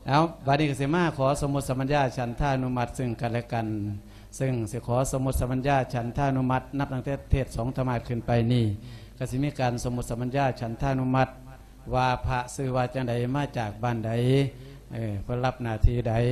เอาบัดนี้ก็สิมาขอสมุดสัมปัญญาฉันทานุมัติซึ่งกันและกันซึ่งสิขอสมุดสัมปัญญาฉันทานุมัตินับตั้งแต่เทศสองธรรมาขึ้นไปนี่ก็สิมีการสมุดสัมปัญญาฉันทานุมัติว่าพระซื้อว่าจังใดมาจากบ้านใดเพื่อรับหน้าที่ใด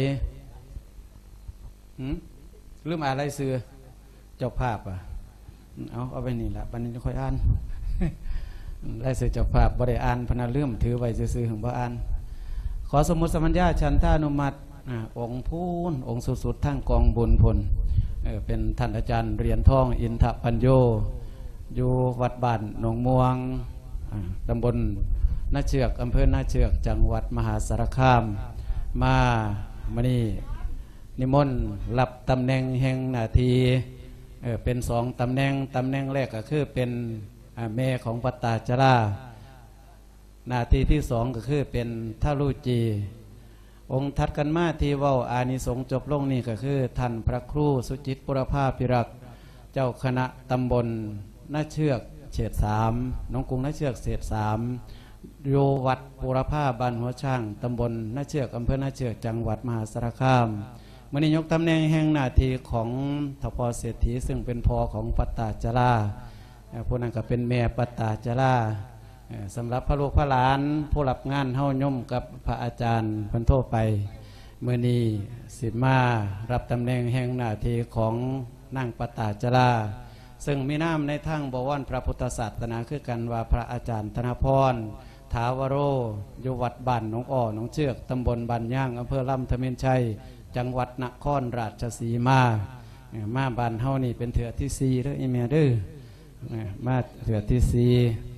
ลืมอะไรซื้อเจ้าภาพอ่ะเอาไปนี่ละบัดนี้ค่อยอ่านได้ซื้อเจ้าภาพบ่ได้อ่านพนันลืมถือไว้ซื้อๆของบ่อ่านขอสมุดสัมปัญญาฉันทานุมัติองค์พูนองค์สุดๆทั้งกองบุญพลเป็นท่านอาจารย์เหรียญทองอินทปัญโยอยู่วัดบ้านหนองม่วงตำบลนาเชือกอำเภอนาเชือกจังหวัดมหาสารคามมานี่นิมนต์รับตำแหน่งแห่งนาทีเป็นสองตำแหน่งแรกก็คือเป็นแม่ของปัตตาจาราหน้าที่ที่สองก็คือเป็นท่าลูจีองค์ทัดกันมาที่เว้าอานิสงส์จบลงนี่ก็คือท่านพระครูสุจิตปุรภาพิรักษ์เจ้าคณะตำบลนาเชือกเฉดสามน้องกรุงนาเชือกเฉดสามโยวัดปุรภาบ้านหัวช่างตำบลนาเชือกอำเภอนาเชือกจังหวัดมหาสารคามมื่อนี้ยกตำแหน่งแห่งหน้าที่ของทพเศรษฐีซึ่งเป็นพ่อของปัตตาจาราผู้นั้นก็เป็นแม่ปัตตาจาราสำหรับพระลูกพระหลานผู้รับงานเฮาย่อมกับพระอาจารย์พันโทไปเมื่อนี้สิมารับตำแหน่งแห่งหน้าที่ของนางปัตตาจาราซึ่งมีนามในทางบวรพระพุทธศาสนาคือกันว่าพระอาจารย์ธนพรถาวโรอยู่วัดบ้านหนองอ้อหนองเชือกตำบลบ้านย่างอำเภอลำธเมนชัยจังหวัดนครราชสีมาบ้านเฮานี่เป็นเถื่อที่4เด้ออีเมียเด้อมาเถื่อที่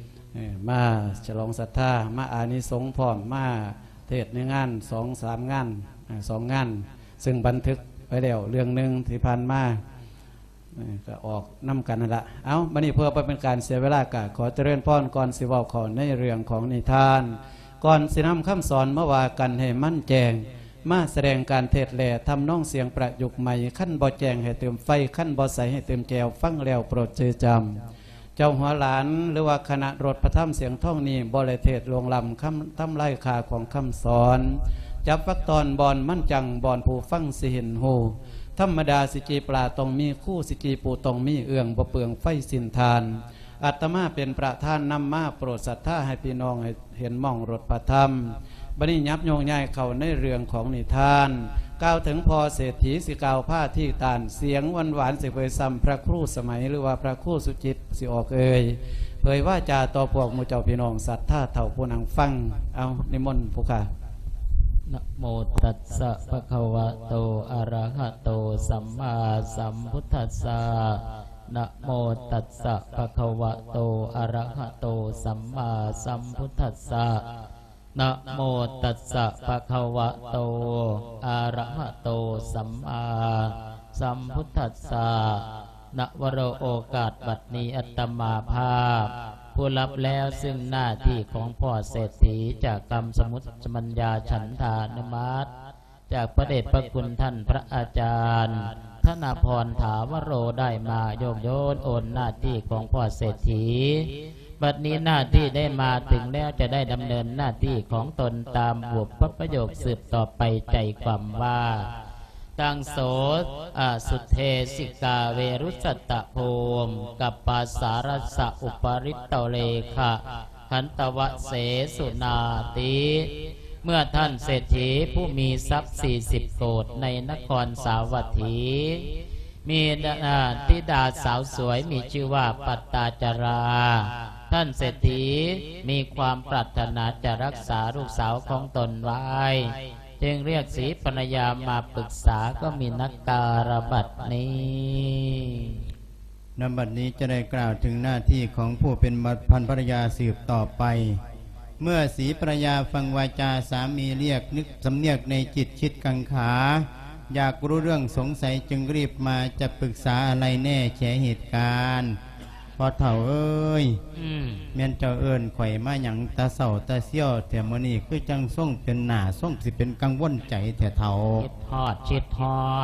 4มาฉลองศรัทธามาอานิสงส์พร้อมมาเทศในงาน 2-3 งาน2 งานซึ่งบันทึกไปแล้วเรื่องหนึ่งที่ผ่านมาก็ออกน้ำกันนั่นละเอาบัดนี้เพื่อเป็นการเสียเวลากะขอเจริญพรก่อนสิเว้าขอในเรื่องของนิทานก่อนสินำคำสอนมาว่ากันให้มั่นแจงมาแสดงการเทศแหล่ทำน้องเสียงประยุกต์ใหม่ขั้นบ่แจงให้เติมไฟขั้นบ่ใสให้เติมแก้วฟังแล้วโปรดเจอจำเจ้าหัวหลานหรือว่าคณะรถพระธรรมเสียงท่องนี้บ่เลยเทศลวงลำคำทำไล่ขาของคำสอนจับฟักตอนบอนมั่นจังบอนผู้ฟังสิเห็นหูธรรมดาสิจีปลาต้องมีคู่สิจีปูต้องมีเอื้องบ่เปลืองไฟสินทานอาตมาเป็นประธานนำมาโปรดศรัทธาให้พี่น้องให้เห็นม่องรถพระธรรมบัดนี้ยับโยงย้ายเข้าในเรื่องของนิทานกล่าวถึงพอเศรษฐีสิกล่าวผ้าที่ตานเสียงหวานสิเผยซ้ำพระครูสมัยหรือว่าพระครูสุจิตสิออกเผยว่าจาต่อพวกหมู่เจ้าพี่น้องศรัทธาเถ่าผู้นังฟังเอานิมนต์ผู้ข้านะโมตัสสะภะคะวะโตอะระหะโตสัมมาสัมพุทธัสสะนะโมตัสสะภะคะวะโตอะระหะโตสัมมาสัมพุทธัสสะนะโมตัสสะภะคะวะโตอะระหะโตสัมมาสัมพุทธัสสะณวโรโอกาสบัดนี้อัตมาภาพผู้รับแล้วซึ่งหน้าที่ของพ่อเศรษฐีจากกรรมสมุตสัมปัญญาฉันทานุมัติจากพระเดชพระคุณท่านพระอาจารย์ธนพรถาวโรได้มาโยกโยนโอนหน้าที่ของพ่อเศรษฐีบัดนี้หน้าที่ได้มาถึงแล้วจะได้ดำเนินหน้าที่ของตนตามบทพระประโยคสืบต่อไปใจความว่าตังโสสุเทสิกาเวรุสตะโพมกับปาสารสะอุปริตตเลขะขันตวะเสสุนาติเมื่อท่านเศรษฐีผู้มีทรัพย์40 โกฏในนครสาวัตถีมีธิดาสาวสวยมีชื่อว่าปัตตาจาราท่านเศรษฐีมีความปรารถนาจะรักษาลูกสาวของตนไว้จึงเรียกสีภรรยามาปรึกษาก็มีนักการบัดนี้นบัดนี้จะได้กล่าวถึงหน้าที่ของผู้เป็นพันภรรยาสืบต่อไปเมื่อสีภรรยาฟังวาจาสามีเรียกนึกสำเนียกในจิตคิดกังขาอยากรู้เรื่องสงสัยจึงรีบมาจะปรึกษาอะไรแน่แฉเหตุการณ์พอเถ่าเอ้ยเมียนเจ้าเอิญข่อยมาหยังตาเศร้าตาเสี่ยวแต่มื้อนี้คือจังส่งเป็นหน้าส่งสิเป็นกังวลใจแต่เถ่าชิดฮอด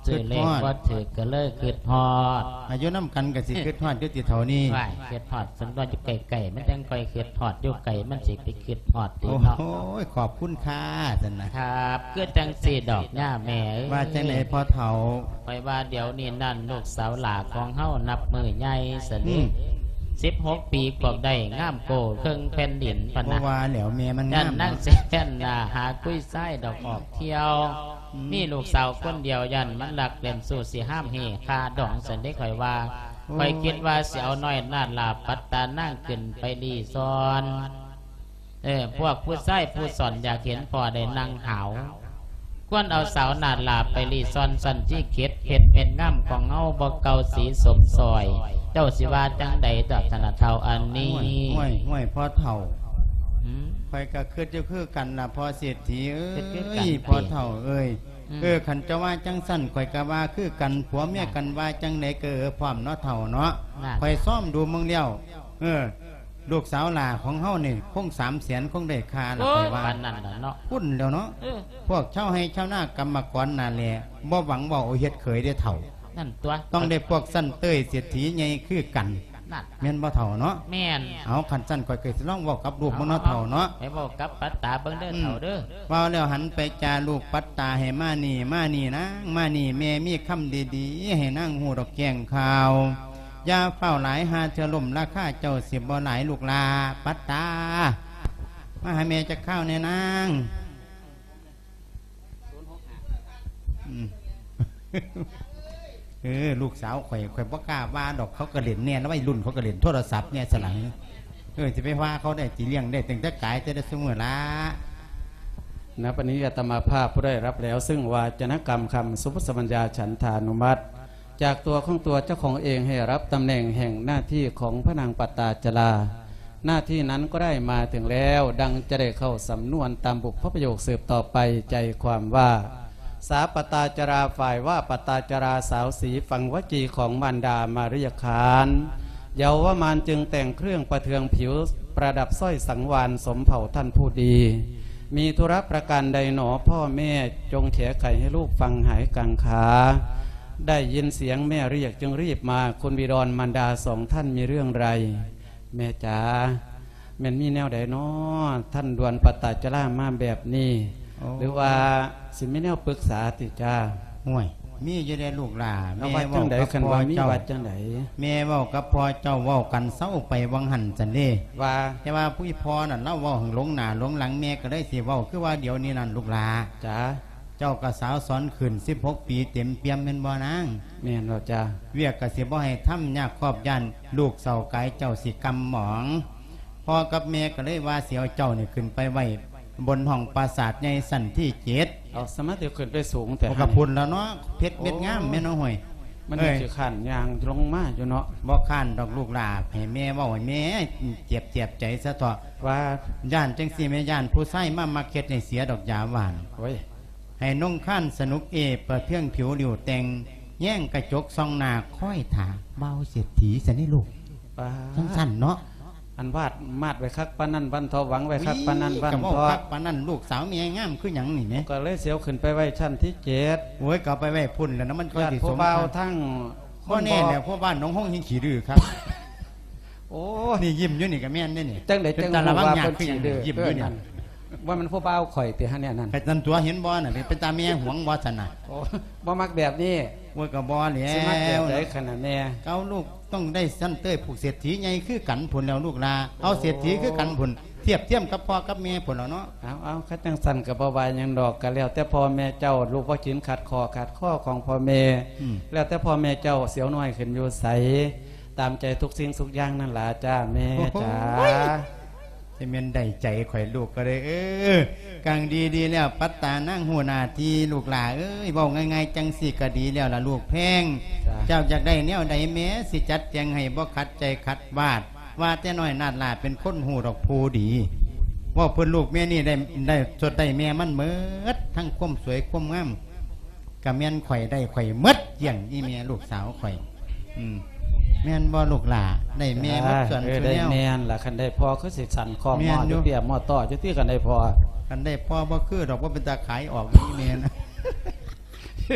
ซื้อเลขบ่ถือก็เลยคิดฮอดอายุน้ำกันกับสิคิดฮอดอยู่ที่เท่านี้ว่าคิดฮอดสันว่าอยู่ไก่มันจังค่อยคิดฮอดอยู่ไก่มันสิไปคิดฮอดติเนาะโอ้ยขอบคุณค่ะซั่นนะครับคือจังสี่ดอกหญ้าแม่ว่าจังได๋พ่อเฒ่าไปว่าเดี๋ยวนี้นั่นลูกสาวหลาของเฮานับมือใหญ่ซะนี่16 ปีกว่าได้งามโกเครื่องแผ่นดินพะนะว่าแล้วแม่มันงามนั่งเสแผ่นหน้าหากุ้ยไส้ดอกออกเที่ยวมีลูกสาวคนเดียวยันมันหลักเล่นสู้สิห้ามเฮคาดองสันได้ค่อยว่าค่อยคิดว่าสิเอาน้อยนาดลาปัตตานั่งขึ้นไปรีซอนพวกผู้ไส้ผู้สอนอยากเห็นพอได้นั่งหาวควรเอาสาวนาดลาไปรีซอนสันที่เข็ดเห็ดเป็นง่ำของเงาบ่เกาสีสมซอยเจ้าสิว่าจังใดต่อธนาเท่าอันนี้ห้วยพ่อเฒ่าไปก็คือจะคือกันล่ะพอเศรษฐีพอเฒ่าขันจะว่าจังสั้นข่อยก็ว่าคือกันผัวเมียกันว่าจังไหนเกิดความเนาะเฒ่าเนาะข่อยซ่อมดูมึงเลี้ยวลูกสาวหลาของเฮานี่คง300,000คงได้ค่าละข่อยว่านั่นเนาะพุ่นแล้วเนาะพวกเช่าให้เช่าหน้ากรรมกรนั่นแหละบ่หวังว่าโอเฮ็ดเคยได้เฒ่านั่นตัวต้องได้พวกสั้นเต้ยเศรษฐีใหญ่คือกันแม่นบ่เฒ่าเนาะแม่นเอาขันสั้นข่อยเคยสิลองเว้ากับลูกมึงเนาะเฒ่าเนาะให้เว้ากับปัตตาเบิ่งเด้อเฒ่าเด้อว่าแล้วหันไปจาลูกปัตตาให้มานี่นะมานี่แม่มีคำดีๆให้นางฮู้ดอกแจ้งข่าวอย่าเฝ้าหลายหาเธอล่มราคาเจ้าสิบ่หลายลูกลาปัตตามาให้แม่จะข้าวแน่นางลูกสาวข่อยบ่กล้าว่าดอกเขากระเล่นเนี่ยแล้วไอ้รุ่นเขากระเล่นโทรศัพท์เนี่ยสลังจะไปว่าเขาได้จีเลี้ยงได้ตั้งแต่กายจะได้เสมอละณปัจจุบันอาตมาภาพผู้ได้รับแล้วซึ่งวาจนกรรมคำสุภสัญญาฉันทานุมัติจากตัวของตัวเจ้าของเองให้รับตำแหน่งแห่งหน้าที่ของพระนางปัตตาจลาหน้าที่นั้นก็ได้มาถึงแล้วดังจะได้เข้าสำนวนตามบุพประโยคสืบต่อไปใจความว่าสาปตาจราฝ่ายว่าปตาจราสาวสีฟังวจีของมารดามาเรียกขานเยาวมานจึงแต่งเครื่องประเทืองผิวประดับสร้อยสังวานสมเผ่าท่านผู้ดีมีธุระประการใดหนอพ่อแม่จงแฉไขให้ลูกฟังหายกังขาได้ยินเสียงแม่เรียกจึงรีบมาคุณบิดรมารดาสองท่านมีเรื่องไรแม่จ๋าแม่มีแนวใดน้อท่านดวนปตาจรามาแบบนี้หรือว่าสิไม่แนวปรึกษาติจ้าห่วยมีอยู่ในลูกหลาแม่ว่าจังไดคันว่ามีวัดจังไดแม่เว้ากับพ่อเจ้าเว้ากันเศร้าไปวังหันจันเด้ว่าแต่ว่าผู้พ่อนั่นเล่าเว้าหึงหลงหน้าหลงหลังแม่ก็ได้สิเว้าคือว่าเดี๋ยวนี้นั่นลูกหลาจ้าเจ้าก็สาวสอนขึ้น16 ปีเต็มเปี่ยมเป็นบ่นางแม่นเราจ้าเวียกก็สิบ่ให้ทำยากครอบยันลูกเศร้ากายเจ้าสิกำหมองพ่อกับแม่ก็เลยว่าเสียวเจ้านี่ขึ้นไปไว้บนห้องปราสาทใหญ่สันที่7 เอาสมาธิขึ้นไปสูงแต่กระพุนแล้วเนาะเพชรเม็ดงามแม่น้องห่วยมันจะขันยางลงมาอยู่เนาะบ่ขันดอกลูกหลาให้แม่ว่าให้แม่เจ็บใจซะต่อว่าย่านจังสี่แม่ย่านผู้ใส่มาเค็ดในเสียดอกยาหวานให้นุ่งขั้นสนุกประเทืองผิวดิวแต่งแย่งกระจกซองหนาค่อยถาเบาเสียดถีสันนี่ลูกสั้นเนาะอันวาดมาดไว้คักปานั่นบันทอหวังไว้คักปานั่นบันทอคักปานั่นลูกสาวเมียงามคือหยังนี่ไหมก็เลยเสียวขึ้นไปไว้ชั้นที่7 โอ้ยก็ไปไว้พุ่นแล้วนะมันก็ติดสมบัติทั้งพ่อแน่เนี่ยพ่อบ้านน้องห้องหินขี่ดื้อครับโอ้นี่ยิ้มอยู่นี่กับแม่นนี่นี่จังเด็ดจังตาละว่างยากขี่ดื้อยิ้มอยู่นี่ว่ามันพ่อเบาข่อยตีฮะเนี่ยนั่นเป็นตัวเห็นบอลน่ะเป็นตาเมียหวงบอสน่ะบ่มักแบบนี้ว่ากับบอลแล้วมักแบบไหนขนาดนี้เก้าลูกต้องได้สั้นเต้ยผูกเศรษฐีไงคือกันผลแล้วลูกลาเอาเศรษฐีคือกันผลเทียมกับพ่อกับแม่ผลแล้วเนาะเอาคัดจังสั้นกับบ่าวายยังดอกกันแล้วแต่พ่อแม่เจ้าลูกพ่อชินขัดข้อของพ่อแม่แล้วแต่พ่อแม่เจ้าเสียวน้อยขึ้นอยู่ใสตามใจทุกสิ่งทุกอย่างนั่นล่ะจ้าแม่จ้าจะเมียนได้ใจข่อยลูกก็เลยกังดีแล้วปัตตานั่งหัวหน้าที่ลูกหลาบอกง่ายๆจังสิก็ดีแล้วล่ะลูกแพงเจ้าอยากได้แนวใดแม้สิจัดแจงให้บ่ขัดใจขัดวาดว่าแต่น้อยนาดลาเป็นคนหูดอกภูดีว่าเพื่อนลูกแม่นี่ได้สดได้แม่มันเมิดทั้งความสวยความงามกับแม่นข่อยได้ข่อยเมิดอย่างอีแม่ลูกสาวข่อยแม่นบ่ลูกหล่าได้แม่มัดส่วนได้แม่นล่ะคันได้พอคือสิสั่นคอหม้ออยู่เตี้ยหม้อต่ออยู่ที่กันได้พอกันได้พอบ่คือดอกว่าเป็นตาขายออกนี่แม่นะ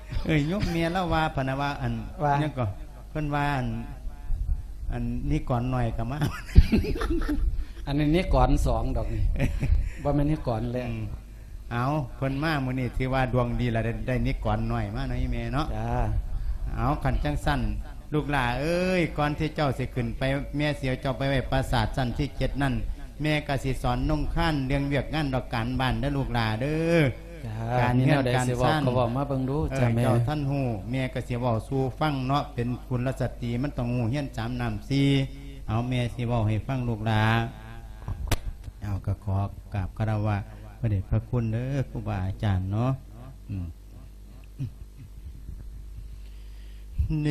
ยกเมียแล้วว่าพนะว่าอันยังก็เพิ่นว่าอันนี้ก่อนหน่อยกับมาอันนี้ก่อน2ดอกนี่บ่แม่นนี่ก่อนแรกเอาเพิ่นมามื้อนี้ถือว่าดวงดีละได้นี่ก่อนหน่อยมาหน่อยแม่เนาะจ้าเอาขันจังสั้นลูกหลาเอ้ยก่อนที่เจ้าสิขึ้นไปแม่เสียวเจ้าไปไว้ปราสาทสั้นที่7นั่นแม่ก็สิสอนนุ่งข้านเลี้ยงเวียกงานดอกการบ้านเด้อลูกหลาเด้อการเงินการสร้างก็บอกมาเบิ่งดูจ้าแม่เจ้าท่านฮู้แม่ก็สิเว้าสู่ฟังเนาะเป็นกุลสตรีมันต้องฮู้เฮียน3น้ำ4เอาแม่สิเว้าให้ฟังลูกหลาเอาก็ขอกราบคารวะพระเดชพระคุณเด้อครูบาอาจารย์เนาะเน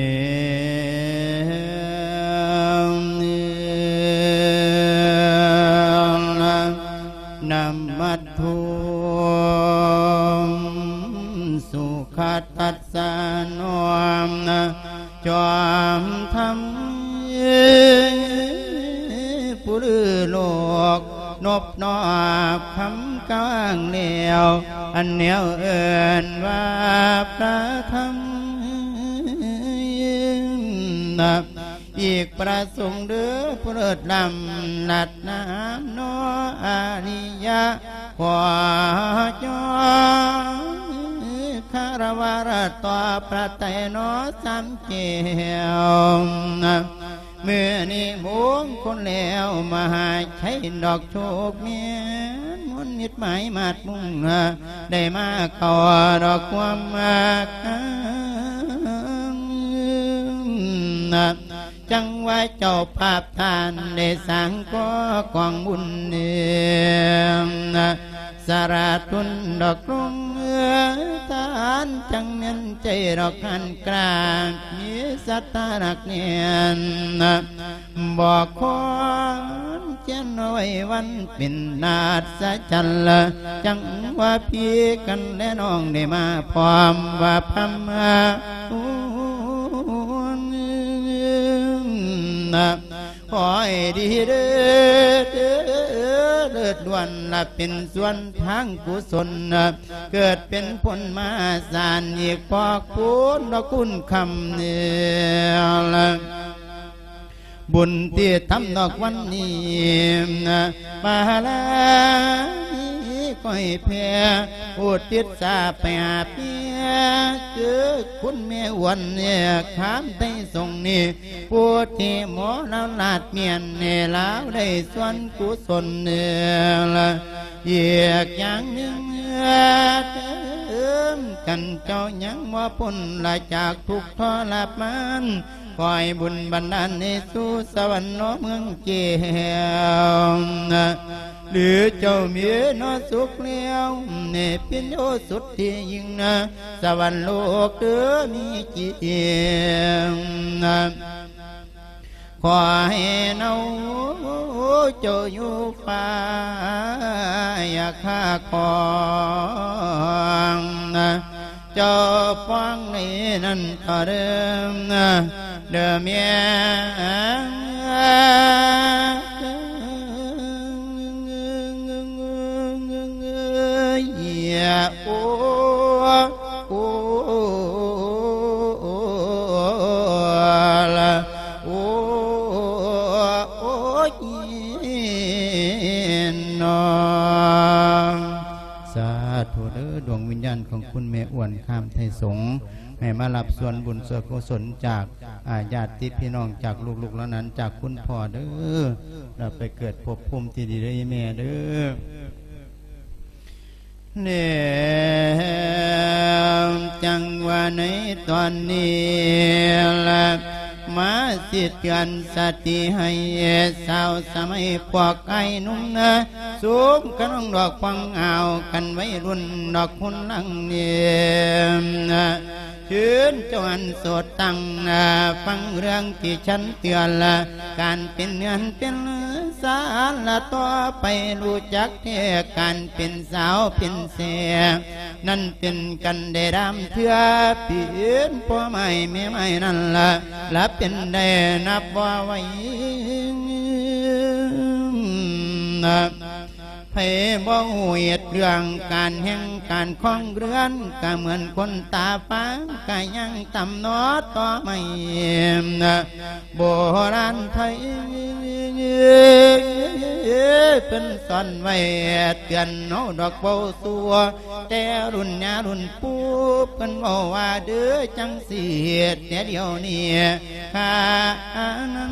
นัมมัตถุสุขัตตัสสะโนมจอมธรรมปุริโลกนบนอบคำกลางเหนียวอันเหนียวเอินว่าพระธรรมอีกประสงค์เดือเปิดลำนัดน้ำนออาริยะขอจอคารวะต่อพระไตรโนสามเกียวเมื่อนี้มงคนแล้วมาใช้ดอกโชคเมียนมนมิดหมายมาดมุ่งได้มาก่อดอกความมากจังว่าเจ้าภาพทานได้สังก็กองบุญเนียสาราทุนดอกลงทานจังเมียนใจดอกขันกลางมีสัตตารักเนียนบอกคนเจนไว้วันเป็นนาฏจันละจังว่าพี่กันและน้องได้มาพร้อมว่าพม่าขอให้ดีเด้อเลิศด่วนละเป็นส่วนทางกุศลเกิดเป็นผลมาสานอีกพอคุณดอกคุณคำเนี่ยละบุญที่ทำดอกวันนี้มาลาก้อยแพ้อุทิศสาไปหาเพียคือคุณแม่วันเนี่ยขามได้ส่งนี่ผู้ที่หมอลาวลาดเมียนเนี่ยแล้วได้ส่วนกุศลเนี่ยละเยียกอย่างหนึ่งกันเจ้ายังว่าพ้นละจากทุกทรมานคอยบุญบันดาลในสู่สวรรค์เมืองเจียวหรือเจ้ามีนอสุขเลี้ยวเนปิญโยสุดที่ยิ่งสวรรค์โลกเดือมีจีขอให้เนาเจ้าอยู่ฟ้าอยากข้าของเจ้าฟังนี้นั่นต่อเดิมเดิมเมียโอ้โอ้ละโอ้โอ้นอสาธุเด้อดวงวิญญาณของคุณแม่อ้วนข้ามไทยสงฆ์ให้มารับส่วนบุญส่วนกุศลจากญาติพี่น้องจากลูกๆแล้วนั้นจากคุณพ่อเด้อเราไปเกิดภพภูมิที่ดีได้แม่เด้อเนี่ยจังว่าในตอนนี้ละมาสิทธิ์กันสติให้สาวสมัยพวกไอ้นุ่มสูงกันน้องดอกฟังเอากันไว้รุ่นดอกคนลังเนี่ยชื่นจวนสดตั้งฟังเรื่องที่ฉันเตือนละการเป็นเงินเป็นสารละต่อไปรู้จักเท่การเป็นสาวเป็นเสียนั่นเป็นกันได้ดำเถื่อเปลี่ยนพ่อไม่แม่ไม่นั่นละและเป็นได้นับว่าไว้พไผบ่หูเหตุเรื่องการแห่งการคล้องเรือนก็เหมือนคนตาฟังก็ยังตำนอต่อไม่โบราณไทยเป็นสอนไว้เตือนเฮาดอกเบาสัวแต่รุ่นยารุ่นปู่เพิ่นบอกว่าเด้อจังสิแต่เดี๋ยวนี้ข้านั้น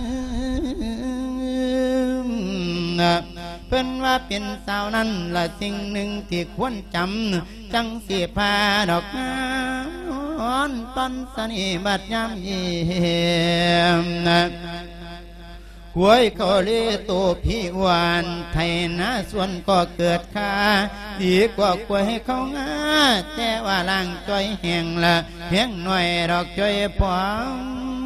เพิ่นว่าเป็นสาวนั้นละสิ่งหนึ่งที่ควรจำจังสิพาดอกงามตอนสนิบัดยามเยี่ยมหวยเขาเลี้ยตัวพี่หวานไทยนาส่วนก็เกิดค่าดีกว่าหวยเขางาแต่ว่าล่างจ้อยแห้งละแห้งหน่อยดอกจ้อยพอง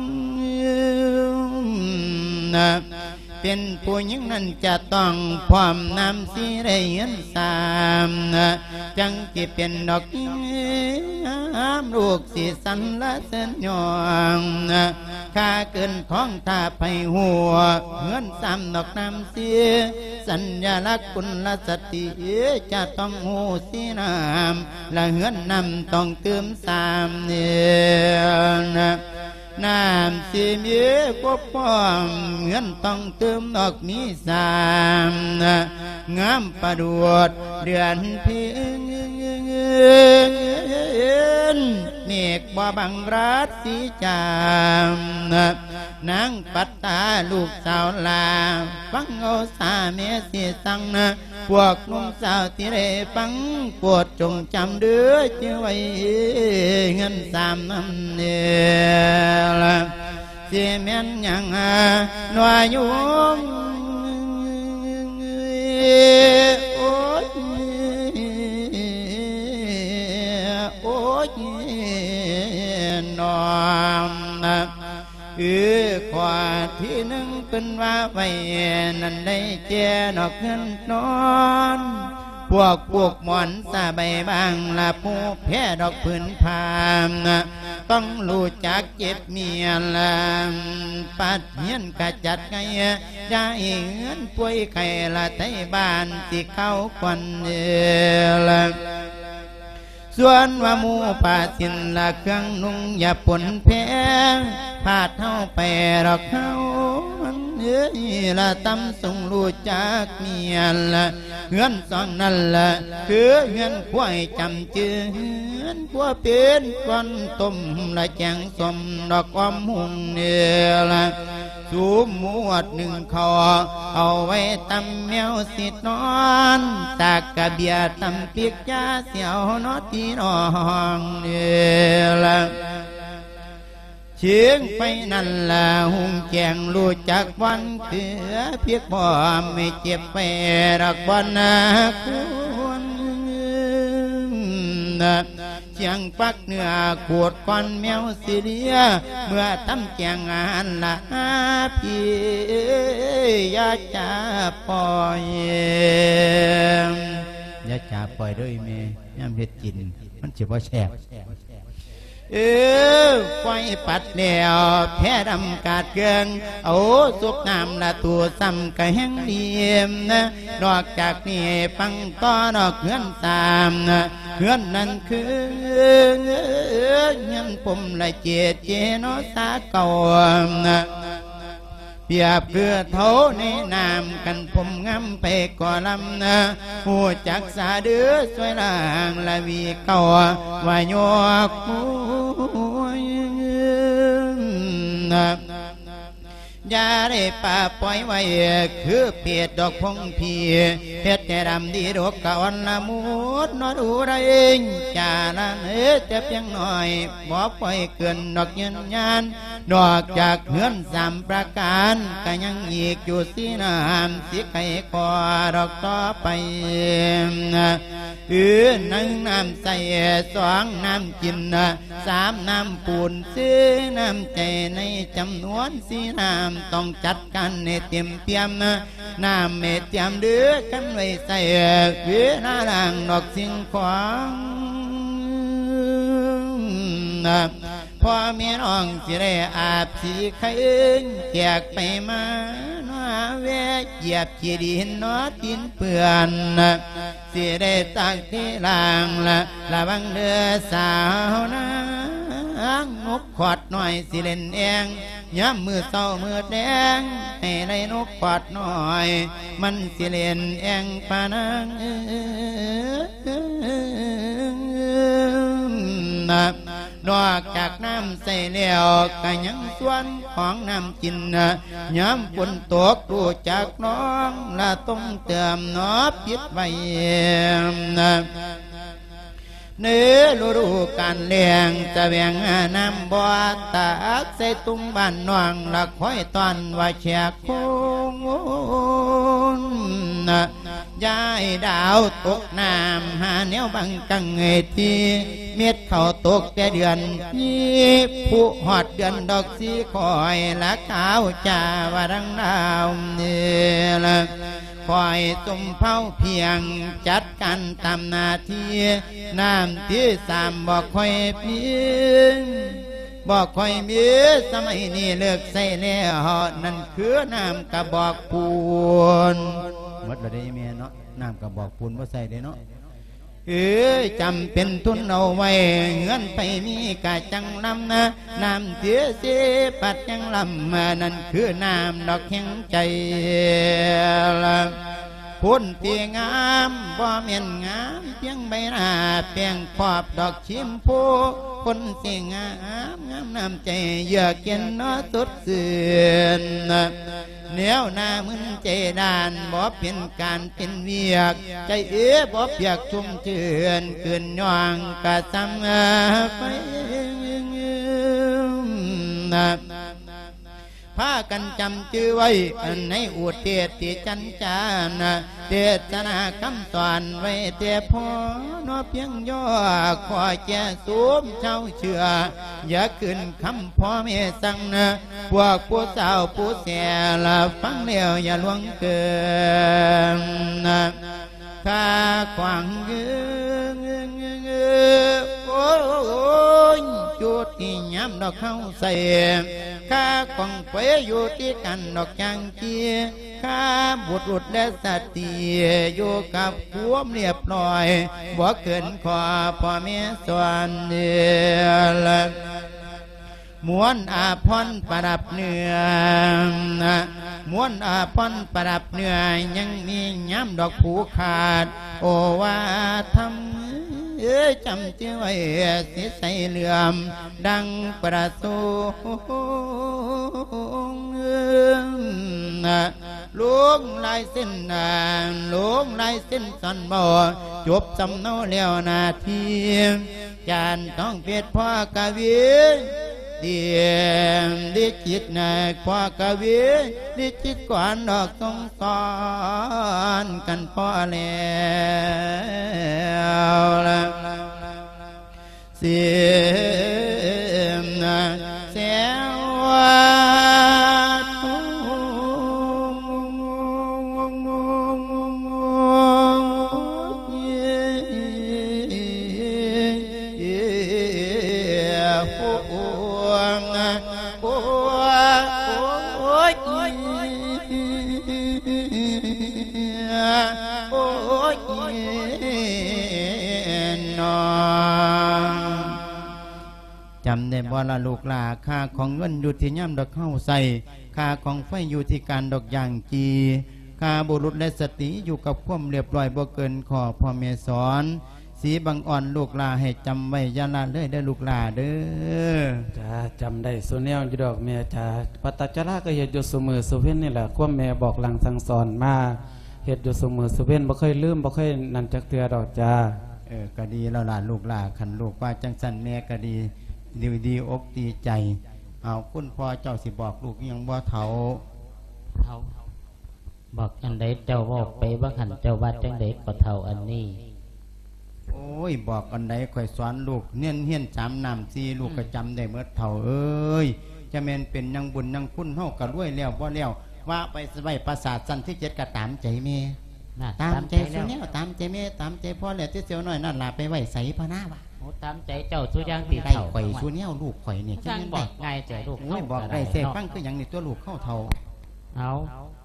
เป็นผู้หญิงนั้นจะต้องพร้อมนำสีได้เงินสามจังที่เป็นดอกลูกสีสันละเส้นยองข้าเกินท้องท่าไปหัวเงินสามดอกน้ำเสียสัญญาลักษณ์คุณละสติจะต้องหูสีน้ำละเงินนำต้องเติมสามเนี่ยน้ำสีมีก็พร้อมเงินต้องเติมดอกมีสามงามประดวดเดือนเพ็ญเมฆบ่บังรัดสีจามนางปัตตาลูกสาวลาฟังเอาสาเมสีสังพวกนุ่มสาวที่ได้ฟังปวดจงจำเดือเจ้าไว้เงินสามน้ำเนียเสียแม่นยังหน่วยยุ่งโอ๊ยโอ๊ยนอนขวาที่หนึ่งเป็นว่าไว้นั่นได้เจดอกเงินนอนพวกหมอนสาใบบางละผู้แพ้ดอกพื้นพามต้องรู้จักเจ็บเมียละปัดเฮียนกะจัดไงได้เงินป่วยไข้ละไทยบ้านที่เขาควันละส่วนว่ามูป่าสินละเครื่องนุ่งอย่าปนแพงพาดเท้าไปดอกเท้าละตำส่งรู้จักเมียละเงินสองนั่นละคือเงินกล้วยจำจืดเงินกล้วยเป็นก้อนต้มละแจงสมดอกอ้อมหุ่นเนี่ยละสูบหมวดหนึ่งคอเอาไว้ตำแมวสินอนตากกระเบียตำเปียกยาเสียวนอที่น้องเนี่ยละเชียงไปนั่นละหุ่งแจงรู้จักวันเขือเพียกบ่ไม่เจ็บไปรักวันควรเชียงปักเนื้อขวดก้อนแมวสิเลียเมื่อทำแจงงานละพี่ยาจ่าปล่อยยาจ่าปล่อยด้วยเมย์ย่ำเห็ดกินมันจะว่าแฉกไฟปัดแล้วแพ้ดำกาดเกิงเอาสุกน้ำละตัวซ้ำกะแห้งเดียมนอกจากนี้ฟังต่อดอกเฮือนตามเฮือนนั่นคือเงินผมละเจนอสาเก่าเปียบเพื่อเท่าในน้ำกันผมงำไปก่อลำผู้จักษาเดือสวยล่างละวีเก่าวายกมุยยาได้ป่าปล่อยไว้คือเพียดดอกพงพีเพ็ดแต่ดำดีดอกกะวันละมุดนอดูไรจาละจะเพียงหน่อยบ่ปล่อยเกินดอกยืนยันนอกจากเหือนสามประการก็ยังอีกอยู่สีน้ำสีไข่คอดอกต่อไปนั่งน้ำใส่สองน้ำกินสามน้ำปูนซื้อน้ำใจในจำนวนสีน้ำต้องจัดกันในเตรียมน้ำเม็ดเตรียมเดือกันไว้ใส่เวลาล่างดอกสิ่งของพ่อแม่น้องสิได้อาบสีไข่แจกไปมาเวเหยียบขี้ดินนอดินเปื่อนสิได้ตักที่ล่างละวังเดือสาวนางนกขอดหน่อยสิเล่นเองย้ำมือเศร้ามือแดงให้ได้นกขอดหน่อยมันสิเล่นเองปานางนอกจากน้ำใส่แล้วก็ยังส่วนของน้ำกินย้ำฝนตกรู้จักน้องละต้องเติมนอบจิตไว้เนื้อรู้การเลี้ยงจะแบ่งน้ำบ่อตากใส่ตุ้งบ้านนวงละคอยตอนว่าแฉกคงยายดาวตกน้ำหาแนวบังกังเงทีเม็ดเขาตกแต่เดือนนี้ผู้หอดเดือนดอกสีคอยละขาวจ่าว่าดังดาวเนี่ยละคอยตุ่มเผาเพียงจัดการตามนาทีน้ำที่สามบอกคอยเพียงบอกคอยมีสมัยนี้เลิกใส่แล้วนั่นคือน้ำกระบอกปูนหมดเลยได้เมียเนาะน้ำกระบอกปูนว่าใส่ได้เนาะจำเป็นทุนเอาไว้เงินไปมีกะจังลำนะน้ำเสียเสียปัดจังลำนั่นคือน้ำดอกแห่งใจคนที่งามบ่เมียนงามเพียงใบหน้าเพียงขอบดอกชิมพูคนที่งามงามน้ำใจเยือกเย็นน้อสดชื่นเหนียวหน้ามึนใจด้านบ่เป็นการเป็นเวียกใจบ่เปียกชุ่มชื่นเกินย่องกะซ้ำไปพากันจำชื่อไว้ในอุเทศที่จันจานะเทศนาคำสอนไว้แต่พอนอเพียงย่อขอแก่สวมเจ้าเชื่ออย่าขึ้นคำพ่อแม่สั่งนะพวกผู้สาวผู้แก่ละฟังแล้วอย่าล่วงเกินนะข้าขวางโอ้ยจุดที่ย้ำดอกเข้าใส่ข้าขวางไปอยู่ที่กันดอกจังเกียข้าบุตรและสติอยู่กับความเรียบร้อยบ่เกินขอพ่อแม่สอนเดือม้วนอาพรประดับเนื้อม้วนอาพรประดับเนื้อยังมีย้ำดอกผูขาดโอว่าทำจำเจ้าไว้สิใส่เหลื่อมดังประตูลงลายเส้นลงลายเส้นสันบ่จบสำเนาแล้วนาทีจานต้องเพียรพ่อกะวีเดียมดิจิตในพ่อกะวีดิจิตกวนดอกสงสารกันพ่อแล้วเสียมเสียวจำได้บ่ละลูกหลาค่าของเงินอยู่ที่ย่ำดอกเข้าใส่ค่าของไฟอยู่ที่การดอกยางจีค่าบุรุษและสติอยู่กับความเรียบร้อยบ่เกินขอพ่อแม่สอนสีบังอ่อนลูกหลาให้จำไว้อย่าละเลยได้ลูกหลาเด้อจ้าจำได้สุเนียวอยู่ดอกแม่จ้าปัตตจาระก็เฮ็ดอยู่เสมอสุเพ่นนี่แหละความแม่บอกหลังสั่งสอนมาเฮ็ดอยู่เสมอสุเพ่นบ่เคยลืมบ่เคยนั่นจักเทื่อดอกจ้าก็ดีแล้วล่ะลูกหลาคันลูกว่าจังสันแม่ก็ดีดีอกดีใจเอาคุณพ่อเจ้าสิบอกลูกยังบ่เฒ่าบอกอันใดเจ้าบอกไปว่าขันเจ้าว่าจังใดก็เท่าอันนี้โอ้ยบอกอันใดค่อยสอนลูกเนียนเฮียน3 น้ำ 4ลูกก็จำได้เมื่อเฒ่าเอ้ยจะแม่นเป็นยังบุญยังคุณเฮาก็รวยแล้วบ่แล้วว่าไปไว้ปราสาทสั้นที่7ก็ตามใจแม่ตามใจสุแนวตามใจแม่ตามใจพ่อแล้วที่เสียวน้อยนั่นล่ะไปไว้ใส่พระหน้าว่ะโอ้ตามใจเจ้าสุย่างตีได้ข่อยสุแนวลูกข่อยนี่จังบอกง่ายใจลูกบอกได้เสพฟังคืออย่างนี้ตัวลูกเข้าเฒ่าเอา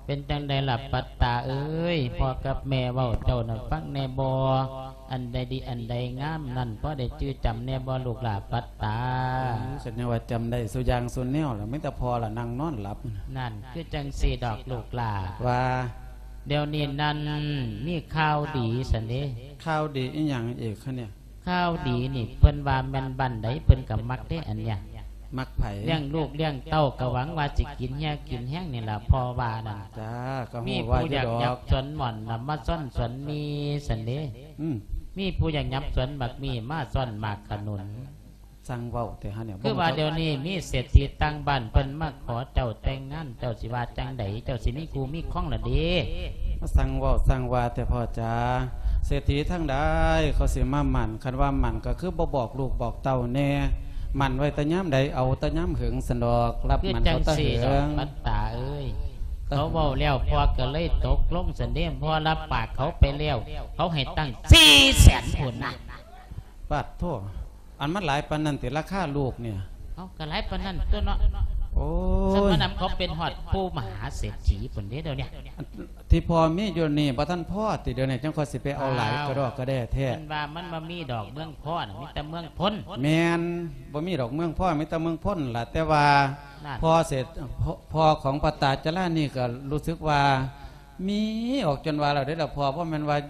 เป็นจังใดล่ะปัตตาเอ้ยพ่อกับแม่เว้าเจ้าน่ะฟังแน่บ่อันใดดีอันใดงามนั่นพ่อได้จื้อจำแน่บ่ลูกหลาปัตตาฉันว่าจำได้สุยางสุนแนวล่ะไม่แต่พอล่ะนั่งนอนหลับนั่นคือจังสี่ดอกลูกหลาว่าเดี๋ยวนี้นั่นมีข่าวดีสันเด้ข่าวดีอีหยังเอกคะเนี่ยข่าวดีนี่เพิ่นว่าแม่นบันไดเพิ่นก็มักได้อันเนี้ยมักไผเลี้ยงลูกเลี้ยงเต้าก็หวังว่าสิกินแย่กินแห้งนี่ล่ะพ่อว่านั่นจ้าก็มีผู้อยากยับสวนหม่อนน่ะมาซ่อนสวนมีสันเด้มีผู้อยากยับสวนบักมีมาซ่อนหมากขนุนสั่งเว้าแต่ฮะเนี่ยคือว่าเดี๋ยวนี้มีเศรษฐีตั้งบ้านเพิ่นมาขอเจ้าแต่งงานเจ้าสิว่าจังไดเจ้าสิมีกูมีข้องล่ะเด้มาสั่งเว้าสั่งว่าแต่พ่อจ้าเศรษฐีทั้งใดเขาสิมาหมั่นคันว่าหมั่นก็คือบ่บอกลูกบอกเต้าแน่หมั่นไว้ตะย้ำใดเอาตะย้ำหึงสันดอกรับมันเขาตะหึงปัตตาเอ้ยเขาเว้าแล้วพอก็เลยตกลงสันเด้พอรับปากเขาไปแล้วเขาให้ตั้ง400,000พุ่นน่ะปัดโทษอันมันหลายปานนั้นติราคาลูกเนี่ยเขาก็หลายปานนั้นตัวเนาะโอ้สมณะเขาเป็นฮอดผู้มหาเศรษฐีพุ่นเด้เดี๋ยวนี้ที่พอมีอยู่นี่บ่ทันพ่อติเดี๋ยวนี้จังค่อยสิไปเอาหลายกระดอกกระแด่แท้มันว่ามันบ่มีดอกเมืองพ่อน่ะมีแต่เมืองพ้นแม่นบ่มีดอกเมืองพ่อมีแต่เมืองพ้นล่ะแต่ว่าพอเสร็จพอของปตาจารานี่ก็รู้สึกว่ามีออกจนว่าเราได้แล้วพอเพราะมันว่า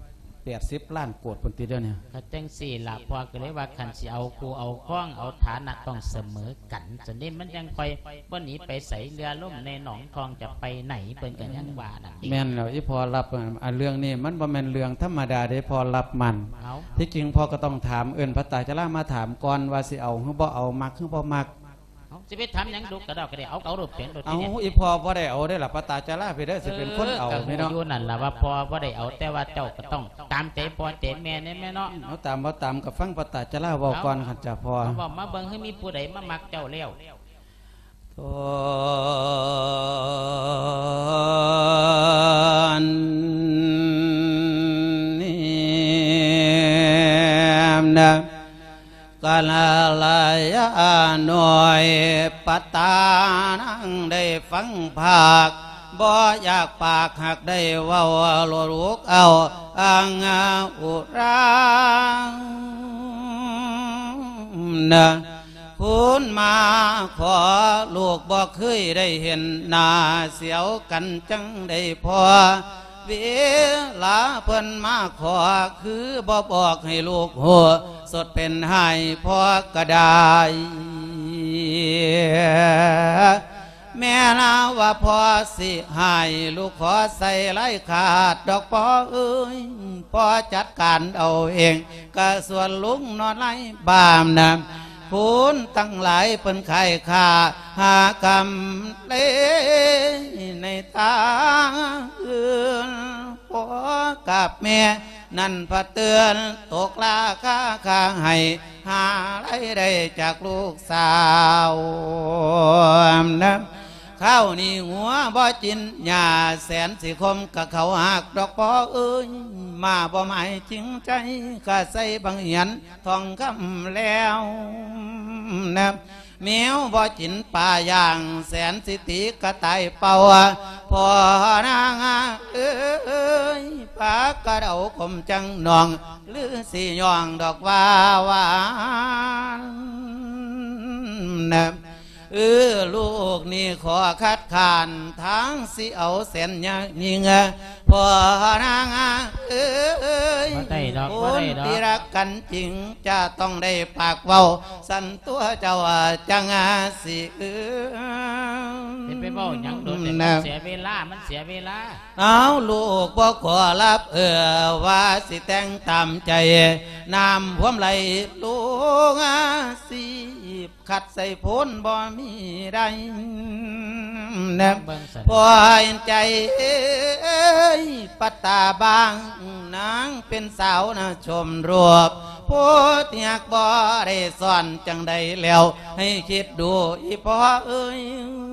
80 ล้านโกดพุ่นติเดี๋ยวนี้ก็จังสี่ล่ะพอก็เลยว่าคันสิเอากูเอาข้องเอาฐานะต้องเสมอกันจังนี้มันยังค่อยบ่หนีไปใส่เรือล่มในหนองทองจะไปไหนเพิ่นก็ยังว่านั่นแม่นแล้วอีพอรับเรื่องนี้มันบ่แม่นเรื่องธรรมดาเด้พอรับมันที่จริงพอก็ต้องถามเอิ้นพระตาจารามาถามก่อนว่าสิเอาหรือบ่เอามักหรือบ่มักสิไปทำยังดูกระดอกกระเดเอารูปเป็นเอาอีพอบ่ได้เอาได้ล่ะพระตาจาราไปได้สิเป็นคนเอาไม่เนาะอยู่นั่นล่ะว่าพอบ่ได้เอาแต่ว่าเจ้าก็ต้องตามใจพ่อใจแม่นี่แม่เนาะเอาตามบ่ตามกับฟังพระตาจาราเว้าก่อนคั่นจ้ะพ่อบอกมาเบิ่งให้มีผู้ใดมามักเจ้าแล้วนะกาลาลายาหน่อยปัตตานังได้ฟังภาคบ่อยากปากหักได้เว้าลูกเอาอังอุรานะคุณมาขอลูกบ่เคยได้เห็นหน้าเสียวกันจังได้พอเวลาเพิ่นมาขอคือบ่บอกให้ลูกหัวสดเป็นให้พ่อกระไดแม่นาว่าพ่อสิให้ลูกขอใส่ไล่ขาดดอกพ่อเอ้ยพ่อจัดการเอาเองก็ส่วนลุงนอนไล่บามนะคุณตั้งหลายเป็นไข่ขาหากำเลในทางอื่นพ่อกับแม่นั่นพะเตือนตกลาค่าให้หาไรได้จากลูกสาวนะข้าวนี่หัวบ่จินหญ้าแสนสิคมกับเขาหักดอกปอเอ้ยมาบ่หมายจริงใจข้าใส่บางเหียนทองคำแล้วนะแมวบ่จินป่าอย่างแสนสิติกระต่ายเป่าพอนางเอ้ยปากระเดาคมจังนองหรือสิย่องดอกว่านะลูกนี่ขอคัดค้านทั้งสิเอาแสนยิงพอนางคนที่รักกันจริงจะต้องได้ปากเว้าสั่นตัวเจ้าจังสิไปเว้าหยังโดนแต่เสียเวลามันเสียเวลาเอาลูกบ่ขอรับว่าสิแต่งตามใจน้ำพวมไหลลูกสิขัดใส่พ้นบ่มีได้นะพอเห็นใจปัตตาบางนางเป็นสาวนะชมรวบโพดอยากบ่ได้สอนจังใดแล้วให้คิดดูอีพ่อเอ้ย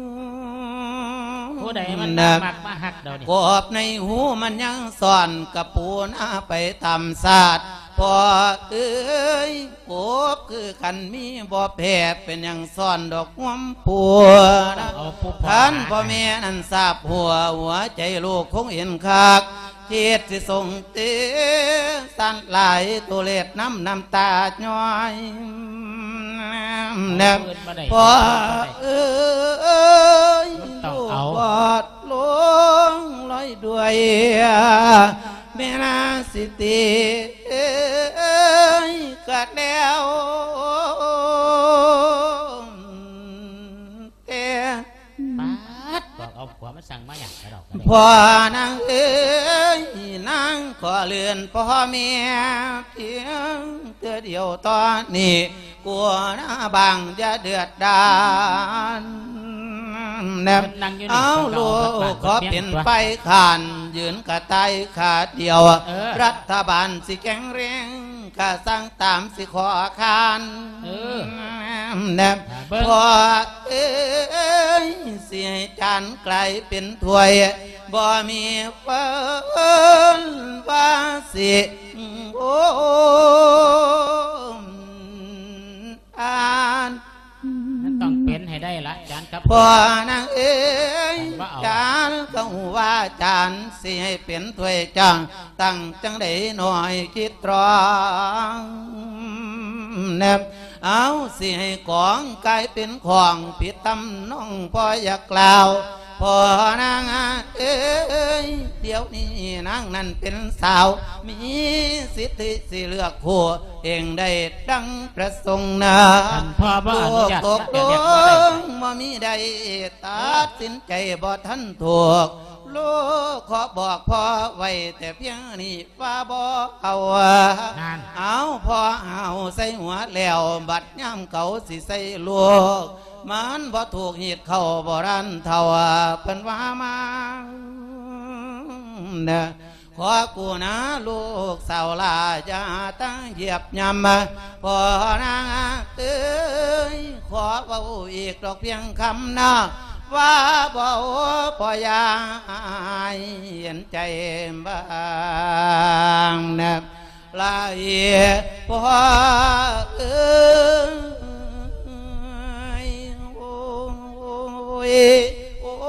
ผู้ใดมันมักมาหักเดี๋ยวนี้กบในหูมันยังสอนกับปูนาไปทำศาสตร์พพ่อเอ้ยโอบคือขันมีบ่แพ้เป็นอย่างซ่อนดอกหวมปัวท่านพ่อแม่นั่นทราบหัวใจลูกคงเห็นคักเฮ็ดสิส่งเตสั่นหลายตัวเล็ดน้ำตาย้อยแนบพ่อเอ้ยลูกบอดลงลอยด้วยแม่นาสิติกัดแล้วบอกเอาผัวมาสั่งมาอย่างไรดอกพ่อนางเอ้ยนางขอเลื่อนพ่อแม่เพียงเดียวตอนนี้กลัวหน้าบางจะเดือดดานแนบเอาลูกขอเป็นไปขานยืนกระต่ายขาเดียวรัฐบาลสิแข็งแรงข้าสั่งตามสิขอคานแนบพ่อเอ้ยเสียจานไกลเป็นถ้วยบ่มีเฟินว่าสิโอ้อ่านต้องเป็นให้ได้ละจานครับพ่อนางเอ้ยจานก็ว่าจานสิให้เป็นถ้วยจังตั้งจังได้หน่อยคิดตรองแนบเอาสิให้ของกลายเป็นของผิดตำน้องพ่ออยากกล่าวพ่อนางเอ้ยเดี๋ยวนี้นางนั้นเป็นสาวมีสิทธิสิเลือกคู่เองได้ดังประสงค์นะลูกตกลงบ่มีใดตัดสินใจบ่ทันถูกลูกขอบอกพ่อไว้แต่เพียงนี้ว่าบ่เอาพ่อเอาใส่หัวแล้วบัดย่ำเขาสิใส่ลูกมันบ่ถูกหีดเข้าบ่รันเท่าเพิ่นว่ามาเนี่ยขอกูนะลูกสาวลาจะตั้งเหยียบยำพ่อนางเอ้ยขอเบาอีกดอกเพียงคำนะว่าบ่พอยายเห็นใจบ้างนะลาเอียพ่อเอ้ยโอ้ยโอ้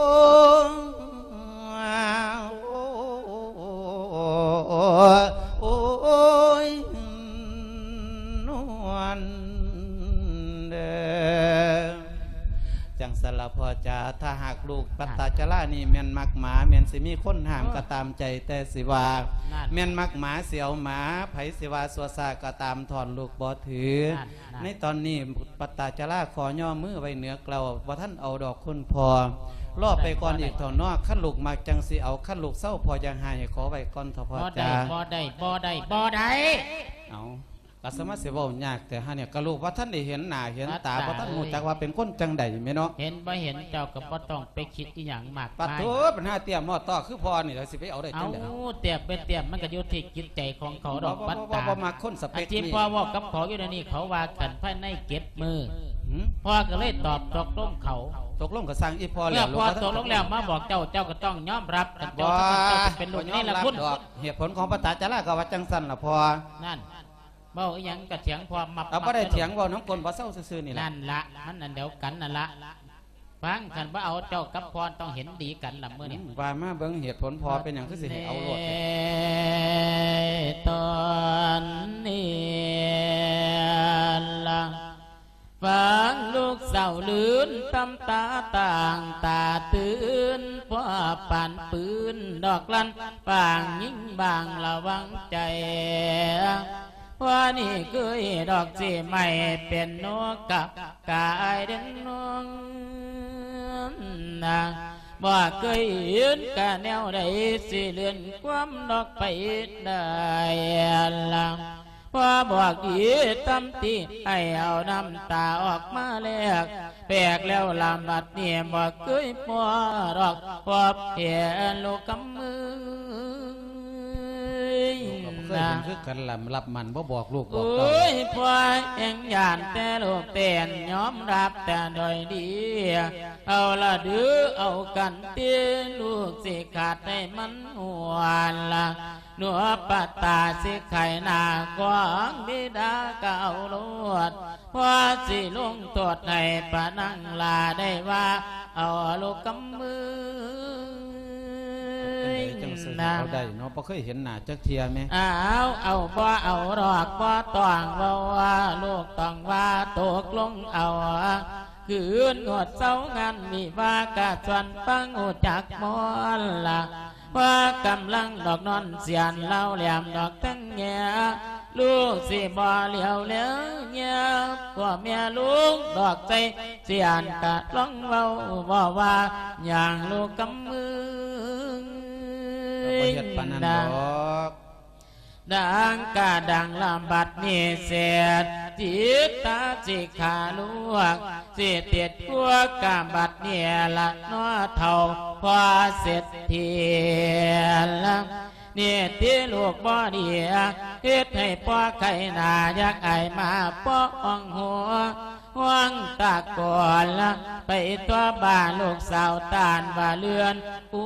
โอ้ยนวลเด้อจังสละพ่อจ๋าถ้าหากลูกปัตตาจรานี่แม่นมักหมาแม่นสิมีคนห้ามก็ตามใจแต่สิว่าแม่นมักหมาเสียวหมาไผสิว่าสัวซาก็ตามถอนลูกบ่ถือในตอนนี้ปัตตาจราขอย่อมือไว้เหนือเกลาว่าท่านเอาดอกคุณพอรอบไปก่อนอีกถอนนอกขั้นลูกมักจังสิเอาขั้นลูกเศร้าพอยังหายขอไว้ก่อนทพอจ๋าบ่ได้เอากสมาเสียบ่ยากแต่ฮะเนี่ยกระลูกว่าท่านได้เห็นหน้าเห็นตาเพราะท่านรู้จักว่าเป็นคนจังใดไหมเนาะเห็นบ่เห็นเจ้าก็บ่ต้องไปคิดอีหยังมากปัดโถปัญหาเตี้ยมอต่อคือพอนี่เราสิไปเอาได้จังได๋เอาเตี้ยเป็นเตี้ยมันก็อยู่ที่จิตใจของเขาดอกปัตตาบ่มาคนสเปคที่พ่อบอกกับเขาอยู่ในนี้เขาว่ากันภายในเก็บมือพ่อก็เลยตอบตกลงเขาตกลงกับสร้างอีพอแล้วพอตกลงแล้วมาบอกเจ้าก็ต้องยอมรับเจ้าเป็นลูกนี่ละคุณเหตุผลของปัตตาจาราก็ว่าจังสั่นล่ะพอนั่นเบ้าอีหยังกระเถียงความมับเอาบ่ได้เถียงว่าน้องคนบ่เศร้าซื่อๆนี่นั่นละมันนั่นเดียวกันนั่นละฟังกันว่าเอาเจ้ากับพรต้องเห็นดีกันละเมื่อนี้ว่ามาเบิ่งเหตุผลพอเป็นอย่างคือสิให้เอาโลดตอนนี้ละฟังลูกเศร้าลื่นตำตาต่างตาตื่นพ่อปานปืนดอกลันปางยิ่งบางระวังใจว่านี่เคยดอกสีใหม่เป็นนกกับกายเด่นนวลนะบ่เคยเห็นกะแนวใดสิเลื่อนความดอกไปได้ละว่าบอกอีตำตีให้เอาน้ำตาออกมาแลกแปลกแล้วลำบัดเนี่ยบ่เคยพอดอกพอเพียนลูกกำมือคือกันรับมันบ่บอกลูกบอกเต้าพ่อเอ็งยานแต่ลูกเต้นยอมรับแต่โดยดีเอาละดื้อเอากันเตี้ยลูกสิขาดให้มันหวนละหนัวปะตาสิไข่นากวางบิดาเก่าลวดพอสิลุงตรวจให้ปะนังลาได้ว่าเอาลูกกำมือจังสิเอาได้เนาะบ่เคยเห็นหน้าจักเทียแม่เอาบ่เอาดอกบ่ต้องว่าลูกต้องว่าตกลงเอาคืนงดเศร้างานมีว่ากะชวนฟังหูจักมอนละว่ากำลังดอกนอนเสียนเล่าแหลมดอกทั้งแง่ลูกสิบ่เหลียวเลี้ยวเงียบกว่าเมียลูกดอกใจเสียนกะร้องเบาบ่ว่าอย่างลูกกำมือบ่เฮ็ดปานนั้นดอกดังกาดังลำบัดนี่เสียดจิตตาสิขาลวกสิเตียดพวกกาบัดเนี่ยละน้อเท่าพอเสร็จเทียละเนี่ยที่ลูกบ่เดียเฮ็ดให้พ่อไข่นาอยากไอมาป้องหัวห่วงตาก่อนละไปตัวบ้านลูกสาวตานว่าเลือน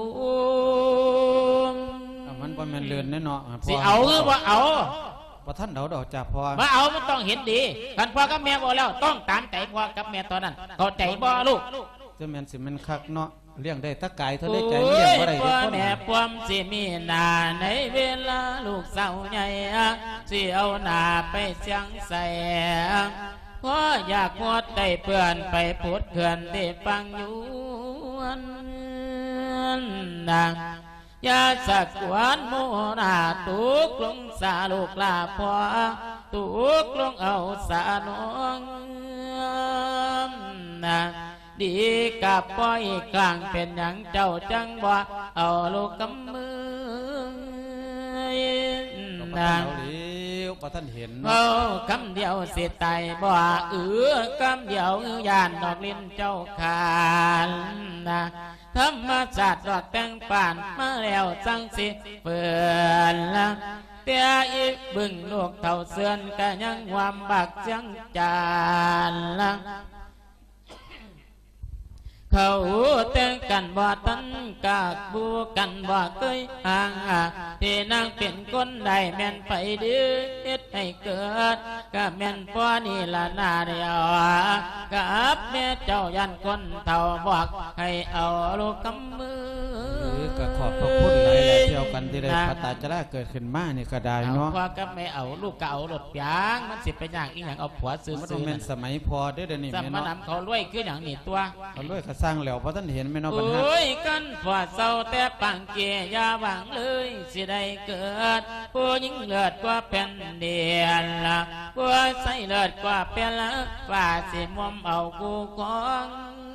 มันบ่แม่นเลือนแน่เนาะสิเอาหรือบ่เอาบ่ท่านเดาดอกจ้าพ่อว่าเอามันต้องเห็นดีกันพ่อกับแม่บอกแล้วต้องตามใจพ่อกับแม่ตอนนั้นเข้าใจบ่ลูกจะแม่นสิมันคักเนาะเลี้ยงได้ตะกายเท่าได้ใจเลี้ยงบ่ได้ทุกคนแม่พวมสิมีหน้าในเวลาลูกสาวใหญ่สิเอาหน้าไปเสียงใส่เพราะอยากหมดได้เพื่อนไปพูดเพื่อนได้ฟังอยู่ดังยาสักวันโมนาตุกลงสาลูกลาพ่อตุกลงเอาสาน้องดีกับพ่ออีกกลางเป็นอย่างเจ้าจังบ่เอาลูกกำมือนางบ่ท่านเห็นเอาคำเดียวสิตายบ่คำเดียวยานดอกลิ้นเจ้าขาดธรรมชาติดอกแตงป่านมาแล้วจังสิเปิดละเตียอีกบึงลูกเท่าเสื่อนก็ยังความบักจังจานละเขาแต่งกันบ่ตันกากบูกันบ่เคยห่างที่นางเป็นคนใดแม่นไปดื้อเฮ็ดให้เกิดก็แม่นพ่อนี่ละนาเดียวกับแม่เจ้ายันคนเท่าบอกให้เอาลูกกำมือก็ขอบพระคุณหลายๆเที่ยวกันที่ได้พระตาจราเกิดขึ้นมานี่ก็ได้เนาะพ่อกับแม่เอาลูกก็เอารถยางมันสิเป็นอย่างอีหยังเอาผัวซื้อมันเป็นสมัยพอเด้อนี่แม่เนาะสมัยนำเขารวยคืออย่างนี้ตัวเขารวยเขาสร้างแล้วเพราะท่านเห็นไหมเนาะปัญหาโอ้ยกันฝ่าเศร้าแต่ปังเกียยาหวังเลยสิได้เกิดผู้ยิ่งเลือดกว่าเป็นเดียนละผู้ใส่เลือดกว่าเป็นละฝ่าสิมอมเอากูของ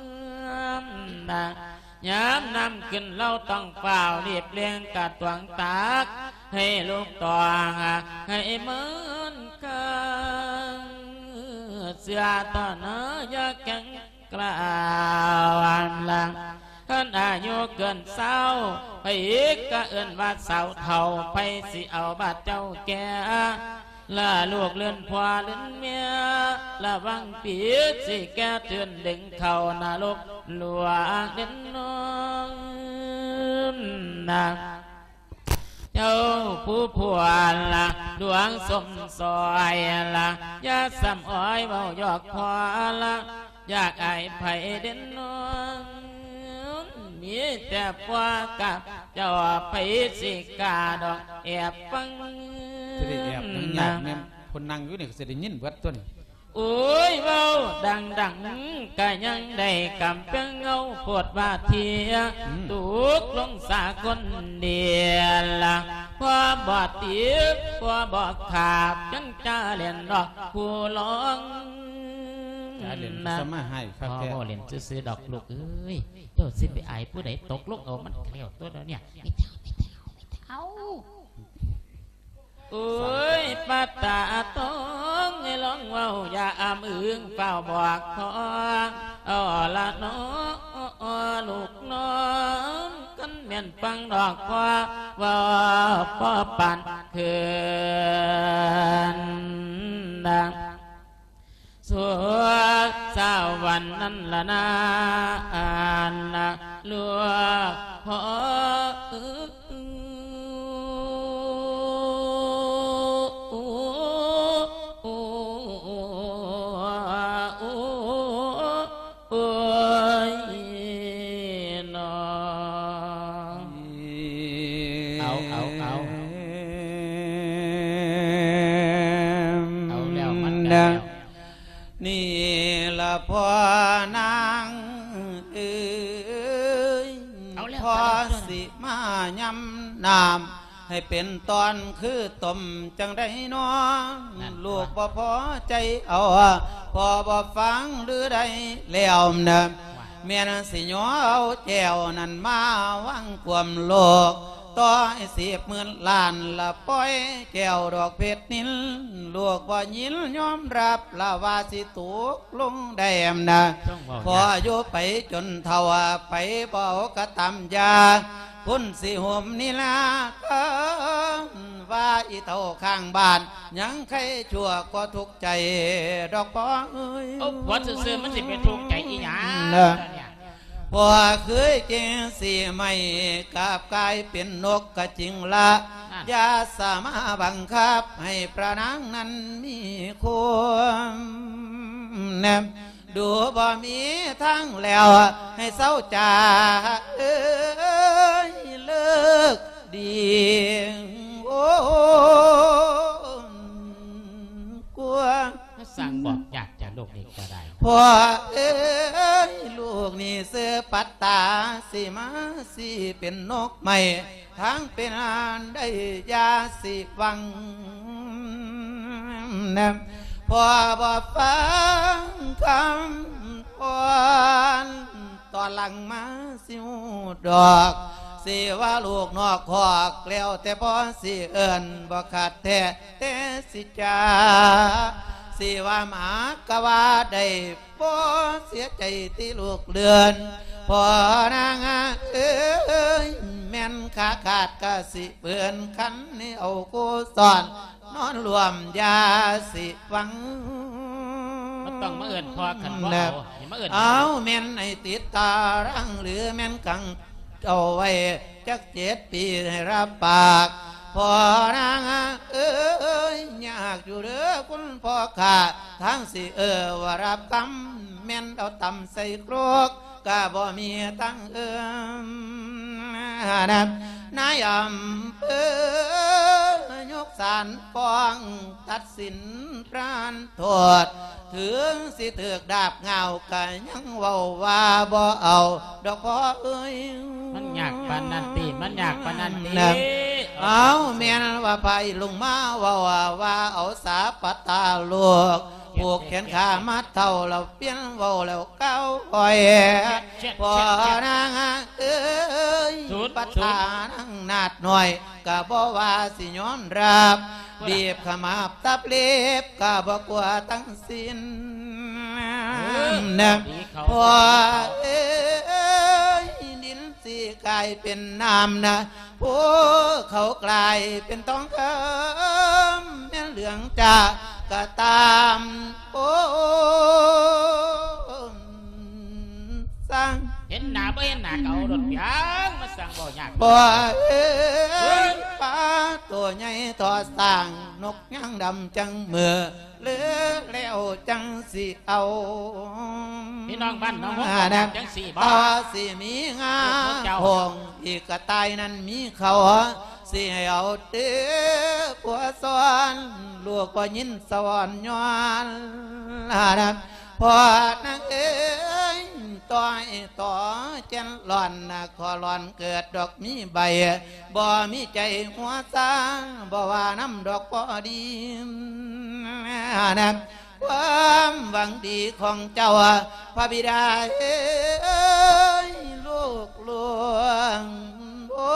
ย้ำนำขึ้นเราต้องเฝ้ารีบเลี้ยงกะตวงตากให้ลูกตวงให้เหมือนกันเสือต่อเนื้อยาแข็งกล่าวลังขันอายุเกินเศร้าไปอีกก็เอื่นว่าเศร้าเท่าไปสิเอาบาดเจ้าแก่ละลูกเลื่อนพวาเลื่อนเมียละวังปีสิแก่เตือนดึงเข่านาลูกหลวงเด่นน้องนาเจ้าผู้พวนละดวงสมซอยละยาสำอ้อยเบายอกพอละอยากไอ้ไผ่เด่นน้องมีแต่พวกกับเจ้าไผ่สิกาดอกแอบฟังจะได้แอบนั่งยากเนี่ยคนนั่งอยู่นี่ก็จะได้ยินเบิดตัวนี้โอ้ยเบาดังก็ยังได้กำเพียงเงาปวดบาดเทียตุกลงสาคนเดียละพอบอดตีบพอบอดขาบจังจ้าเลียนดอกผู้ร้องเล่นสมาให้ครับพ่อเล่นซื้อดอกลูกเอ้ยเจ้าสิไปไอผู้ใดตกลูกเอามันเลี้ยวตัวแล้วเนี่ยไม่เท่าโอ้ยปัตตาตองให้ร้องว่าอย่าอ้ำอึ้งเฝ้าบอกพ่อเอาละน้องลูกน้องกันเมียนฟังดอกพ่อว่าพ่อปั่นคืนดังสัวสาววันนั้นละนาลัวพ่อนะนี่ละพ่อนางเอ้ยพอสิมายำน้ำให้เป็นตอนคือต้มจังได้น้องลูกบ่พอใจเอาพอบ่ฟังหรือใดแล้วนะแม่นสิย้อเอาแจวนั่นมาวังความโลกต่อให้10,000 ล้านละปล่อยแก้วดอกเพชรนิลลูกบ่ยินยอมรับละว่าสิตกลงแดมนะพออยู่ไปจนเท่าไปเบากระตำยาพุ่นสิห่มนี่ละว่าอีเท่าข้างบ้านยังใครชั่วก็ทุกใจดอกป้อเอ้ยวัดซื่อมันสิเป็นทุกใจอีหยังพอเคยเก่งสิไม่กลับกลายเป็นนกกระจิงละอย่าสามารถบังคับให้ประนางนั้นมีความแนมดูบ่มีทั้งแล้วให้เศร้าจ่าเอ้ยเลิกดีโอ้กลัวสั่งบอกอยากจะลูกนี่ก็ได้พ่อเอ้ยลูกนี่เสื้อปัตตาสิมาสิเป็นนกใหม่ทั้งเป็นอันได้ยาสิวังนำพ่อบ่ฟังคำพ่อนตอนหลังมาสิวดอกสิว่าลูกนอกคอกแล้วแต่พ่อสิเอิ้นบ่ขาดแท้แต่สิจ้าสิว่าหมากะว่าได้บ่เสียใจที่ลูกเลือนพอนางเอ้ยแม่นขาดกะสิเปื่อนคันนี่เอากูสอนนอนรวมยาสิฟังมันต้องมาเอิ้นพอขันบ่เอาแม่นให้ติดตารังหรือแม่นกังเอาไว้จัก7 ปีให้รับปากพอนางเอ้ยอยากอยู่เด้อคุณพ่อข้าทั้งสิว่ารับกรรมแม่นเอาตำใส่ครกก็บ่มีตั้งนะนายอำเภอยกศาลฟ้องตัดสินพรานโทษถึงสิเถือกดาบเงาก็ยังเว้าว่าบ่เอาดอกพ่อเอ้ยมันอยากปานนันตีมันอยากปานนันตีเอาแม่นว่าไปลุงมาว่าเอาสาปตาลูกผูกแขนขามัดเท่าเราเปลี่ยนเว้าแล้วเก้าคอยพอนางเอ้ยปัตตานั่งนาดหน่อยก็บ่ว่าสิย้อนรับบีบขมับตับเล็บก็บ่กลัวตั้งสิ้นนะพอเอ้ยดินสิกลายเป็นน้ำนะพวกเขากลายเป็นทองคำแม่เหลืองจ้าก็ตามโอ้สั่งเห็นหน้าบ่เห็นหน้าเก่าโดดยังมาสั่งบ่ยากบ่เอ้ยปลาตัวใหญ่ทอสร้างนกย่างดำจังเมื่อเลือแล้วจังสิเอาพี่น้องบ้านน้องหงจังสิบ่สิมีงาหงอีกกระต่ายนั้นมีเขาสิให้เอาเด้อผัวสอนลูกก็ยินสวรรค์ย้อนนะพอนางเอ้ยต่อเจนหล่อนขอหล่อนเกิดดอกมีใบบ่มีใจหัวซาบ่ว่าน้ำดอกพอดีนะความหวังดีของเจ้าพระบิดาเอ้ยลูกหลวงโอ้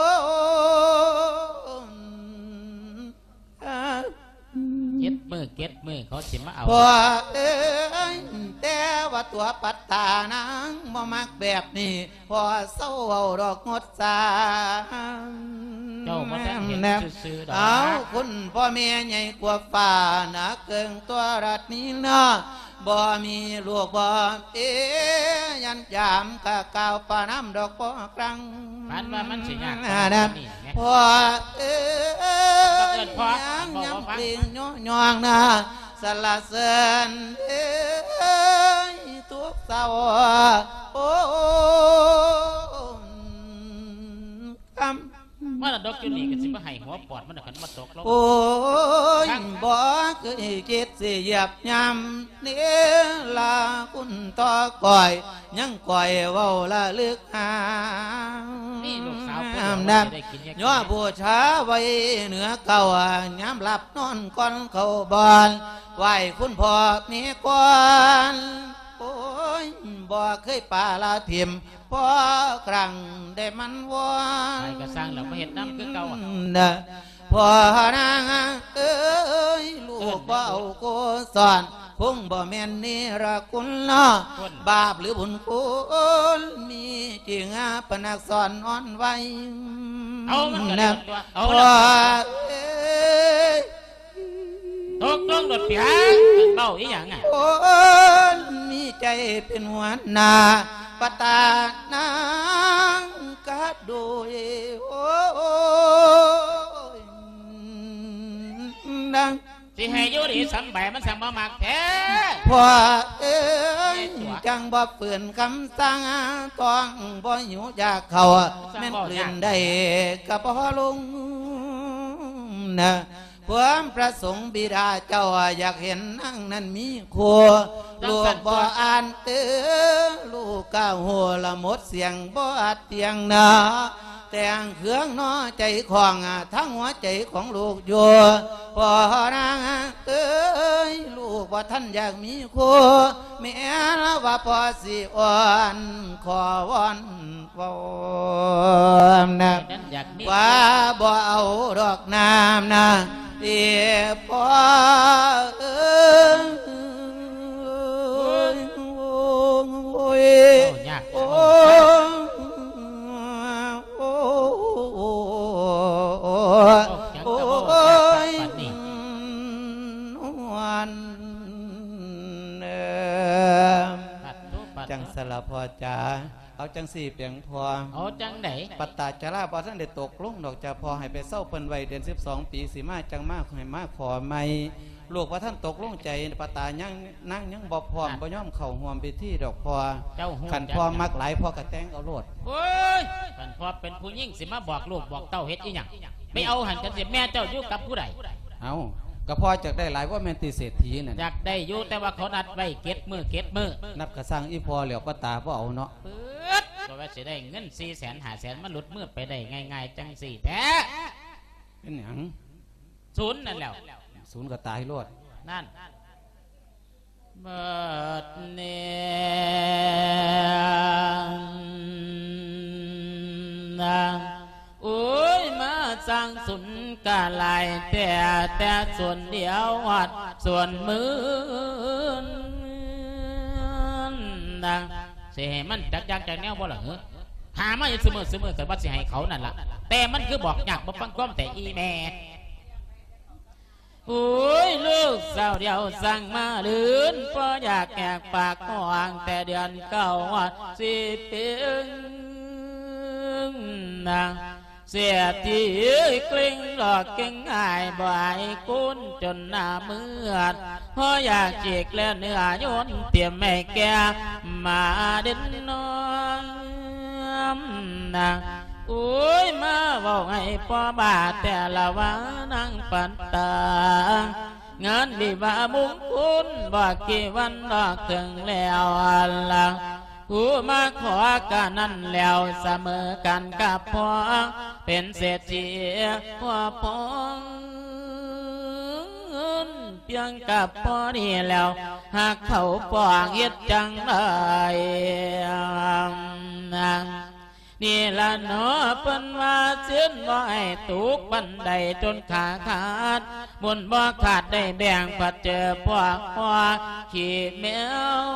เก็ดมือเขาสิมาเอาพ่อเอ้ยแต่ว่าตัวปัตตานังบ่มักแบบนี้พ่อเศร้าเอาดอกงดสาเจ้าบ่ทันเห็นซื่อๆดอกเอาคุณพ่อแม่ใหญ่กว่าฟ้านักเกินตัวรัฐนี้เนาะบ่มีลูกบ่ยันยามกะกาวปาน้ำดอกพ่อกลางบ้านว่ามันสิยากนี่พ่อเอ้ยยังเปลี่ยนย้องนะสละเสินเอ้ยทุกเศร้าโอ้มันมันดอกจุนี่ก็สิมาให้หัวปอดมันขันมาตกลงโอ้ยบ่เคยคิดสิเหยียบย่ำเนลาคุณต่อก่อยยังก่อยเว้าละลึกหานี่ลูกสาวเพิ่นนับได้กินยาย่อบูชาไว้เหนือเก่าย้ำหลับนอนก่อนเข้าบ้านไหวคุณพ่อมีก่อนโอ้ยบ่เคยป่าละทิมพ่อครั้งได้มันวอนไปก็สร้างแล้วมาเฮ็ดน้ำคือเก่าอะนะพ่อนางเอ้ยลูกบ่เอาโกสอนคงบ่แม่นนี่ระคุณเนาะบาปหรือบุญคุณมีจริงปนักสอนอ่อนไว้เอามันก็นะเดี๋ยวตัวเอาพ่อละเอ้ยตกลงรถเปียกเบ้าอีหยังอ่ะโอ้ยมีใจเป็นหัวหน้าปตานางกะโดยโอ้ยนางสิให้อยู่ดีสำใบมันสั่งบ่มักแท้พ่อเอ้ยจังบ่ฝืนคำสั่งต้องบ่หิวอยากเขาแม่นเปลี่ยนได้ก็บ่ลงนะความประสงค์บิดาเจ้าอยากเห็นนั่งนั้นมีครัวลูกบ่อ่านลูกก้าวหัวละหมดเสียงบ่อาจเตียงนาแต่งเครื่องน้อใจของทั้งหัวใจของลูกอยู่พ่อนางเอ้ยลูกว่าท่านอยากมีครัวแม้ว่าพ่อสิอ่อนขอวอนวอนนะนั่นอยากมีว่าบ่เอาดอกน้ำนะเอียพ่อเอ้ยโอ้ยโอ้ยยากโอ้ยโอ้ยโอ้ยวันจังสละพอจ๋าเอาจังสี่เปียงพอเอาจังไหนปัตตาจาราพอท่านได้ตกลงดอกจะพอให้ไปเศร้าเปิ้นไว้เดือน12 ปีสีมาจังมากให้มากขอไม่ลูกว่าท่านตกลงใจปัตตายังนั่งยังบ่พร้อมบ่ย่อมเข่าห่วมไปที่ดอกพอเจ้าหูขันพอมักหลายพอกระแตงเอาโลดโอ้ยขันพอเป็นผู้ยิ่งสิมาบอกลูกบอกเต้าเฮ็ดอีหยังไม่เอาหันกันสิแม่เจ้าอยู่กับผู้ใดเอาก็พอจะได้หลายว่าแมนติเศรษฐีนั่นอยากได้อยู่แต่ว่าเขานัดไว้เก็ดมือนับกระสังอีพอเหลียวปัตตาบ่เอาเนาะเปิดก็ว่าสิได้เงิน400,000-500,000มันหลุดมือไปได้ง่ายๆจังสี่แท้เป็นหยังศูนย์นั่นแล้วศูนย์ก็ตายโลดนั่นเบิดเนียโอ้ยมาสร้างสุนกาลายแต่ส่วนเดียววัดส่วนมือนะสิให้มันจักจากแนวบ่ล่ะเหรอหามาอยู่เสมอแต่ว่าสิให้เขานั่นล่ะแต่มันคือบอกอยากบ่ฟังความแต่อีแม่โอ้ยลูกสาวเดียวสั่งมาลื่นพออยากแอกปากห่วงแต่เดือนเก้าวัดสิเปียงนะเสียทีกลิ้งหลอกเก่งง่ายบ่ายกุ้นจนหน้ามืดพออยากจีกแล้วเนื้อโยนเตรียมไม่แก่มาเด่นนอนนะโอ้ยมาบอกให้พ่อบาแต่ละวันนั่งปันตางานวิวาบุญคุณบอกกี่วันดอกถึงแล้วอันละกูมาขอกันนั่นแล้วเสมอกันกับพ่อเป็นเศรษฐีพ่อพองเพียงกับพ่อนี่แล้วหากเขาปองเย็ดจังเลยนี่ละเนาะเปิ้นว่าเส้นว่าให้ตุกบันไดจนขาขาดบนบ่ขาดได้แบ่งปัดเจอพวกพ่อขี้แมว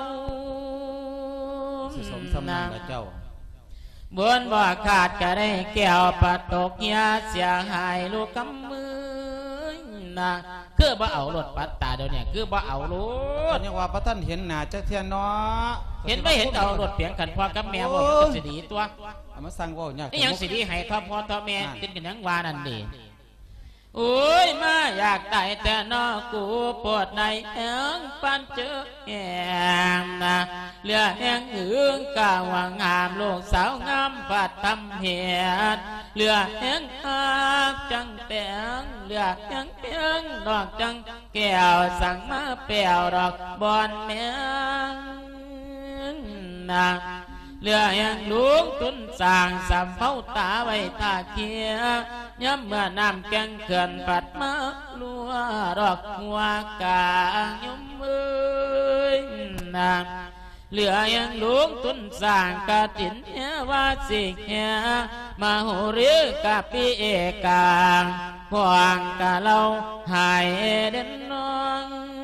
สมสำนักเจ้าบนบ่ขาดก็ได้แก้วปัดตกยาเสียหายลูกกำมือนะคือบ่เอารถปัดตาเดี๋ยวนี้คือบ่เอารถยังว่าพระท่านเห็นหน้าจักเทียนเนาะเห็นไม่เห็นเอารถเปียงกันพ่อกับแม่บ่มันสิดีตัวเอามาสั่งว่ายากนี่ยังสิดีให้พ่อพ่อแม่ติดกันยังว่านั่นดิโอ้ยมาอยากได้แต่นอกูปวดในแหงปันเจอแหงนะเลือแหงอื่นกะว่างามลูกสาวงามปัดทำเหตุเหลือแห้งอาจังแปงเหลือแห้งเพียงดอกจังแก้วสั่งมาแปวดอกบอนแมงนาเหลือแห้งลุงตุนสร้างสำเภาตาไว้ตาเคียย้ำเมื่อน้ำแกงเขื่อนปัดมาลัวดอกหัวกายุ่มเอ้ยนาเหลือยังหลวงตุนสร้างกาตินเฮว่าสิเฮมาโหรือกาปีเอกาขวางกาเราหายเด่นน้อง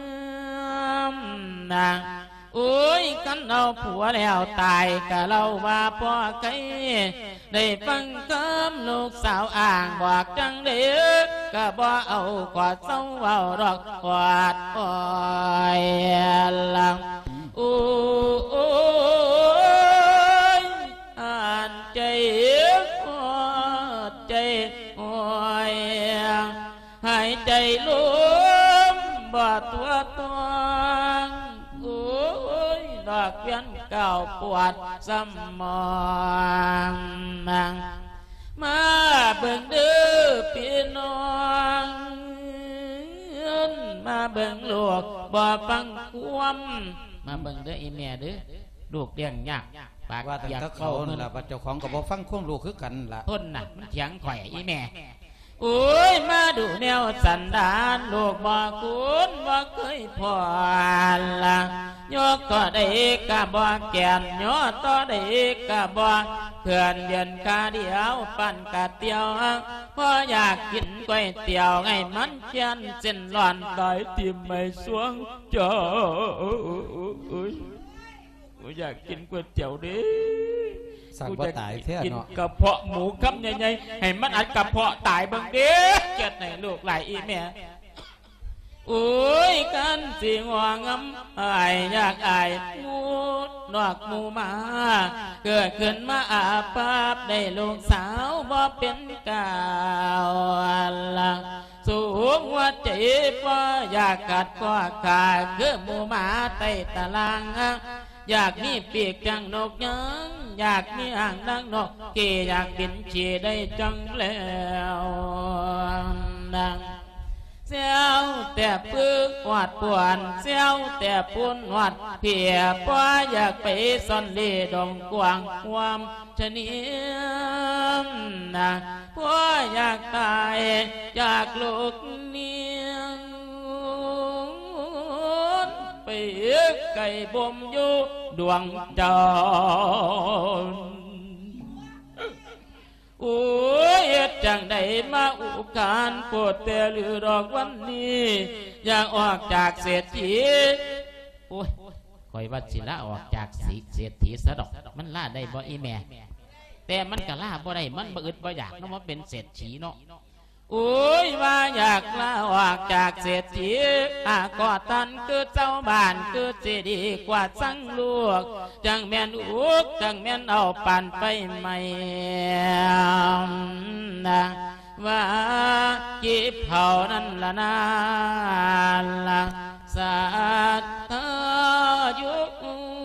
นางโอ้ยกันเอาผัวแล้วตายกะเราว่าพ่อไก่ได้ฟังคำลูกสาวอ่างบอกจังเด็กก็บ่เอากว่าเศร้าเบาดอกกวาดปล่อยลังโอ้ยอ่านใจหัวใจหอยหายใจล้มบ่ตัวตัวโอ้ยดอกเวียนเก่าปวดสมองมาเบิ่งเด้อพี่น้องมาเบิ่งลูกบ่ฟังความมาเบิ่งเด้ออีแม่เด้อลูกเลี้ยงยากปากว่าแต่อยากเขาล่ะบัดเจ้าของก็บ่ฟังความรู้คือกันล่ะทนน่ะมันเถียงข่อยอีแม่โอ้ยมาดูแนวสันดานลูกบ่คุ้นบ่เคยพอละยกต่อได้กะบ่แก่นยอต่อได้กะบ่เพื่อนเย็นกะเดียวปั่นกะเตียวพออยากกินก๋วยเตี๋ยวไงมันเชียนเส้นร้อนตายทิ่มไม่สวงจออยากกินก๋วยเตี๋ยวดิสั่งบ่ตายแท้เนาะกินกระเพาะหมูคำใหญ่ๆให้มันอัดกระเพาะตายบางเด้อเกิดในลูกหลายอีแม่โอ้ยกันสิหัวงำอายอยากอายมูนอกหมูมาเกิดขึ้นมาอาปาบได้ลูกสาวบ่เป็นกาวละสูงหัวใจบ่อยากกัดก็ขาดคือหมูหมาใต้ตารางอยากมีปีกจังนกยังอยากมีอ่างดังนกกี่อยากบินขี่ได้จังแล้วดังเสียวแต่ปึกหวัดปวนเสียวแต่ปุ่นหวัดเพียป้าอยากไปซ่อนเล่ดงกว้างความชะเนียมนะป้าอยากตายอยากลูกเนียงไปไก่บ่มอยู่ดวงจันทร์โอ้ยจังได้มาอุการปวดแต่หรือดอกวันนี้อยากออกจากเศรษฐีโอ้ยคอยว่าสิละออกจากเศรษฐีซะดอกมันล่าได้บ่อีแม่แต่มันก็ล่าบ่ได้มันบ่อึดบ่อยากเนาะมันเป็นเศรษฐีเนาะโอ้ยว่าอยากลาออกจากเศรษฐีก็ตันคือเจ้าบ้านคือสิดีกว่าสั่งลูกจังแม่นอุกจังแม่นเอาปั่นไปใหม่นะว่าจีบเผานั่นละนาละสัตตายุก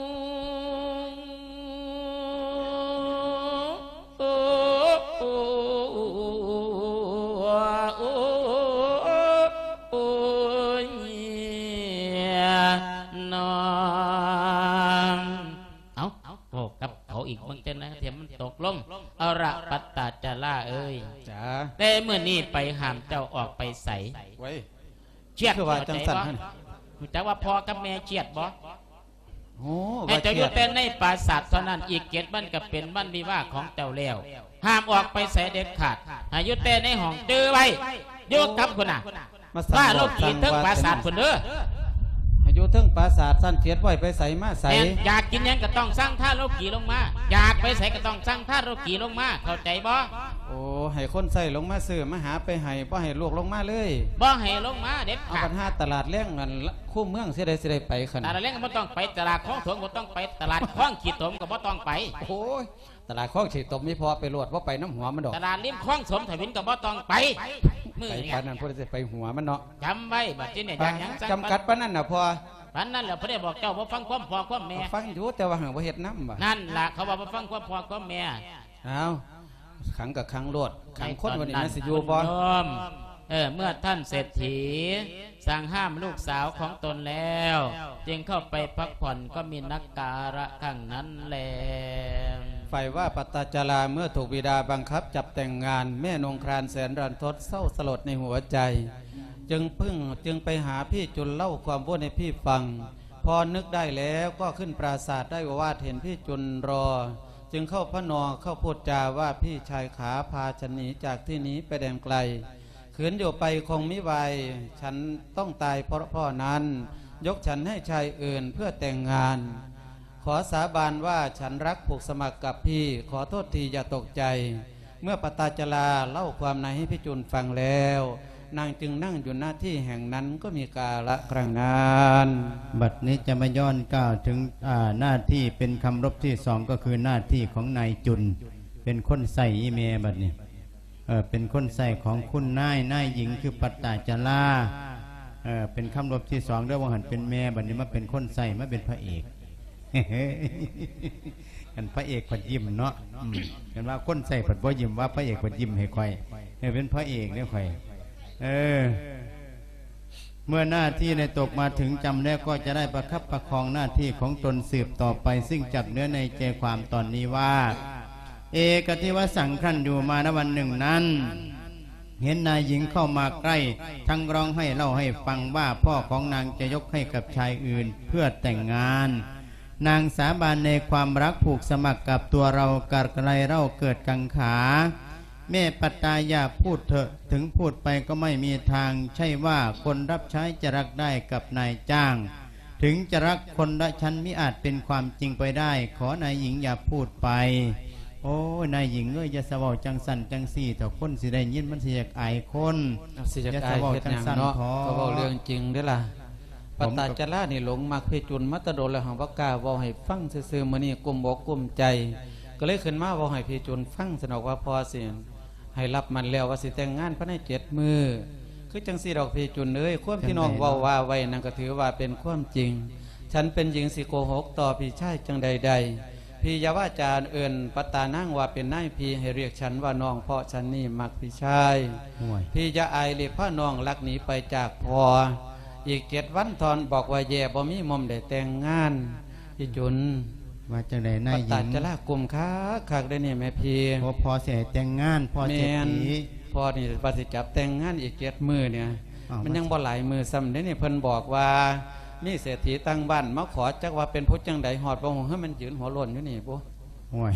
อีกบางเจนนะเทียมมันตกลงเอาละปัตตาจาราเอ้ยจ้าแต่เมื่อนี้ไปห้ามเจ้าออกไปใส่ไว้เชียดบ่ใจบ่รู้จักว่าพ่อกับแม่เชียดบ่ให้เจ้าอยู่แต่ในปราสาทเท่านั้นอีก7 วันก็เป็นวันวิวาห์ของเจ้าแล้วห้ามออกไปใส่เด็ดขาดให้อยู่แต่ในห้องจื้อไว้อยู่กับคนน่ะว่าโลกกี่ถึงปราสาทคนเด้ออยู่ทึ่งปราสาทสั้นเทียดไว้ไปใส่มาใส่อยากกินยังก็ต้องสร้างท่าโลกีลงมาอยากไปใส่ก็ต้องสร้างท่าโลกีลงมาเข้าใจบ่โอ้ให้คนใส่ลงมาซื้อมาหาไปให้บ่ให้ลวกลงมาเลยบ่ให้ลงมาเด็ดขาดปัญหาตลาดแรงนั่นคู่เมืองเสียได้ไปขนาดตลาดแรงก็บ่ต้องไปตลาดคลองถมก็ต้องไปตลาดคลองขีดถมก็บ่ต้องไปโอ้ยตลาดคลองขีดถมมีพอไปรวดว่าไปน้ำหัวมันดอกตลาดริมคลองถมถวินก็บ่ต้องไปมือเนี่ยนั่นพอจะไปหัวมันเนาะจำไว้บัดนี้เนี่ยยังจำกัดปะนั่นน่ะพอพันนั่นแหละพระเดชบอกเจ้าว่าฟังความพ่อความแม่ฟังอยู่แต่ว่าหางว่าเห็ดน้ำบ่นั่นแหละเขาบอกว่าฟังความพ่อความแม่เอาขังกับขังโลดขังคนวันนี้มันสิอยู่บ่เมื่อท่านเศรษฐีสั่งห้ามลูกสาวของตนแล้วจึงเข้าไปพักผ่อนก็มีนักการะข้างนั้นแลฝ่ายว่าปัตตาจาราเมื่อถูกบิดาบังคับจับแต่งงานแม่นงครานแสนรันทดเศร้าสลดในหัวใจจึงไปหาพี่จุลเล่าความวุ่นให้พี่ฟังพอนึกได้แล้วก็ขึ้นปราสาทได้วาดเห็นพี่จุลรอจึงเข้าพระนอเข้าพูดจาว่าพี่ชายขาพาฉันหนีจากที่นี้ไปแดนไกลขืนอยู่ไปคงมิไหวฉันต้องตายเพราะพ่อนั้นยกฉันให้ชายอื่นเพื่อแต่งงานขอสาบานว่าฉันรักผูกสมัครกับพี่ขอโทษทีอย่าตกใจเมื่อปตาจลาเล่าความในให้พี่จุลฟังแล้วนางจึงนั่งอยู่หน้าที่แห่งนั้นก็มีกาละครั้งนั้นบัดนี้จะมาย้อนก้าวถึงหน้าที่เป็นคำรบที่สองก็คือหน้าที่ของนายจุลเป็นคนใส่อีเมบัดนี้เป็นคนใส่ของคุณนายหญิงคือปัตตาจลาเป็นคำรบที่สองด้วยว่าหันเป็นแม่บัดนี้มาเป็นคนใส่มาเป็นพระเอกกันพระเอกผัดยิ้มเนาะกันว่าคนใส่ผัดบ่ยิ้มว่าพระเอกผัดยิ้มให้ใครเป็นพระเอกเนี่ยใครเมื่อหน้าที่ในตกมาถึงจำแล้วก็จะได้ประคับประคองหน้าที่ของตนสืบต่อไปซึ่งจับเนื้อในใจความตอนนี้ว่าเอกทิวสังครั้นอยู่มาณวันหนึ่งนั้นเห็นนายหญิงเข้ามาใกล้ทั้งร้องให้เล่าให้ฟังว่าพ่อของนางจะยกให้กับชายอื่นเพื่อแต่งงานนางสาบานในความรักผูกสมัครกับตัวเรากัดไกลเล่าเกิดกังขาแม่ปัตตายาพูดเถอะถึงพูดไปก็ไม่มีทางใช่ว่าคนรับใช้จะรักได้กับนายจ้างถึงจะรักคนละชั้นมิอาจเป็นความจริงไปได้ขอนายหญิงอย่าพูดไปโอ้นายหญิงอย่าสะเวาจังสันจังสี่แต่คนสิได้ยินมันสิอยากอายคนอย่าสะเวาจังสันเนาะก็เว้าเรื่องจริงเด้อล่ะปัตตาจลานี่หลงมักเพจุนมัตตโดนแล้วหังบ่กล้าเว้าให้ฟังซื่อๆมื้อนี้กุมอกกุมใจก็เลยขึ้นมาเว้าให้เพจุนฟังสนอกว่าพอสิให้รับมันแล้วว่าสิแต่งงานภายใน7 มื้อคือจังสี่ดอกเพจุนเอ้ยความพี่น้องเว้าว่าไว้นั่นก็ถือว่าเป็นความจริงฉันเป็นหญิงสิโกหกต่อพี่ชายจังใดๆพี่อย่าว่าจารเอิ้นปัตตานั่งว่าเป็นนายพี่ให้เรียกฉันว่าน้องเพราะฉันนี่มักพี่ชายพี่จะอายเลยพาน้องลักหนีไปจากพ่ออีก7 วันทอนบอกว่าแย่บ่มีมอมได้แต่งงานพี่จุนว่าจังได๋นายหญิงปัตตาจลากลุ่มค้าคักได้นี่แม่พี่พอสิให้แต่งงานพอเจ็ดปีพอนี่ว่าสิจับแต่งงานอีก7 มื้อเนี่ยมันยังบ่หลายมื้อซ้ำได้นี่เพิ่นบอกว่ามีเศรษฐีตั้งบ้านมาขอจักว่าเป็นพุทธจังใดหอดบ่ฮู้ให้มันยืนหัวโล้นอยู่นี่บ่โอ้ย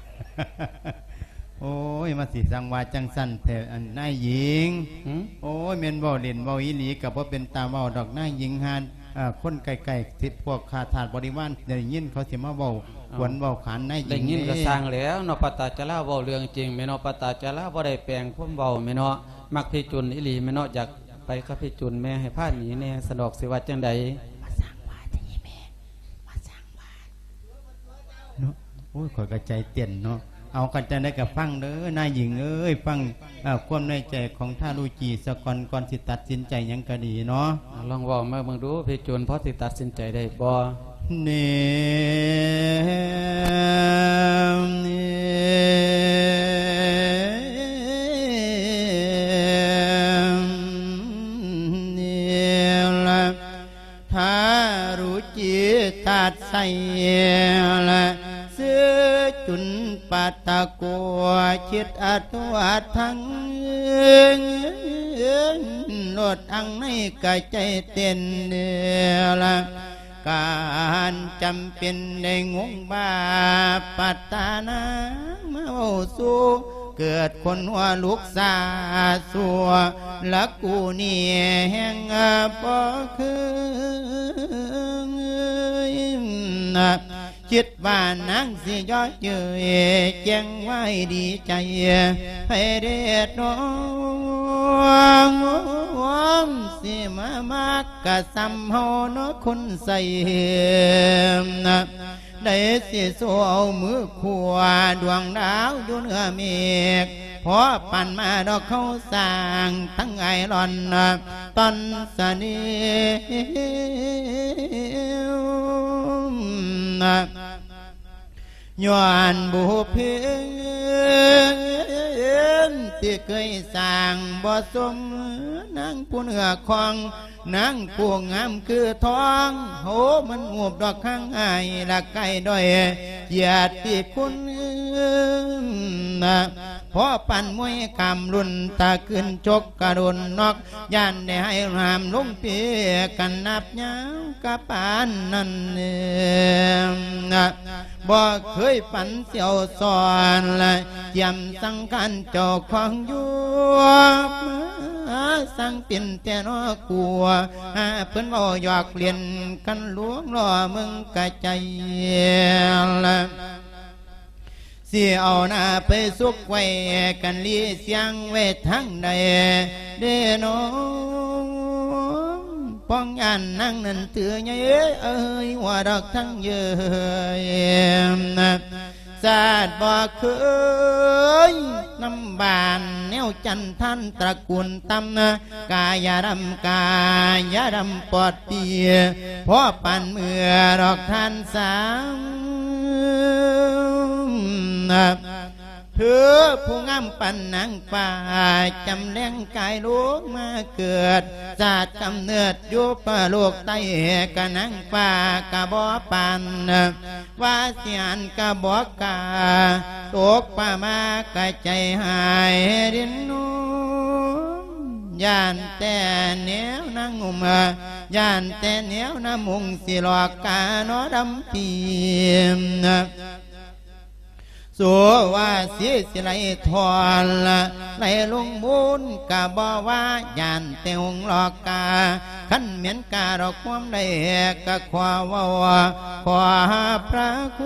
โอ้ยมาสิสังวาจังสั่นแต่นายหญิงโอ้ยแม่นเว้าเล่นเว้าอีหลีก็บ่เป็นตาเว้าดอกนายหญิงหาคนไกลๆที่พวกข้าทาสบริวารได้ยินเขาสิมาเว้าขวนเว้าขานนายหญิงได้ยินก็สร้างแล้วเนาะปัตตาจลาเว้าเรื่องจริงแม่เนาะปัตตาจลาบ่ได้แปลงความเว้าแม่เนาะมักพี่จุนอีหลีแม่เนาะอยากไปกับพี่จุนแม่ให้พาหนีแน่สะดอกสิว่าจังใดเนาะโอ้ยขอยกระใจเต้นเนาะเอากันจะได้กับฟังเด้อนายหญิงเอ้ยฟังความในใจของท่าลูจีสะก่อนสิตัดสินใจยังก็ดีเนาะลองบอกมาเบิ่งดูพี่จุนพอสิตัดสินใจได้บ่เนท่าลูจีตัดใส่ละจุนปัตตะกัวชิดอัตวัดทั้งโลดอังในกะใจเต้นเดือละการจำเป็นในงงบาปัตตานามาสู่เกิดคนหัวลูกสาสัวละกูนี่แห่งบ่คือคิดว่านางสิย้อยเยยแจ้งไว้ดีใจให้เด็ดน้องสิมามากกะซ้ำเฮาเนาะคนใส่ได้สิสู้เอามือขวาดวงดาวอยู่เหนือเมฆพอปั่นมาดอกเขาสร้างทั้งไอรอนตอนสนิย้อนบุพเพที่เคยสร้างบ่สมนางผู้เหนือคองนางผู้งามคือทองโหมันงบดอกข้างไอละไก่ด้อยเกียรติคุณพอปั่นมวยคำรุ่นตาขึ้นจกกระโดนนอกย่านได้ให้รามลงเปียกันนับยาวกะปานนั่นบ่เคยฝันเสียวสอนละเยี่ยมสังกันเจ้าของอยู่มาสังปิ่นแต่นอกลัวเพิ่นบ่อยากเปลี่ยนกันหลวงล่อมึงกะใจละสิเอาหน้าไปสุกไว้กันลีเสียงไว้ทั้งใดเด้น้องป้องยันนั่งนั่นเตือเยเอ้ยว่าดอกทั้งเยศาสตร์บ่เคยน้ำบานแนวจันทันตระกูลตำกายดำกายดำปอดเปียพ่อปั่นเมื่อดอกทันสามเธอผู้งามปันนางป่าจำแรงกายลูกมาเกิดศาสตร์กำเนิดยุบโลกใต้กะนางป่ากะบ่ปันว่าเสียนกะบ่กาตกป่ามากะใจหายดินนูย่านแต่เหนียวนั่งงมย่านแต่เหนียวน้ำมุงสิหลอกกาโนดำปีมสัวว่าเสียสิไหลทอนไหลลงบุญกะบ่ว่าย่านแต่หงหลอกกาขันเหมือนกาดอกความได้กะขวาว่าขวาพระ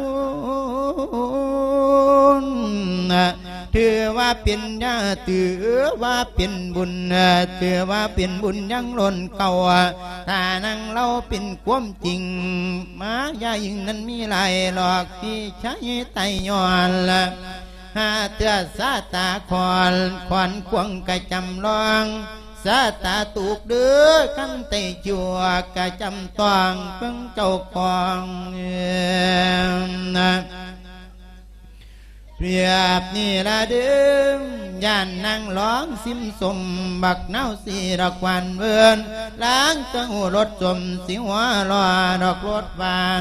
คุณถือว่าเป็นญาถือว่าเป็นบุญถือว่าเป็นบุญยังล้นเก่าถ้านั่งเราเป็นความจริงมาอย่ายิ่งนั้นมีหลายหลอกที่ใช้ไตย้อนหาเตือสาตาคอนขวัญควงกะจำลองสาตาตูกเดือกันเตยจัวกะจำตองเพิ่งเจ้าของเปรียบนี่ละเดิมย่านนั่งร้องซิมสมบักเน่าสีดอกวันเวินล้างตัวหูรถจมสิหัวรอดอกรถบาน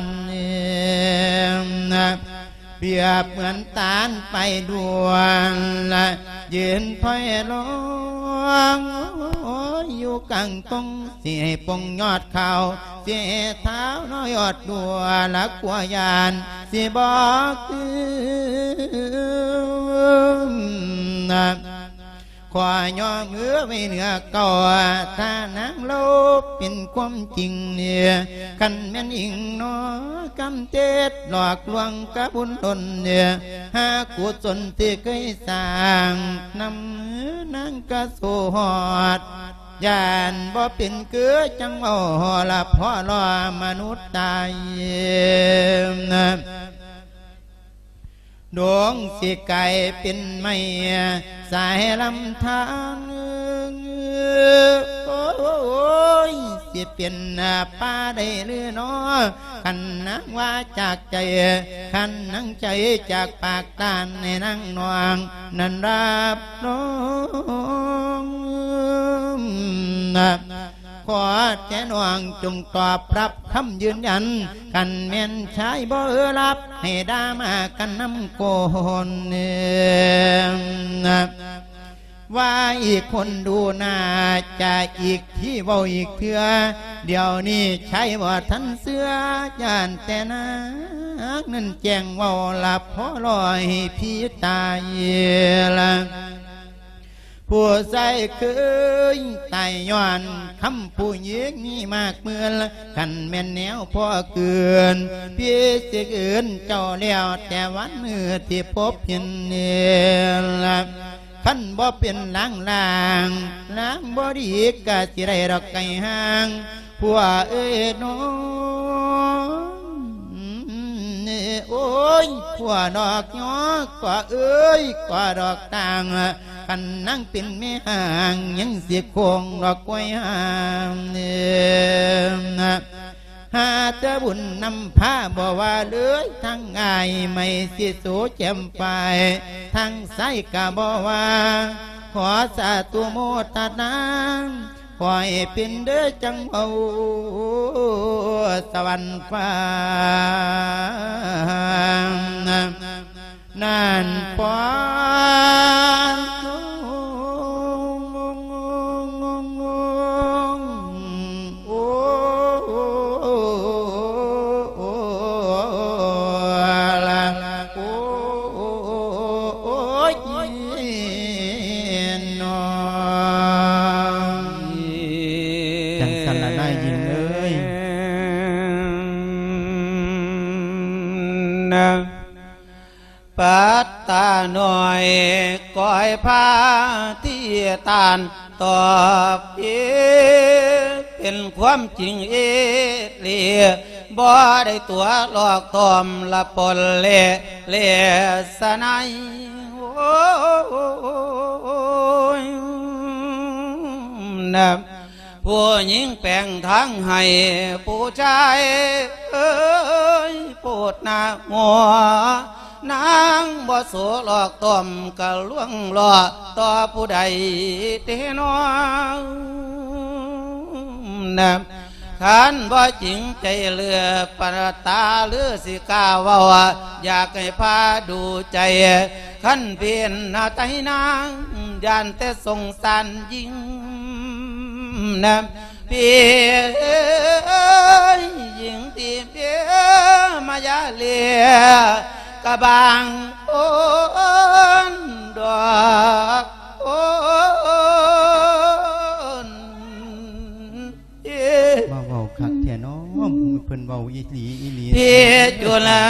เปรียบเหมือนตาลไปดวนละยืนถอยลงอยู่กลางตรงเสียปงยอดเขาเสียเท้าน้อยยอดดัวละกลัวยานสิบอกขวายอมือไม่เหนือเก่าถ้านังลบเป็นความจริงเนี่ยกันแม่นอิงน้อกำเจ็ดหลอกลวงกะบุญตนเนี่ยหากุศลที่เคยสร้างนำมือนั่งกะโซหอดยานบ่เป็นเกือจังเอาละพ่อรอมนุษย์ตายดวงสิไก่เป็นไม่สายลำทางโอ้ยสิเป็นป้าได้หรือน้อขันนังว่าจากใจขันนังใจจากปากตานในนั่งนวงนันรับน้องขอแจ้นวงจงตอบรับคำยืนยันกันแม่นชายบ่รับให้ดามากันน้ำโกนว่าอีกคนดูน่าจะอีกที่เว้าอีกเถื่อเดี๋ยวนี้ใช้บ่ทันเสื้อย่านแต่นักนั่นแจ้งเว้าหลับพอลอยพี่ตายละผู้ใส่เคยตายย้อนคำผู้หญิงมีมากเมื่อขันแม่นแนวพ่อเกินพี่สิเกินเจ้าแล้วแต่วันมือที่พบเห็นละขันบ่เป็นล้างล้างบ่ดีกะสิได้ดอกไก่ห่างผัวเอ้ยน้องโอ้ยผัวดอกย้อกว่าเอ้ยกว่าดอกต่างกันนั่งเป็นแม่ห่างยังเสียคงดอกกล้วยห่างหาเจ้าบุญนำผ้าบ่ว่าเลยทั้งไงไม่สิสูแจ่มไปทั้งใสกะบ่ว่าขอสาธุโมทนาขอให้เป็นเด้อจังเอาสวรรค์ฟ้านั่นปอนปัตตาหน่อยก้อยพาที่ตานตอบเป็นความจริงเลียบ่ได้ตัวหลอกตอมละปนเล่สนายนับผู้หญิงแปลงทางให้ผู้ชายโปรดหน้าหัวนางบ่โสหลอกต้อมกะล่วงล่อต่อผู้ใดเตนอนับขันบ่จริงใจเลือปรตาหรือสิกาว่าอยากให้พาดูใจขันเพียนหน้าไตนางยานแต่สงสารยิ่งนับเพียยิ่งตีเพียมายาเลียกะบางโอนดอกโอนเบาคักแท่น้อมเพิ่นเบาอีหลีเพียจุลา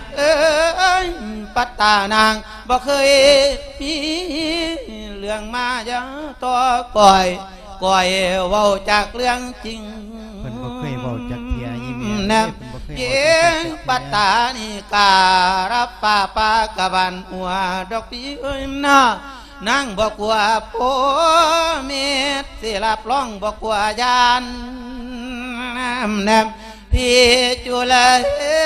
ปัตตานางบ่เคยมีเรื่องมาอย่าต่อก่อยเว้าจากเรื่องจริงเพิ่นบ่เคยเว้าจากเทียอีแม่เพิ่นบ่เคยเว้าปัตตานิการัปปากะบันหัวดอกปีเอ้ยนะนางบ่กลัวโพเม็ดสิรับรองบ่กลัวยานแนมพี่จุลา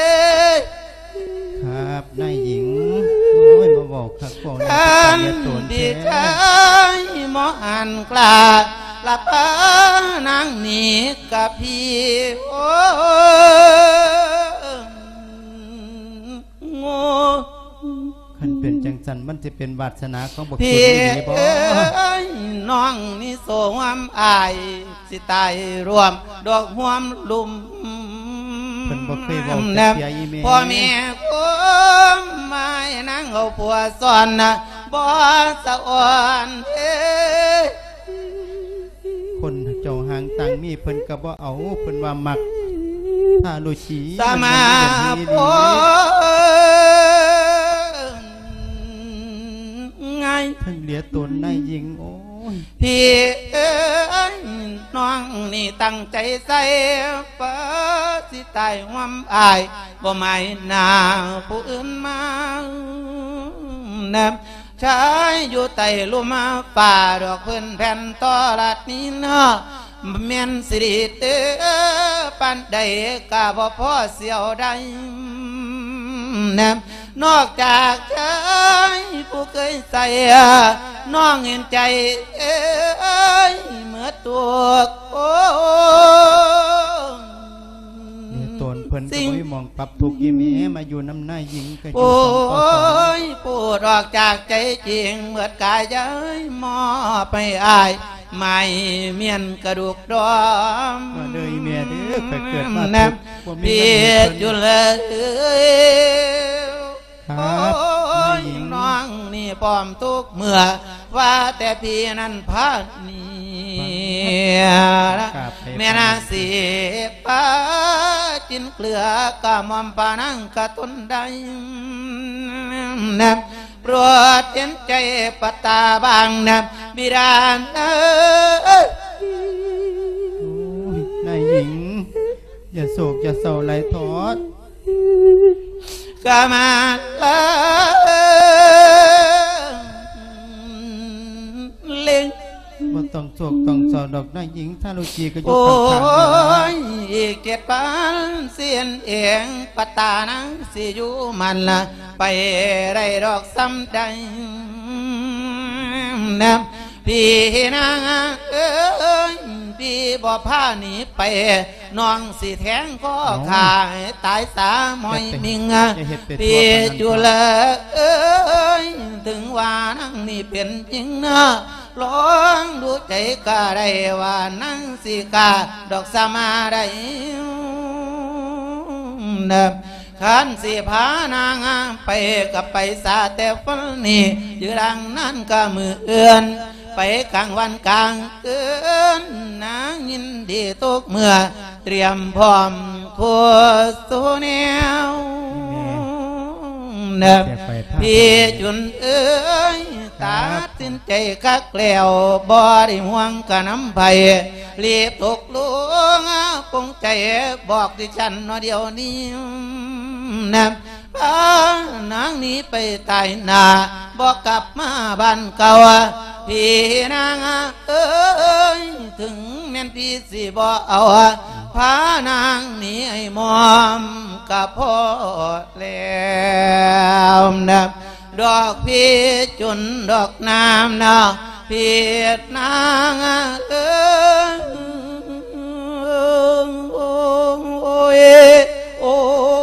ครับนายหญิงโอ้ยบ่บอกคักบ่นี่ตนดีใจหมอหันกล้าละปานางนี่กับพี่โอ้โง่คันเป็นจังสันมันจะเป็นวาสนาของบุคคลพี่บ่น้องนี่โสวมอายสิตายรวมดอกหวมลุมเพิ่นบ่เคยเว้าจักเสียอีแม่พ่อแม่กูไม่นั่งเอาผัวซ้อนนะบ่สะอ่อนคนเจ้าหางตังมีเพิ่นก็บ่เอาเพิ่นว่ามักถ้าลูชีสมาพ่อไงทั้งเหลียตนนายหญิงโอ้ยพี่น้องนี่ตั้งใจใส่ฟ้าสิตายหวมอายบ่หมายหน้าผู้อื่นมาแนบชายอยู่ใต้ลุ่มป่าดอกเพิ่นแผ่นต่อลัดนี้เนาะเมียนสิริเตปันใดกะบ่พอเสียวใดแนบนอกจากชายผู้เคยใส่น้องเห็นใจเมื่อตัวโอ้ตนเพิ่นก็บ่มองปรับทุกข์อีแม่มาอยู่น้ำนายหญิงก็อยู่โอ้ยพูดออกจากใจจริงเมื่อกายย้ายมอไปอายไม่เมียนกระดูกดอมว่าเด้ออีแม่เด้อไปเกิดมาทุกข์เพียรอยู่เลยโอ้ยน้องนี่ป้อมทุกเมื่อว่าแต่พี่นั้นพานี่แม่นาสีป้าจินเกลือกะมอมปานังกะต้นใดนะโปรดเห็นใจปตาบางนะบิดานนายหญิงอย่าโศกอย่าเศร้าไหลทอดกามาลาเล่งบ่ต้องโศกต้องเศร้าดอกนายหญิงถ้าลูกจีก็อยู่ข้างๆอีก7 ปันเสียนเอียงปตานังสิอยู่มันละไปไรดอกซ้ำใดนะพี่นางเอ้ยพี่บ่พาหนีไปน้องสิแทงข้อขาให้ตายสาหมอยมิงพี่จุลเอ้ยถึงว่านั่งนี่เป็นจริงนะลองดูใจก็ได้ว่านั่งสิกาดอกสมาได้ขันสิพานางไปกับไปสาแต่ฝันนี่อยู่ดังนั้นก็มือเอื่อนไปกลางวันกลางเกินนางยินดีทุกเมื่อเตรียมพร้อมคู่สู่แนวพี่จุนเอ้ยตัดสินใจคักแล้วบ่ได้ห่วงกะน้ำไผ่รีบตกลงปงใจบอกดิฉันว่าเดียวนี้นะนางนี้ไปตายนาบอกกลับมาบ้านเก่าพี่นางเอ้ยถึงแม่นพี่สิบ่เอาพานางนี้ไอ้มอมกับพ่อแล้วนะดอกพี่จุนดอกน้ำนะพี่นางเอ้ยโอ้ยโอ้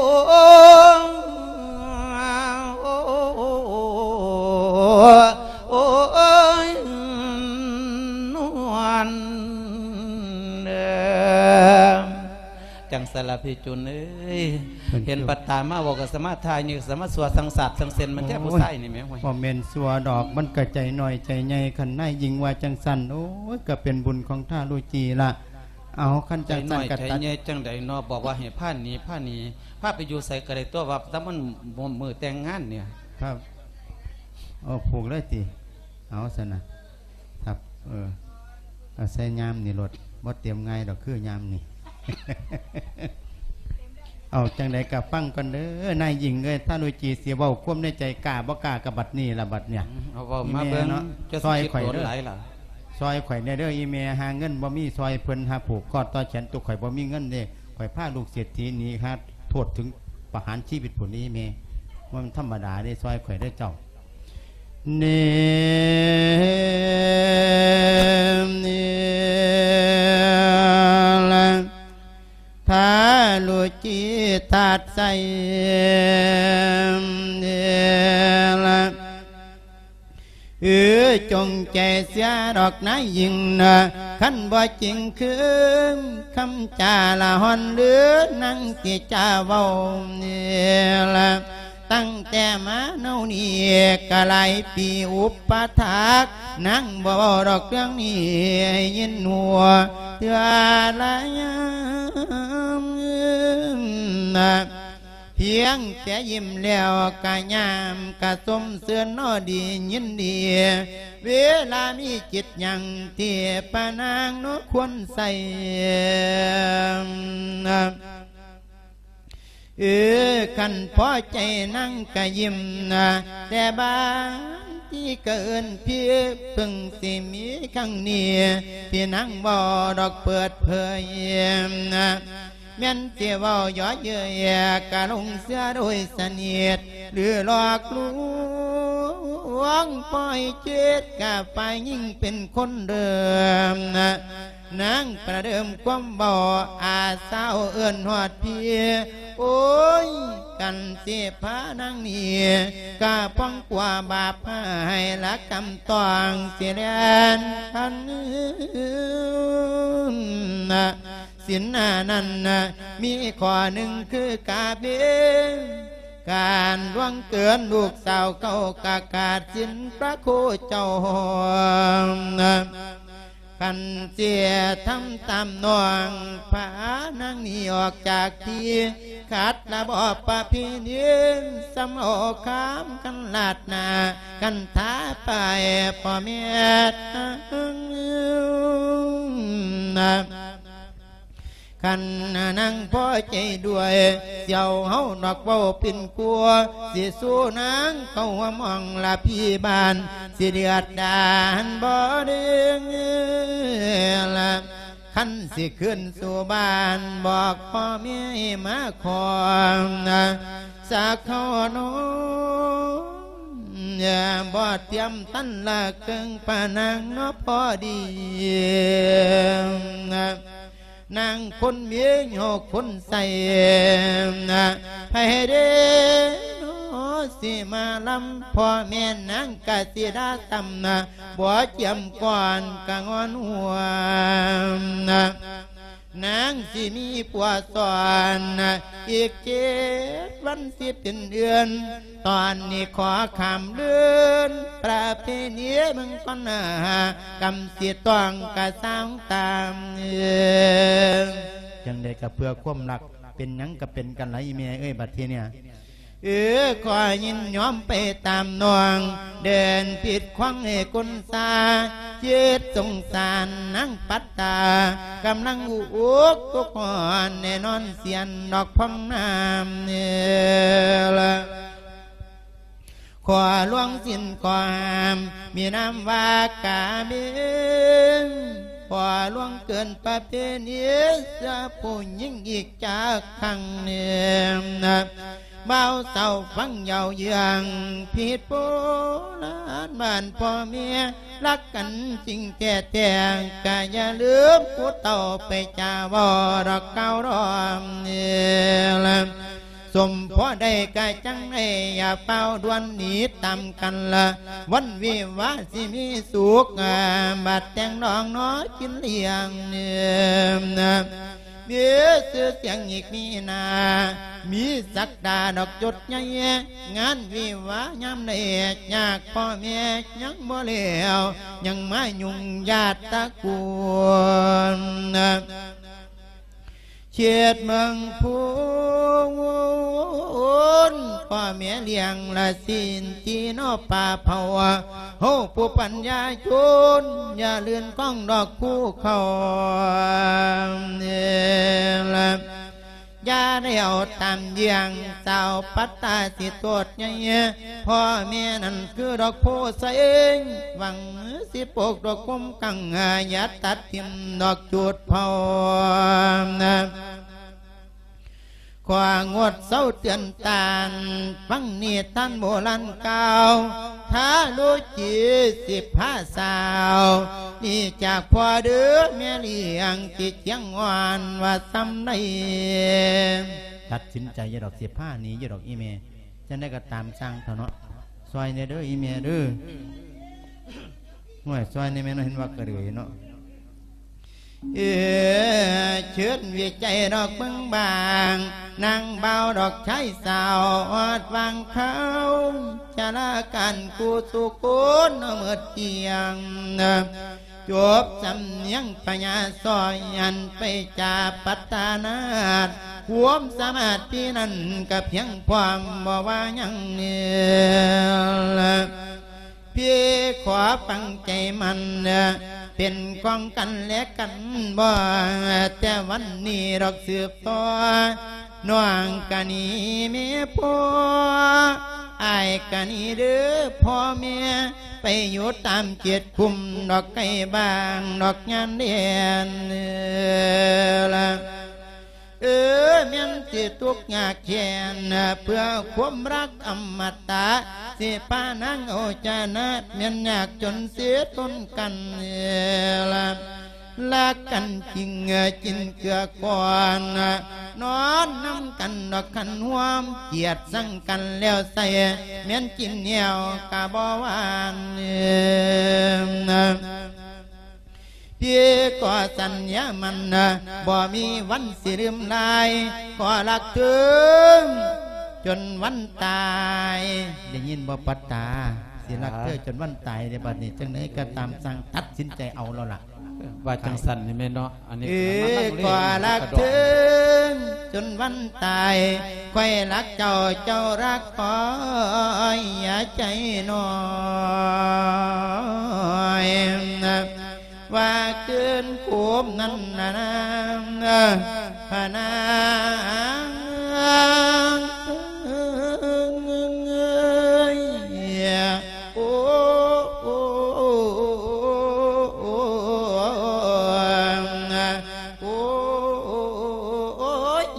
จังสารพิจุนเอ้ยเห็นปัตตามาบอกกับสมาทายนี่สมาสวดสังสาดสังเซนมันแค่ผู้ใส่นี่ไหมพ่อเมนสัวดอกมันกระใจหน่อยใจใหญ่ขันนายยิงว่าจังสันโอ้ยก็เป็นบุญของท่าลูจีละเอาขันจังสันกระใจใหญ่จังใดนอบอกว่าเห็นผ้านี้ผ้าไปอยู่ใส่กระไรตัวว่าถ้ามันมือแต่งงานเนี่ยครับเอาผูกเลยตีเอาสนะครับเอาใส่ยามนี่รถบ่เตรียมไงดอกคือยามนี่เอาจังใดกับฟังกันเด้อนายหญิงเอ้ยท่านอุจีเสียเบาควมในใจกล้าบ่กล้ากับบัดนี้ละบัดเนี่ยเอามาเบิ่งจะซอยข่อยเด้อซอยข่อยเนี่ยเด้ออีเมหาเงินบ่มีซอยเพิ่นหาผูกคอต่อแขนตัวข่อยบ่มีเงินเด้ข่อยพาลูกเศรษฐีนี้ฮะโทษถึงประหารชีวิตผู้นี้เมมันธรรมดาได้ซอยข่อยได้เจ้าเนถ้าลูจีถาดใส่จงใจเสียดอกนายยิงนะขันบ่จริงคือคำจาละหอนหรือนั่งสิจ่าเว้าเนี่ยละตั้งแต่มาเน่านี้กะไหลปีอุปถากนั่งบ่ดอกเรื่องนี้ยินหัวเตือละเพียงแต่ยิ้มแล้วกะยามกะสมเสื่อนนอดียินดีเวลามีจิตยังเทียปนางนกควรใส่ขันพอใจนั่งกะยิ้มแต่บางที่เกินเพียเพิ่งสิมีครั้งนี้พี่นั่งบ่ดอกเปิดเผยแม่นเสียว่าย่อเยื่อกะลงเสียโดยสนิทหรือหลอกลวงปล่อยเจ็ดกะไปยิ่งเป็นคนเดิมนางประเดิมความบ่อาสาวเอื้อนหอดพี่โอ้ยกันเสียพานางนี่กะป้องกว่าบาปให้ละกำตองเสียแดนพันสินนั้นมีข้อหนึ่งคือกาเบการล่วงเกินลูกสาวเขากากาดสินพระโคเจ้าขันเสียทำตามนองผานางนี้ออกจากที่ขาดระบอบประเพณีสมโอคามกันลาดนากันท้าไปพ่อแม่ขันนั่งพ่อใจด้วยเจ้าเฮาดอกเว้าเป็นกลัวสิสู้นางเขาว่ามองละพี่บ้านสิเดือดดานบ่เด้งละขันสิขึ้นสู่บ้านบอกพ่อแม่มาขอสักเขาน้องบ่เตรียมตันละเกิงปานางเนาะพอดีนางคนเมียหกคนใส่ให้เด้สิมาลำพ่อแม่นางกะสิดาตำบ่เจียมก่อนกะงอนหัวนางสิมีปัวสอนอีก7 วันสิเป็นเดือนตอนนี้ขอคำเลื่อนประเพณีมึงก่อนกำสิต้องกะสร้างตามจังได้กับเพื่อความรักเป็นหยังกับเป็นกันไรแม่เอ้ยบัดทีเนี่ยขอยินยอมไปตามนองเดินผิดขวางให้คนสาเจ็ดสงสารนั่งปัตตากำลังอุกทุกคนแน่นอนเสียนดอกพองน้ำละขอหลวงสินขอหามมีน้ำว่ากาเบงขอหลวงเกินประเพณีจะผู้ยิ่งอีกจากขังเนียมเบาเศร้าฟังเยาเยืองผิดโบราณบ้านพ่อเมียรักกันจริงแท้ๆก็อย่าลืมผู้เต่าไปจ่าวดอกเก้ารอมเนี่ยสมพอได้กะจังให้อย่าเฝ้าดวนหนีตามกันละวันวิวาสิมีสุขบัดแต่งน้องน้อยกินเลี้ยงเนี่ยเบี้ยเสือเสียงอีกมีนามีสักดาดอกจุดใหญ่งานวิวายามเล็กยากพ่อแม่ยังบ่เลี้ยวยังมายุ่งญาติตะกูลเฉียดเมืองพูนพ่อแม่เลี้ยงละสินที่นอป่าเผาโหผู้ปัญญาชุนอย่าเลื่อนก้องดอกคู่เขาเนี่ยอย่าได้เอาตามเยียงสาวปัตตาสิตดใหญ่พ่อแม่นั่นคือดอกโพใสหวังสิปกดอกคมกังอย่าตัดทิมดอกจุดเผาความดเศร้าเตือนตานฟังนี่ท่านโบราณเก่าถ้ารู้จี15 สาวนี่จากพ่อเด้อแม่เลี้ยงติดยังหวานว่าซ้ำได้ตัดสินใจอย่าดอก15นี้อย่าดอกอีเมจะได้ก็ตามสร้างเถอะเนาะซอยเนี่ยเด้ออีเมเด้อห่วยซอยเนี่ยแม่เห็นว่ากระเดือยเนาะเชิญวิจัยดอกเบิ้งบางนางเบาดอกใช้สาวอดวางเขาจะละกันกูสุกุนเมื่อเตียงจบสำเนียงปัญญาซอยอันไปจาปัตตานาดความสามารถที่นั่นก็เพียงความบ่ว่ายังเนี่ยพี่ขอฟังใจมันเป็นกองกันและกันบ่แต่วันนี้ดอกสืบต่อน้องกะนีแม่พ่ออายกะนีเด้อพ่อแม่ไปอยู่ตามเกียรติคุมดอกไก่บางดอกงานเดียนละเมียนสิทุกยากแค้นเพื่อความรักอมตะสิพานังโอจานะเมียนยากจนเสียต้นกันละรักกันจริงจินเกลือก่อนนอนน้ำกันดอกกันห่วมเกียดสั่งกันแล้วใส่เมียนจินเหนียวกะบ่หวานพี่ก็สัญญามันบ่มีวันสิลืมลายก็รักถึงจนวันตายได้ยินบ่ปัตตาสิรักเธอจนวันตายในบัดนี้จังไหนก็ตามสั่งตัดสินใจเอาแล้วล่ะว่าจังสันนี่แม่เนาะอันนี้ก็รักถึงจนวันตายค่อยรักเจ้าเจ้ารักคอยอย่าใจน้อยว่าเกินคุ้มนั่นนะพนางโอ้โอ้โอ้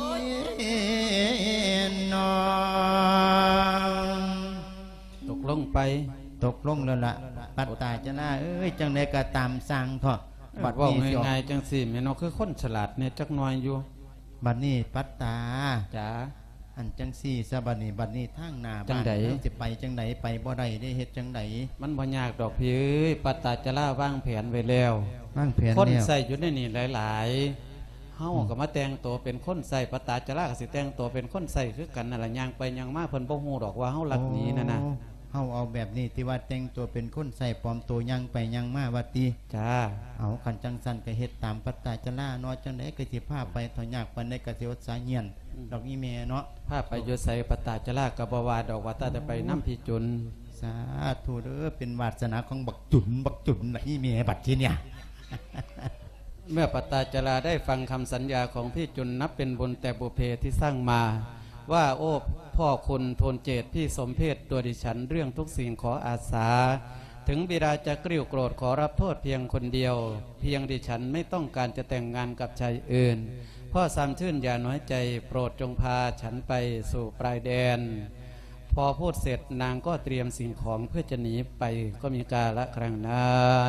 ตกลงไปไปตกลงแล้วล่ะปัตตาจนาเอ้ยจังไดก็ตามสั่งเถาะบัดว่านี้สิง่ายๆจังสิแม่นคือคนฉลาดเนี่ยจักหน่อยอยู่บัดนี้ปัตตาจ๋าอันจังซี่ซะบัดนี้ทางหน้าจับ้าง นใดเอ้ยสิไปจังไดไปบ่ได้ได้เฮ็ดจังไดมันบ่ยากดอกพี่เอ้ยปัตตาจาราวางแผนไว้แล้ววางแผนคนแล้วใส่อยู่ในนี่หลายๆเฮาก็มาแต่งตัวเป็นคนใส่ปัตตาจาราก็สิแต่งตัวเป็นคนใส่คือกันนั่นล่ะย่างไปย่างมาเพิ่นบ่ฮู้ดอกว่าเฮาลักหนีนั่นน่ะเฮาเอาแบบนี้ที่ว่าแต่งตัวเป็นคนใส่ปลอมตัวยังไปยังมาว่าติจ้าเอาคันจังสันก็เฮ็ดตามปัตตาจราเนาะจังไดก็สิพาไปถอยยากปานใดก็สิอดสาเหียนดอกอีแม่เนาะพาไปอยู่ใส่ปัตตาจาราก็บ่ว่าดอกว่าถ้าจะไปนำพี่จุนสาธุเด้อเป็นวาสนาของบักจุนล่ะอีแม่บัดทีเนี่ยเมื่อปัตตาจาราได้ฟังคำสัญญาของพี่จุนนับเป็นบุญแต่บุพเพที่สร้างมา ว่าโอ้พ่อคุณโทนเจตพี่สมเพศตัวดิฉันเรื่องทุกสิ่งขออาสา ถึงบิดาจะกริ้วโกรธขอรับโทษเพียงคนเดียว เพียงดิฉันไม่ต้องการจะแต่งงานกับชายอื่น พ่อสามชื่นอย่าน้อยใจโปรดจงพาฉันไปสู่ปลายแดน พอพูดเสร็จนางก็เตรียมสิ่งของเพื่อจะหนีไปก็มีกาละครั้งนั้น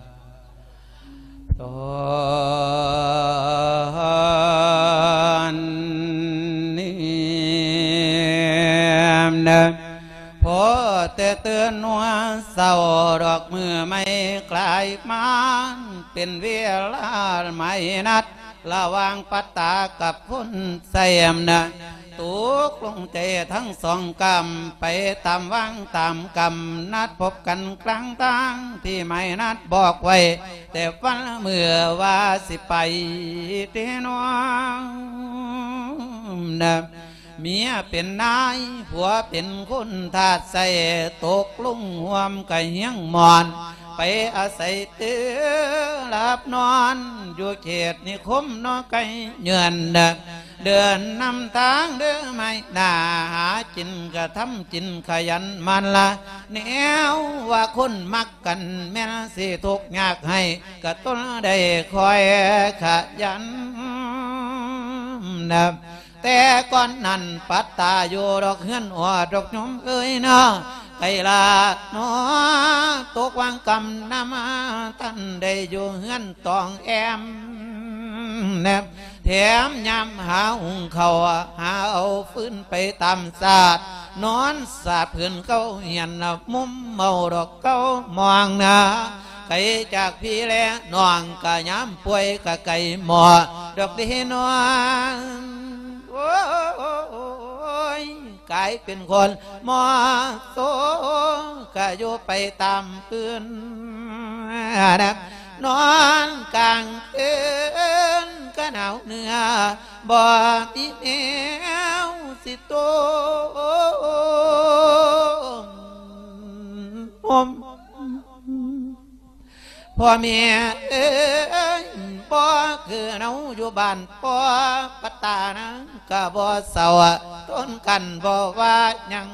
ตอนนี้นะพอแต่เตือนว่าเศร้าดอกมือไม่กลายมันเป็นเวลาไม่นัดระหว่างปัตตากับพุ่นเสียมนะตุกลงใจทั้งสองกำไปตามวังตามกำนัดพบกันกลางทางที่ไม่นัดบอกไว้แต่วันเมื่อว่าสิไปเตน้องนะเมียเป็นนายผัวเป็นคนทาสใส่ตกลุ่งห่วมไก่เฮียงมอนไปอาศัยเตือหลับนอนอยู่เขตนิคมนอไก่เยือนเดินนำทางเดินไม่น่าหาจินกระทำจินขยันมันละแนวว่าคนมักกันแม่นสิทุกยากให้กระต้นได้คอยขยันนะแต่ก่อนนั้นปัตตาอยู่ดอกเฮือนหัวดอกยมเอ้ยเนาะไก่ลาเนาะตกวางกำน้ำมาท่านได้อยู่เฮือนตองแอมแนบแถมยำหาหุงเขาหาเอาฟื้นไปตามศาสตร์นอนศาสตร์เพื่อนเขาเหียนมุมเมาดอกเขามองนะไก่จากพี่แลน้องกะย้ำป่วยกะไก่หมอดอกดีนวลโอ้ยกลายเป็นคนมอโซกะอยู่ไปตามปืนนะนอนกลางเตือนก็หนาวเนื้อบ่มีแนวสิโตพ่อแม่เอ้ยพ่อคือเนาอยู่บ้านพ่อปัตตานะก็บ่เศร้าต้นกันบ่ว่ายัง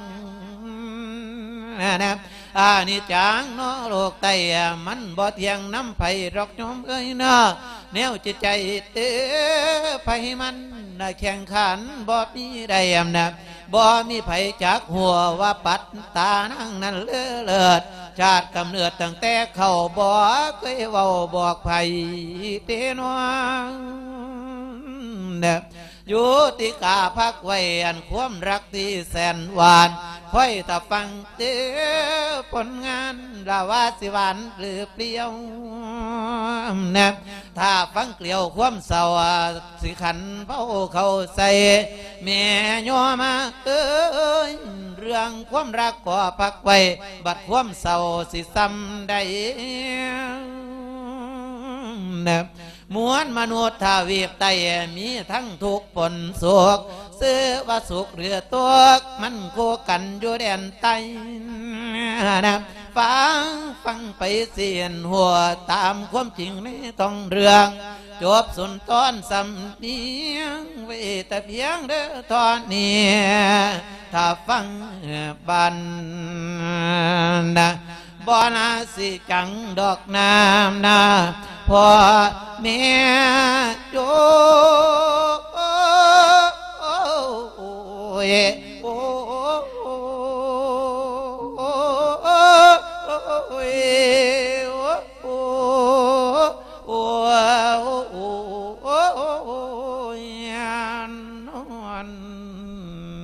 นะอานิจังเนาะโลกไตมันบ่เที่ยงน้ำไผ่รอกยมเอ้ยเนาะแนวจิตใจไผ่มันแข่งขันบ่มีได้อำนาจบ่มีไผ่จากหัวว่าปัตตานั่งนั้นเลิศชาติกำเนิดตั้งแต่เข้าบ่เคยเว้าบอกไผ่เตนวงเนี่ยอยู่ติกาพักไว้อันความรักที่แสนหวานค่อยถ้าฟังเตือผลงานลาวาสิหวานหรือเปรี้ยวเนี่ยถ้าฟังเกลียวความเศร้าสิขันเผาเขาใส่แม่ย่อมาเอ้ยเรื่องความรักขอพักไว้บัดความเศร้าสิซ้ำได้เนี่ยมวลมนุษย์ทวีปไตมีทั้งทุกข์ผลสุขซื้อว่าสุขหรือตัวมันโคกันอยู่แดนใต้นะฟังไปเสียนหัวตามความจริงในต้องเรื่องจบสุนทรสำเนียงไว้แต่เพียงเด้อตอนนี้ถ้าฟังบันนะบ่น่าสิจังดอกน้ำนาพ่อแม่โยโอ้ยโอ้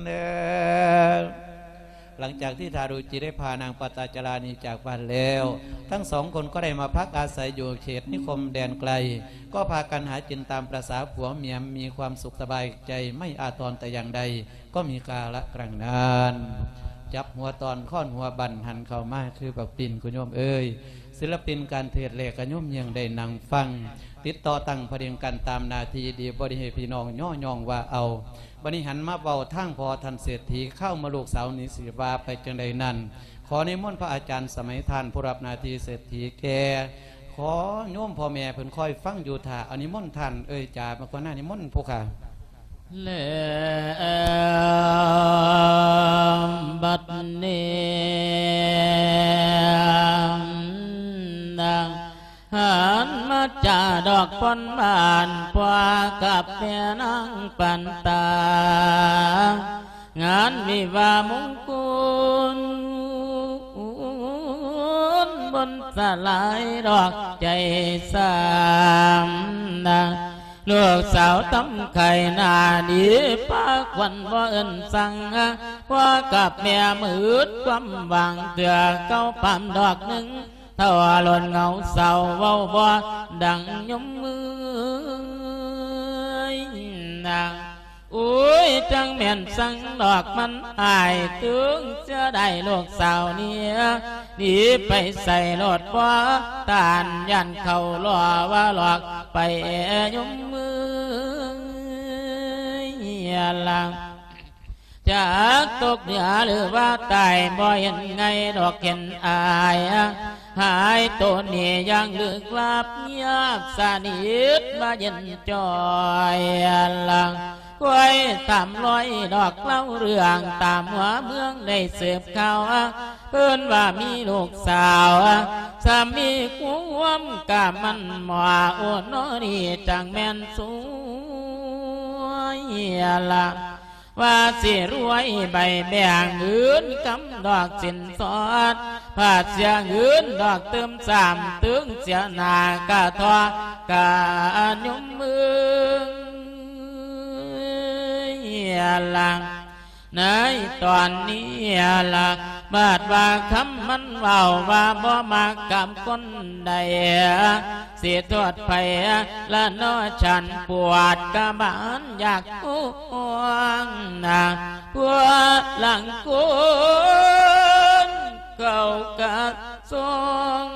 แล้วหลังจากที่ทารุจิได้พานางปตาจารานีจากบ้านแล้วทั้งสองคนก็ได้มาพักอาศัยอยู่เขตนิคมแดนไกลก็พากันหากินตามประสาผัวเมียมีความสุขสบายใจไม่อาทรแต่อย่างใดก็มีกาละกลางนานจับหัวตอนค้อนหัวบันหันเข้ามาคือแบบปิ่นคุณโยมเอ้ยศิลปินการเทศเลกโยมยังได้นั่งฟังติดต่อตั้งพเรียงกันตามนาทีดีบริเหตุพี่น้องย่อยองว่าเอาบันิหันมาเบาทั้งพอทันเศรษฐีเข้ามาลูกสาวนิสิบาไปจังใดนั้นขอนิมนต์พระอาจารย์สมัยทานผู้รับนาทีเศรษฐีแก่ขอโยมพ่อแม่เพิ่นคอยฟังอยู่ท่าอนิมนต์ท่านจ่ามาก่อนหน้านิมนต์ผู้ค่ะเลบัดนี้หันมาจ่าดอกปนบานพวกับเมียนางปันตางานวิวามงกุลบนสลายดอกใจสามนาลูกสาวตำไข่นาดีปากวันว่าเอินสั่งว่ากับเมียมืดความวางเตือเก้าปั๊มดอกหนึ่งเท่าหล่นเงาเศร้าเว้าบ่ดังยมมือนางอุ้ยจังแม่นสั่งดอกมันอายถึงจะได้ลูกสาวเนี่ยหนีไปใส่รถบ่ตานยันเขาล้อว่าหลอกไปยมมือลังจากตกเหนือหรือว่าตายบ่เห็นไงดอกเห็นอายหายตัวนี้ยังลึกลับยากสนิทมาเย็นจอยลังคอยตามรอยดอกเล่าเรื่องตามหัวเมืองได้เสพข่าวเพิ่นว่ามีลูกสาวสามีควมกะมันหมอโอนนนี่จังแม่นสวยละว่าสิรวยใบแบ่งเงินกำดอกสินสอดผาดเสียเงินดอกเติมสามตึงเสียหนากะทอกะยมมือลังในตอนนี้ละบาดว่าคำมันเบาว่าบ่มากับคนใดเสียทอดไปละน้อฉันปวดกระบาลอยากอ้วงนะพวกหลังกุนเก่ากะทรง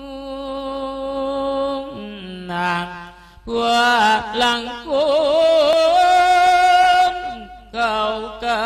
นะพวกหลังกุนเก่ากะ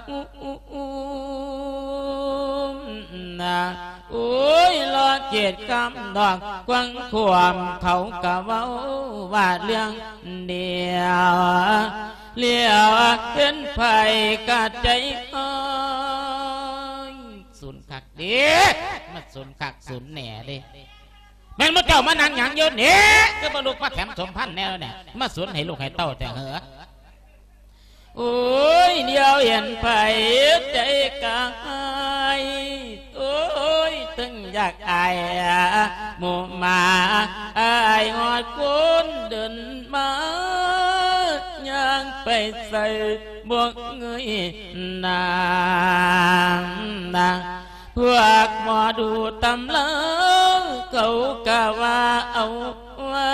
โอ้ยรอเกียรติกำดอกกวังขวามเขากะเว้าว่าเรื่องเดียวเลี้ยวเห็นไผกะใจอ้อยสุนคักเด้มาสุนคักสุนแหน่เด้แม่นมาเจ้ามานั่งหยังอยู่เนี่ยก็มาลูกมาแถมสมพันธ์แน่แล้วเนี่ยมาสุนให้ลูกให้เต้าแต่เหรอโอ้ยเดียวเห็นไผใจกายโอ้ยตึงอยากอายหมู่มาอายหอดคนเดินมายังไปใส่บวกเงยนางพวกหมอดูตำเล่าเขากะว่าเอาไว้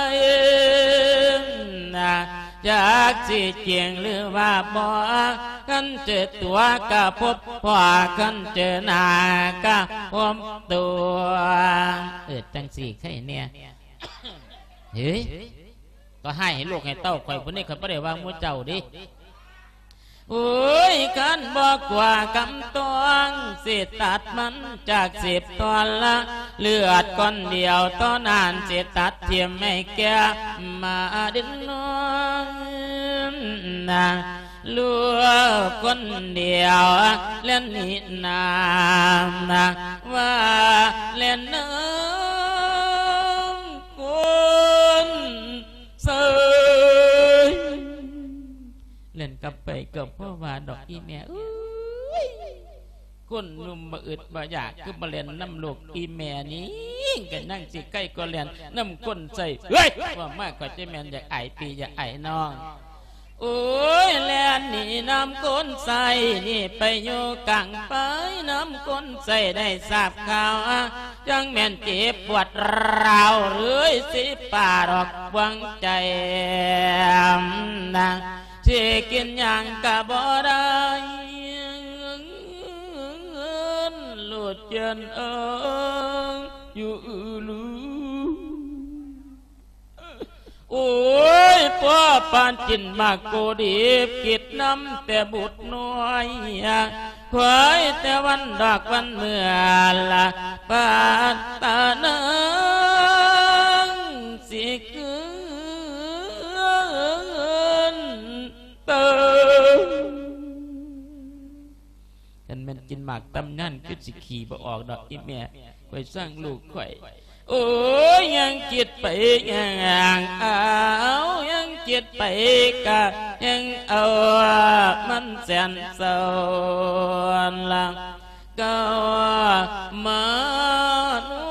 จากสิเจียงหรือว่าบ่กันเจอตัวกะพบพ่อกันเจอหน้ากะพบตัวจังสี่ใครเนี่ยเฮ้ยก็ให้ลูกให้เต้าข่อยพวกนี้เขาไม่ได้วางมือเจ้าดิโอ้ยกันบอกว่ากำตองสิตัดมันจาก10 ตอนละเลือดก้อนเดียวตอนนานสิตัดเทียมไม่แก่มาดินน้องนะลูกคนเดียวเล่นนินามนะว่าเล่นน้ำคนเสยเล่นกับไปกับพ่อว่าดอกอีแม่คนนุ่มบะอึดบะอยากคือมาเล่นน้ำลูกอีแม่นี้กันนั่งสิใกล้ก็เล่นน้ำก้นใส่เฮ้ยว่ามากกว่าเจแมนอยากไอตีอยากไอน้องโอ้ยแลนนี่น้ำก้นใส่นี่ไปอยู่กังไปน้ำก้นใส่ได้ทราบข่าวยังแม่นเจ็บปวดร้าวหรือสิป่าดอกบวงใจนางที่กินอย่างกะบ่ได้หลุดเย็นอยู่ลืโอ้ยพ่อปานจินมากโกดีกิดน้ำแต่บุตรน้อยคอยแต่วันดอกวันเมื่อละปานตาเนิงสิคืนเติมกันแม่นกินหมากตำนั่นคือสิขี่บ่ออกดอกอีแม่ไว้สร้างลูกข่อยโอ้ยยังจิตไปยังเอายังจิตไปกะยังเอามันแสนเศร้าลังก็มานุ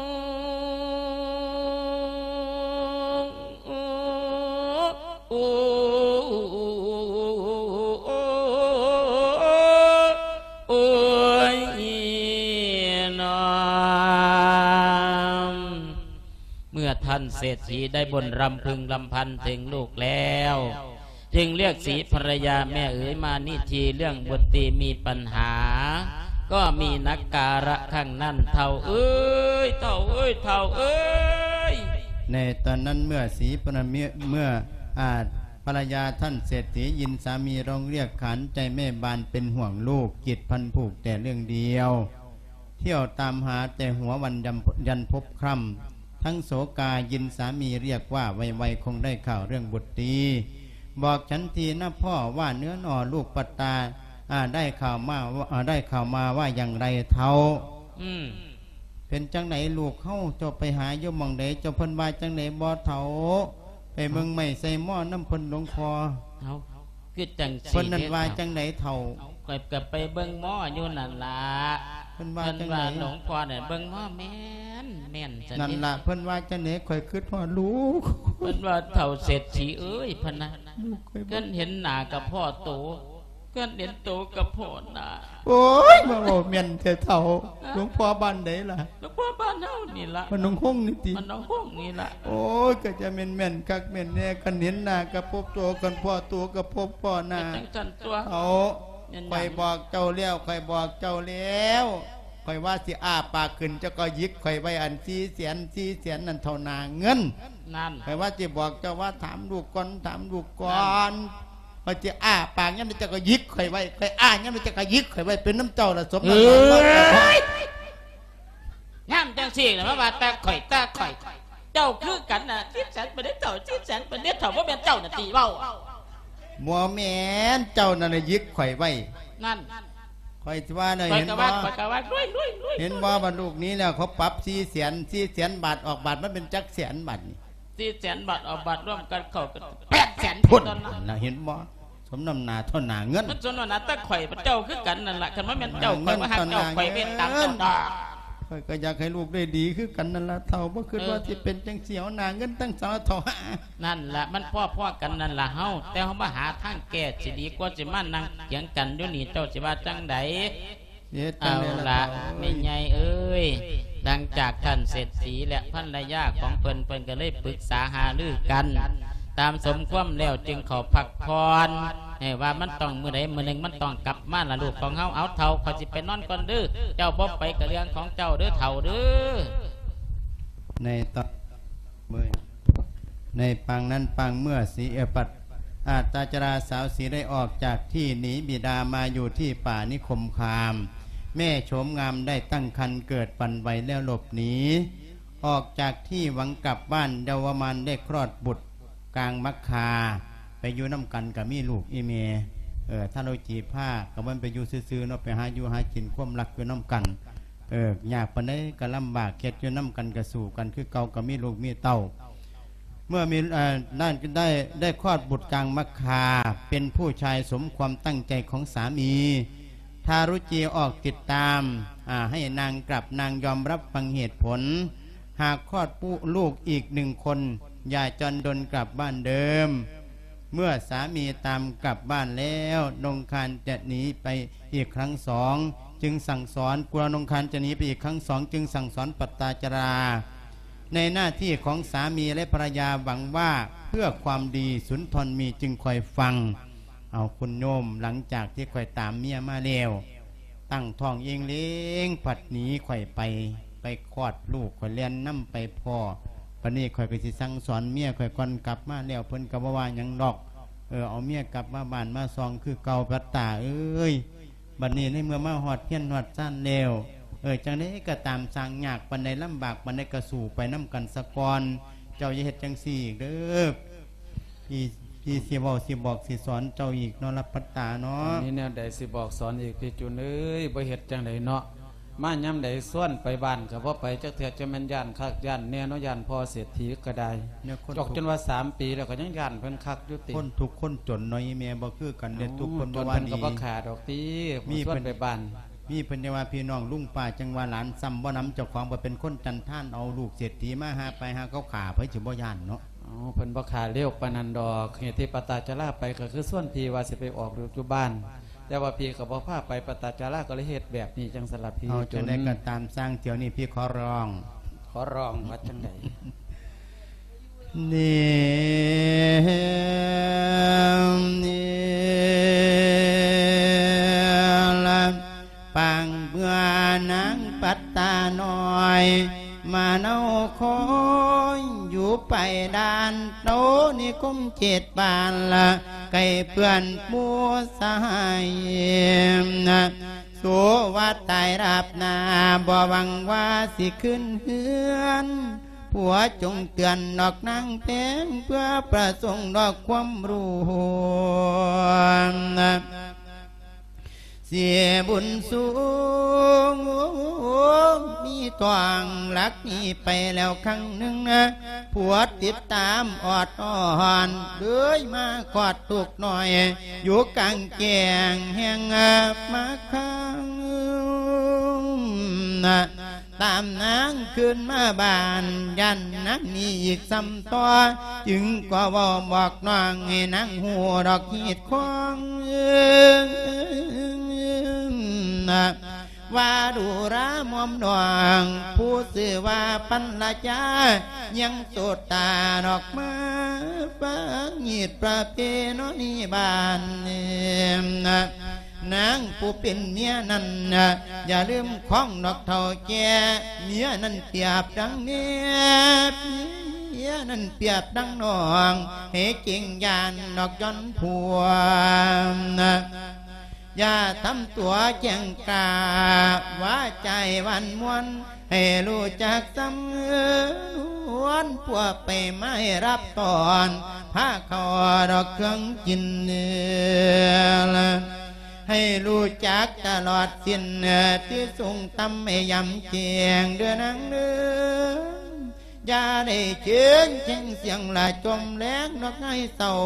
ท่านเศรษฐีได้บนรำพึงลำพันถึงลูกแล้วจึงเรียกศรีภรรยาแม่เอ๋ยมานิทีเรื่องบุตรีมีปัญหาก็มีนักการะข้างนั้นเท่าเอ้ยเท่าเอ้ยเท่าเอ้ยในตอนนั้นเมื่อศรีภรรยาท่านเศรษฐียินสามีร้องเรียกขานใจแม่บานเป็นห่วงลูกจิตพันผูกแต่เรื่องเดียวเที่ยวตามหาแต่หัววันยันพบคร่ำทั้งโสกายินสามีเรียกว่าไวๆคงได้ข่าวเรื่องบุตรีบอกฉันทีนะพ่อว่าเนื้อหน่อลูกปัตตาได้ข่าวมาว่าอย่างไรเท่าเป็นจังไหนลูกเข้าเจ้าไปหาโยมมองใดเจ้าเพิ่นว่าจังไหนบ่เท่าไปเมืองไม่ใส่หม้อน้ำเพิ่นหลวงคอคือจังสีเพิ่นนั่นว่าจังไหนเท่าก็ไปเบิ่งหม้ออยู่นั่นล่ะเพิ่นว่าจังไหนหลวงพ่อเนี่ยเบิ่งหม้อแม่นนั่นล่ะเพิ่นว่าจังไหนข่อยคิดว่าลูกเพิ่นว่าเท่าเศรษฐีเอ้ยพะนะก็เห็นหน้ากับพ่อโตก็เห็นโตกับพ่อหน้าโอ้ยมาบอกแม่นเท่าหลวงพ่อบ้านไหนล่ะหลวงพ่อบ้านเฮานี่ล่ะมันน้องห้องนี่ติมันน้องห้องนี่ล่ะโอ้ยก็จะแม่นคักแม่นแน่กันเห็นหน้ากับพบโตกันพ่อโตกับพบพ่อหน้าจังซั่นตัวเอาข่อยบอกเจ้าแล้วข่อยบอกเจ้าแล้วข่อยว่าสิอ้าปากขึ้นเจ้าก็ยิกข่อยไว้อัน400,000นั่นเท่านาเงินนั่นข่อยว่าสิบอกเจ้าว่าถามลูกก่อนข่อยสิอ้าปากงั้นเจ้าก็ยิกข่อยไว้ข่อยอ้างั้นเจ้าก็ยิกข่อยไว้เป็นน้ำเจ้าละสมน้ำงามจังซี่น่ะว่าตาข่อยเจ้าคือกันน่ะจิตแสนบ่ได้เท่าจิตแสนบ่ได้เท่าบ่แม่นเจ้าน่ะติเว้าบ่แม่นเจ้านั่นน่ะยิกข่อยไว้นั่นข่อยว่าเห็นบ่เห็นบ่บรรลุนี้แล้วเขาปรับ400,000 บาทออกบาทมันเป็นจักแสนบาทนี่400,000 บาทออกบาทร่วมกันเข้ากัน 800,000พุ่นน่ะเห็นบ่สมน้ำหน้าเท่าหน้าเงินมันสมน้ำหน้าตะข่อยเจ้าคือกันนั่นล่ะคันว่าแม่นเจ้าข่อยว่าฮักเจ้าข่อยเป็นตามเจ้าดอกข่อยก็อยากให้ลูกได้ดีคือกันนั่นล่ะเท่าบ่คิดว่าสิเป็นจังเสียวหน้าเงินตั้งสาวเท่านั่นล่ะมันพ่อกันนั่นล่ะเฮาแต่เฮามาหาทางแก้สิดีกว่าสิมานั่งเถียงกันอยู่นี่เจ้าสิว่าจังได๋เอาละไม่ใหญ่เอ้ยดังจากท่านเศรษฐีและภรรยาของเพิ่นก็เลยปรึกษาหารือกันตามสมความแล้วจึงขอพักผ่อนให้ว่ามันต้องมื้อใดมื้อหนึ่งมันต้องกลับมาละลูกของเฮาเอาเฒ่าเขาสิไปนอนก่อนเด้อเจ้าบ่ไปกับเรื่องของเจ้าเด้อเฒ่าเด้อในตอนในปางนั้นปางเมื่อสีปัดอาตาจราสาวสีได้ออกจากที่หนีบิดามาอยู่ที่ป่านิคมคามแม่โฉมงามได้ตั้งครรภ์เกิดปันไวแล้วหลบหนีออกจากที่หวังกลับบ้านเยาวมานได้คลอดบุตรกลางมักคาไปอยู่น้ำกันกับมีลูกอีเมถ้าเราจีผ้ากับมันไปอยู่ซื้อๆเนาะไปหาอยู่หากินความรักอยู่น้ำกันอยากปานใดก็ลำบากเข็ดอยู่น้ำกันกระสู่กันคือเก่ากับมีลูกมีเต้าเมื่อมีนั่นได้คลอดบุตรกลางมักคาเป็นผู้ชายสมความตั้งใจของสามีทารุจีออกติดตามให้นางกลับนางยอมรับฟังเหตุผลหากคลอดลูกอีก1 คนอย่าจนดนกลับบ้านเดิมเมื่อสามีตามกลับบ้านแล้วนงคารจะหนีไปอีกครั้งสองจึงสั่งสอนกลัวนงคารจะหนีไปอีกครั้งสองจึงสั่งสอนปัตตาจรา ในหน้าที่ของสามีและภรรยาหวังว่าเพื่อความดีสุนทรมีจึงคอยฟังเอาคุณโยมหลังจากที่คอยตามเมียมาแล้วตั้งท้องเองเลี้ยงผัดหนีคอยไปคลอดลูกคอยเลี้ยนน้ำไปพ่อปนี้คอยก็สิสั่งสอนเมียคอยก่อนกลับมาแล้วเพิ่นก็บ่ว่าหยังดอกเอาเมียกลับมาบ้านมาซองคือเก่าพัตตาเอ้ยบัดนี้ในเมื่อมาหอดเฮียนหอดซ่านแล้วจังได้ก็ตามสร้างยากปันใดลำบากปันใดก็สู่ไปน้ำกันสะกอนเจ้าอย่าเฮ็ดจังซี่เด้อพี่สิบอกสิสอนเจ้าอีกเนาะรับพัตตาเนาะนี่แนวใดสิบอกสอนอีกพี่จุนเอ้ยบ่เฮ็ดจังไดเนาะมาย่ำใดส่วนไปบ้านก็บ่ไปจักเทื่อจะแม่นย่านคักย่านแน่เนาะย่านพ่อเศรษฐีก็ได้จอกจนว่า3 ปีแล้วก็ยังย่านเพิ่นคักอยู่ติคนทุกคนจนน้อยแม่บ่คือกันเด้ทุกคนบ่ว่าดีก็บ่ขาดดอกติมีส่วนไปบ้านมีเพิ่นว่าพี่น้องลุงป้าจังว่าหลานซ้ำบ่นำเจ้าของบ่เป็นคนจันท่านเอาลูกเศรษฐีมาหาไปหาเขาขาเพิ่นสิบ่ย่านเนาะเพิ่นบ่ขาเร็วปานนั้นดอกเหตุที่ปตาจาราไปก็คือส่วนพี่ว่าสิไปออกอยู่บ้านแต่ว่าพี่ก็บ่พาไปปตาจาราก็เลยเฮ็ดแบบนี้จังสลับพี่จนได้ก็ตามสร้างเที่ยวนี้พี่ขอร้องว่าจังได๋ละปังเบื่อนางปัตตาน้อยมาเนาคอยอยู่ไปด้านโตนี่คุ้ม7 บานละไก่เพื่อนมัวสหายนะสัวว่าตายรับนาบ่หวังว่าสิขึ้นเฮือนผัวจงเตือนดอกนางแพงเพื่อประสงค์ดอกความรู้นะเสียบุญสูงมีตวงรักนี่ไปแล้วครั้งหนึ่งนะผัวติดตามอดอ่อนเลยมาขอดตุกหน่อยอยู่กลางแกงแห่งมาข้างนะตามนางขึ้นมาบ้านยันนักนี่อีกซ้ำต่อจึงก็บอกน้องให้นางหัวดอกหีดควงว่าดูรามอมดวงผู้สื่อว่าปัญญายังโสดตาดอกมาฟังหีดประเพณีบ้านนางผู้เป็นเมียนั้นอย่าลืมของดอกเท่าแก่เมียนั้นเปรียบดังเมียนั้นเปรียบดังน้องเฮเก่งยานดอกย้อนผัวอย่าทำตัวแจ้งกาว่าใจวันมวนให้รู้จักสำนวนพวกไปไม่รับตอนพาเขาดอกเครื่องกินเนื้อให้รู้จักตลอดสิ้นที่ทรงตำไม่ยำเจียงเดือนังเดืออย่าได้เชิญเชียงเสียงละจมแรงดอกไม้เศร้า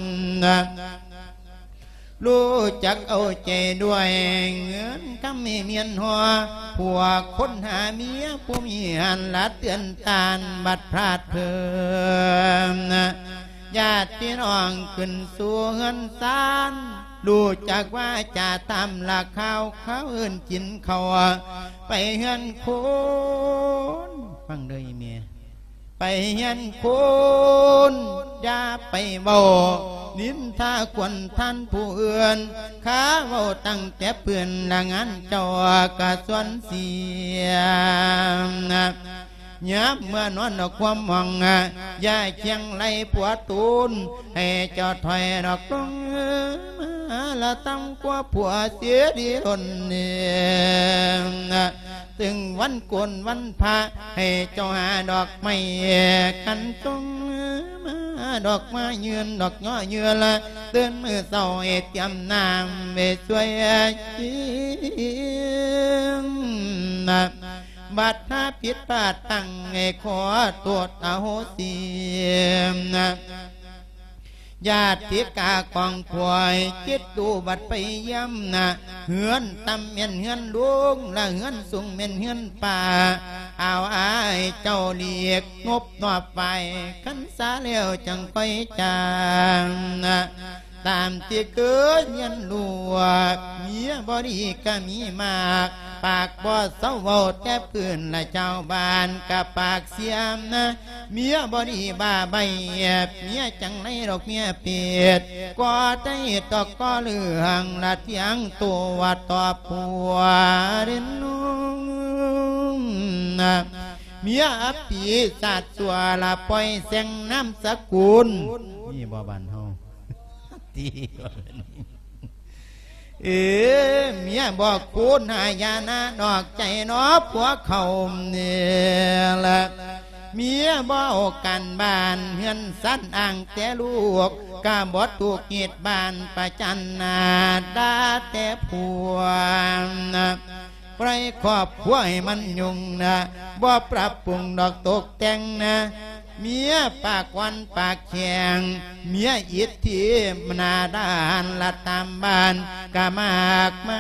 รู้จักเอาใจด้วยเงินคำไม่เมียนหัวพวกคนหาเมียผู้มีหันละเตือนตานบัดพลาดเพิ่มญาติพี่น้องขึ้นสู่เงินซานรู้จักว่าจะตามหลักเขาเอิ้นกินเขาไปเงินคนฟังเลยเมียไปเงินคนอย่าไปเบานินทาควรท่านผู้อื่นข้าเว้าตั้งแต่เพื่อนละงานเจ้ากะส่วนเสียยับเมื่อนอนดอกความมองอย่าเชียงไรผัวตูนให้เจ้าถอยดอกลงมาละตั้งกว่าผัวเสียดีคนเนี่ยถึงวันโกนวันพระให้เจ้าหาดอกไม้กันตรงมาดอกมาเยือนดอกย่อเยือละเตือนมือเศร้าเตรียมน้ำไปช่วยบัดถ้าผิดพลาดตั้งให้ขอตรวจเอาเสียมญาติกากองพวยคิดดูบัดไปย้ำเหือนตำเมียนเหือนลุงละเหือนสูงเมียนเหือนป่าเอาอายเจ้าเลียกงบนอบไปขันสาเลี้ยวจังค่อยจางตามที่เกิดยันลวกเมียบ่ดีก็มีมากปากบ่เศร้าเว้าแต่เพื่อนและเจ้าบ้านกับปากเสียมนะเมียบ่ดีบ้าใบเมียจังไรดอกเมียเปียดก็ได้ตอกก็เรื่องละเทียงตัวต่อผัวเด่นนุ่งเมียอภิศาสสัวละปล่อยเสียงน้ำสกุลนี่บ่บ้านเฮาตีเมียบอกคุณหายานะดอกใจนอผัวเขาเนี่ยละเมียบอกกันบ้านเฮือนสั้นอ่างแต่ลูกกาบดถูกเหตุบ้านประจันนาดาแต่ผัวไปครอบครัวให้มันยุ่งนะบ่ปรับปรุงดอกตกแต่งนะเมียปากวันปากแข็งเมียอิทธิมนาดานละตามบ้านกามากมา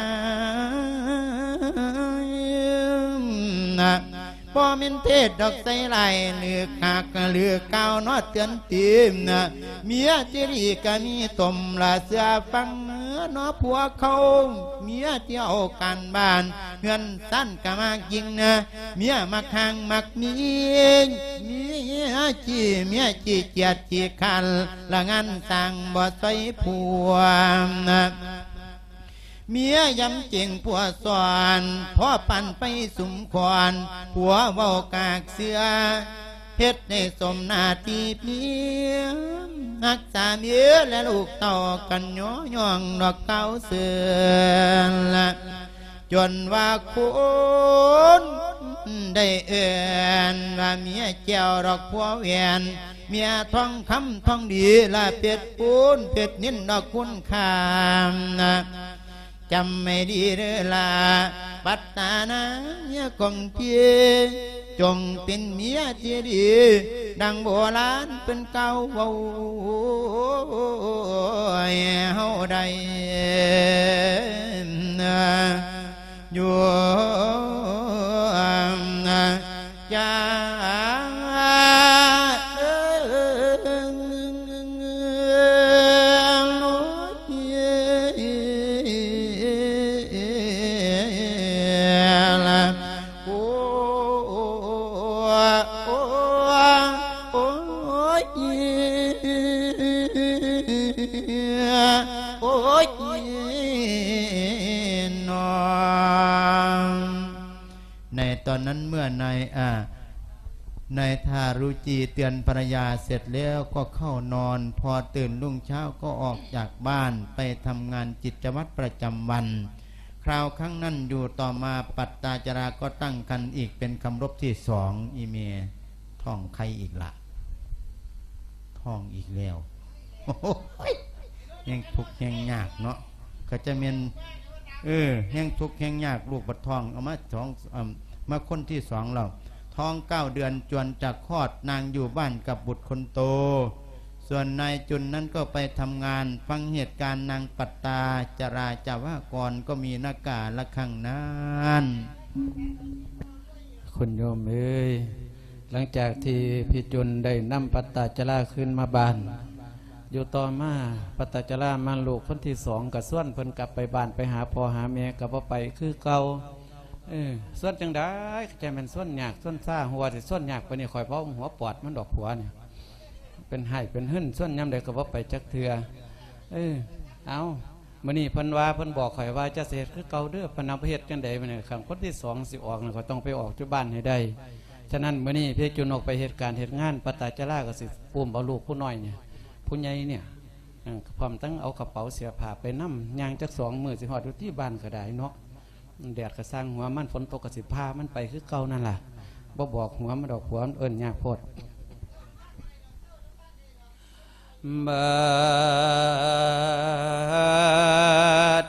พ่อมินเทศดอกไซไหลเลือกหักเลือกเก้านอดเตือนตีมเมียเจรีก็มีตมละเสือฟังเนื้อนอผัวเขาเมียเที่ยวกันบ้านเงินสั้นก็มากยิงเมียมักห่างมักมีเมียจีเมียจีเจียดจีคันละงานสั่งบ่ใส่ผัวเมียยำเจิงผัวสอนพ่อปั่นไปสุมควานผัวเว้ากากเสือเพชรในสมนาทีเมียนักสามีและลูกเต่ากันย่องดอกเก้าเสือละจนว่าคุณได้เอื่นว่าเมียเจ้าดอกผัวเวียนเมียทองคำทองดีละเป็ดปูนเป็ดนิ่นดอกคุณคามจำไม่ดีเด้อลาปัตตานาเมียกองเจียจงเป็นเมียที่ดีดังโบราณเป็นเก่าเว้าเฮาได้อยู่จ้าในตอนนั้นเมื่อนายทารุจีเตือนภรรยาเสร็จแล้วก็เข้านอนพอตื่นรุ่งเช้าก็ออกจากบ้านไปทำงานกิจวัตรประจำวันคราวครั้งนั้นอยู่ต่อมาปัตตาจราก็ตั้งกันอีกเป็นคำรบที่สองอีเมท่องใครอีกละท่องอีกแล้วยังทุกข์ยังยากเนาะก็จะเป็นยังทุกข์ยังยากลูกบัดทองเอามาสองมาคนที่สองเราท้อง9 เดือนจวนจากคลอดนางอยู่บ้านกับบุตรคนโตส่วนนายจุนนั้นก็ไปทำงานฟังเหตุการณ์นางปัตตาจราจาวากรก็มีหน้ากาละข้างนั้นคุณโยมเอ้ยหลังจากที่พี่จุนได้นำปัตตาจราขึ้นมาบ้านอยู่ต่อมาปัตตาจรามาลูกคนที่สองกับส่วนเพิ่นกลับไปบ้านไปหาพ่อหาแม่กับพ่อไปคือเก่าส่วนจังได้ใจมันส่วนหยากส่วนซ่าหัวที่ส่วนหยากไปนี่คอยเพราะหัวปอดมันดอกหัวเนี่ยเป็นไห้เป็นหึ่นส่วนย้ำใดก็ว่าไปจักเถื่อเอามื่อนี้พันว่าพันบอกข่อยว่าจะเสร็จคือเก่าเด้อพนักเพชรกันใดมันเนี่ยคำคนที่สองสิออกเนี่ยเขาต้องไปออกที่บ้านให้ได้ฉะนั้นมื่อนี้เพชรจุนออกไปเหตุการณ์เหตุงานปัตตาจราก็สิปุ่มเอาลูกผู้น้อยเนี่ยผู้ใหญ่เนี่ยพร้อมตั้งเอากระเป๋าเสียผ้าไปนั่มยางจัก2 มื้อสิหอดอยู่ที่บ้านก็ได้เนาะแดดก็สร้างหัวมันฝนตกก็สิพามันไปคือเก่านั่นแหละบ่บอกหัวมันดอกหัวมันยากโพดบัด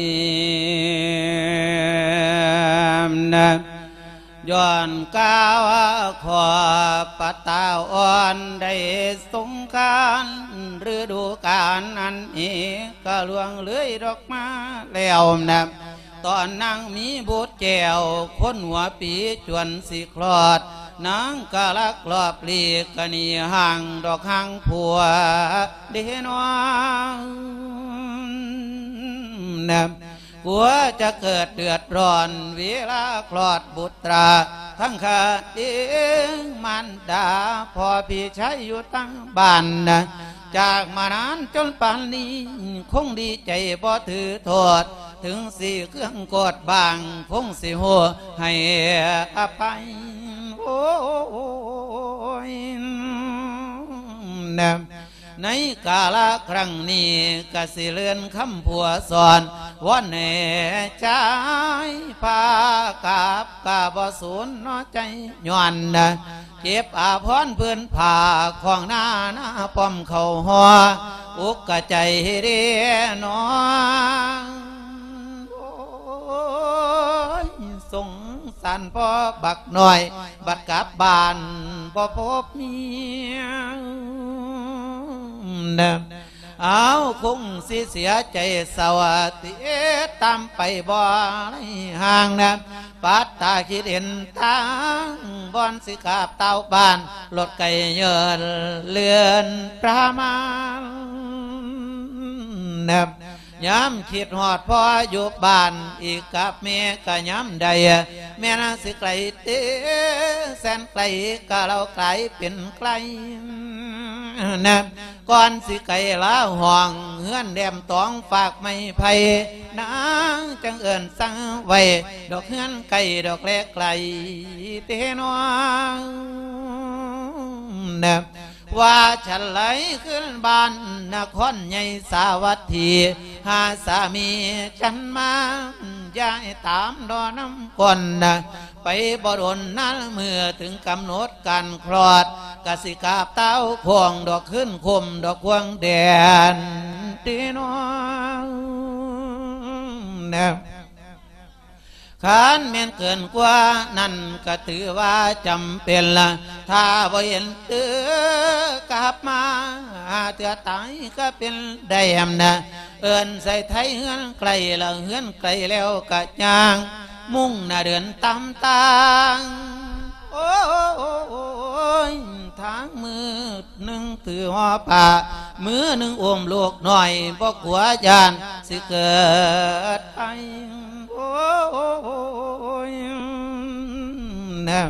นี้นะย้อนก้าวขอปะตาอ่อนได้สงการฤดูกาลอันนี้ก็ล่วงเลยดอกมาแล้วนะตอนนางมีบุตรแก้วคนหัวปีจวนสิคลอดนางกะลักรอบเลีกะนีห่างดอกห่างผัวเดนวนะผัวจะเกิดเดือดร้อนเวลาคลอดบุตราทั้งข้าเองมันดาพอพี่ชายอยู่ตั้งบ้านนะจากมานานจนป่านนี้คงดีใจบ่ถือโทษถึงสี่เครื่องกดบางคงสิหัวให้อภัยโอ้ยนะในกาลครั้งนี้กสิเลือนคำผัวสอนวันแห่ใจพากาบกาบสูนน้อใจย้อนนะเก็บอาพรเพื่อนผ่าของหน้าป้อมเขาหัวอุกกะใจเรียนอสงสารพ่อบักหน่อยบัดกลับบ้านบ่พบเมียเอาคงสิเสียใจสวัสดีตามไปบ่ห่างนะปัดตาคิดเห็นทางบอนสิขาบเต้าบ้านรถไก่เยินเลือนประมาณนะย้ำคิดหอดพ่ออยู่บ้านอีกกับเมียก็ย้ำใดแม่น่าสิไกลเต้แสนไกลก็เราไกลเป็นไกลนะก่อนสิไกลล้าห่องเฮือนแดมตองฝากไม่ไผ่นางจังเอิญสั่งไว้ดอกเฮือนไก่ดอกแรกไกลเต้นวงนะว่าฉันไหลขึ้นบ้านนครใหญ่สาวัตถีหาสามีฉันมาย้ายตามดอน้ำก่อนนะไปบ่ดนนั้นเมื่อถึงกำหนดการคลอดกสิกาบเต้าพวงดอกขึ้นคมดอกพวงแดนตีน้องนะขานเมียนเกินกว่านั่นก็ถือว่าจำเป็นละถ้าบ่เห็นกลับมาเถื่อตายก็เป็นได้แอมนะเอินใส่ไทยเฮือนไกลละเฮือนไกลแล้วกะจางมุ่งหน้าเดินตามตางโอ้ยทางมือหนึ่งถือหัวป่ามือหนึ่งอมลูกหน่อยบ่กลัวยานสิเกิดไปโอ้ยนะ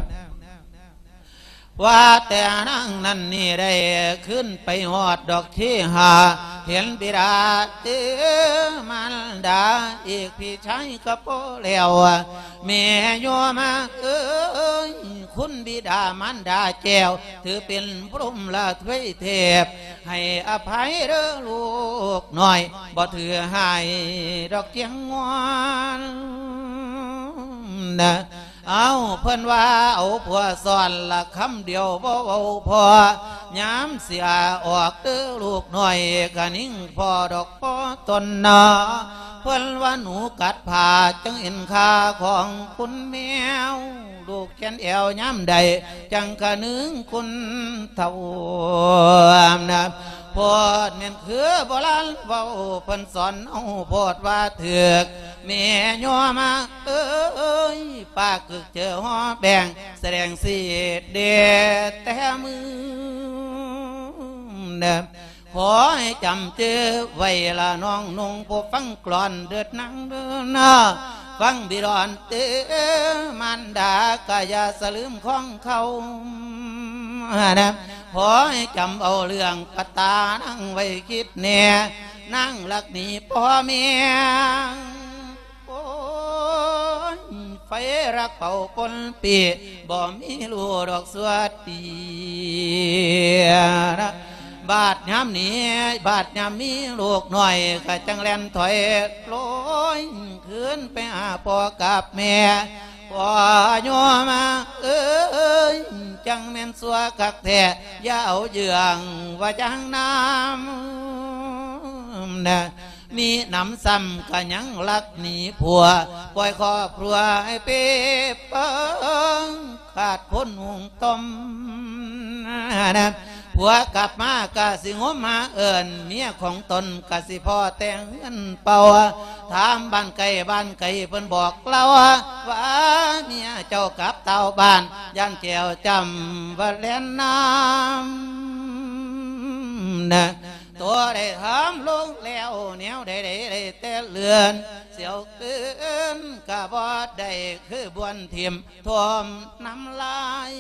ว่าแต่นั่งนั่นนี่ได้ขึ้นไปหอดดอกที่หาเห็นบิดามันดาอีกพี่ชายก็โปแล้วแม่โยมาเอ้ยคุณบิดามันดาแก้วถือเป็นพรหมละทวยเทพให้อภัยเด้อลูกหน่อยบ่ถือให้ดอกเจียงงอนนะเอาเพิ่นว่าเอาผัวซ้อนละคำเดียวบ่เอาพอย้ำเสียออกเด้อลูกหน่อยกะนิ่งพอดอกพอตนนาเพิ่นว่าหนูกัดผ่าจังเห็นค่าของคุณแมวลูกแขนแอวย้ำใดจังกะนึงคุณเท่านะพอดเมียนคือโบราณเบาเพิ่นสอนเอาพอดว่าเถือกแม่ย่อมาเอ้ยป้ากึกเจอหอแบ่งแสดงสีเดแต่มือเดิมขอให้จำเจอไว้ละน้องนุ่งผู้ฟังกลอนเดือดนังเดินหน้าฟังบิดอนเตมันดากายาสลืมของเขานะขอให้จำเอาเรื่องปตานั่งไว้คิดแน่นั่งหลักหนีพ่อเมียโอ้ยไฟรักเป่าปนปีบ่มีลูกดอกสวัสดีบาดย้ำนี้บาดย้ำมีลูกหน่อยก็จังแลนถอยลอยขึ้นไปหาพ่อกับแม่พ่อโยมาเอ้ยจังแม่นสัวกักแท้อย่าเอาเยื่องว่าจังน้ำนะมีน้ำซ้ำก็ยังรักหนีผัวปล่อยครอบครัวให้เป๊ะเปิ้งขาดคนหุงต้มนะผผัวกลับมากะสิงมหาเอิญเมียของตนกะสิพ่อแต่งเงินเป่าถามบ้านไก่เพิ่นบอกเล่าว่าเมียเจ้ากลับเต่าบ้านย่านแก้วจำว่าแล่นน้ำนะตัวได้ถามลงแล้วแนวได้แต่เลือนเสียวเกินกะบ่ได้คือบวนเทียมท่วมน้ำลาย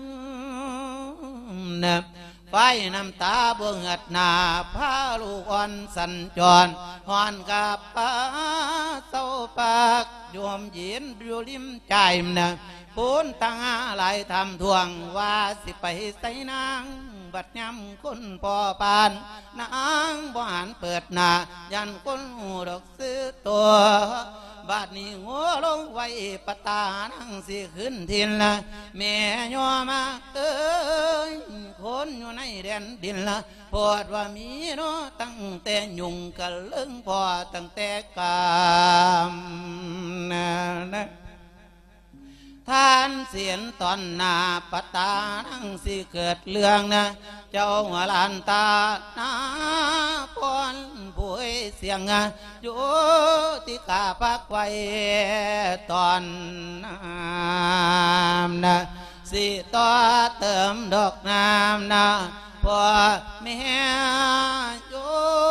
นะไฟน้ำตาเบื้องหัดหนาพาลูกอ่อนสัญจรหอนกับป้าเศร้าปากยวมยืนอยู่ริมใจนะพูนตั้งหลายทำทวงว่าสิไปใส่นางบัดยำคนพอปานนางบ่หันเปิดหน้ายันคนหูดอกซื้อตัวบาดนี้หัวลงไว้ปตานั่งสิขึ้นทินละแม่ย่อมาเอ้ยคนอยู่ในแดนดินละพอดว่ามีเนาะตั้งแต่ยุงกันเลื่องพอตั้งแต่กามนะท่านเสียนตอนหน้าปตานั่งสิเกิดเรื่องนะเจ้าหัวลานตาหน้าปอนผู้เสียงอยู่ที่กาพักไว้ตอนน้ำนะสิต่อเติมดอกน้ำนะพอแม่อยู่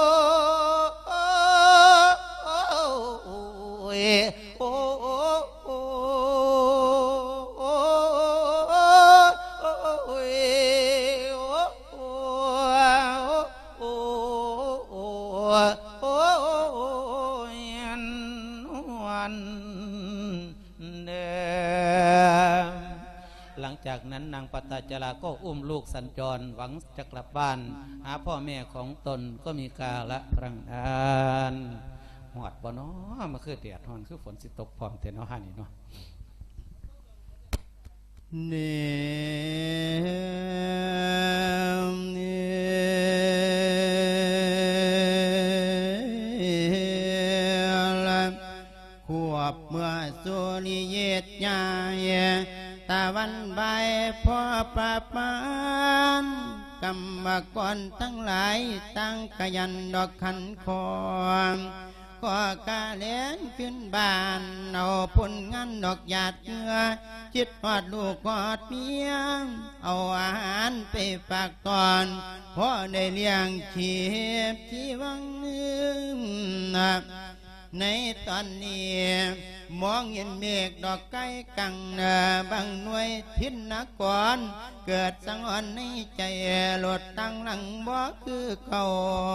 หลังจากนั้นนางปตจราก็อุ้มลูกสัญจรหวังจะกลับบ้านหาพ่อแม่ของตนก็มีกาละพรังอานหอดบ่เนาะมาคือแดดฮ้อนคือฝนสิตกพร้อมแต่เนาะฮะนี่เนาะเนขวบเมื่อสุริเยตยายตะวันใบพ่อประปานกรรมกรทั้งหลายตั้งขยันดอกขันคอนก็กาเล่นขึ้นบ้านเอาผลงานดอกหยาดเงือจิตหอดลูกหอดเมียเอาอาหารไปฝากตอนพ่อได้เลี้ยงชีพที่วังในตอนนี้มองเห็นเมฆดอกไก่กังบางหน่วยทินนกรเกิดสังหรณ์ในใจหลดตั้งหลังบ่คือเก่า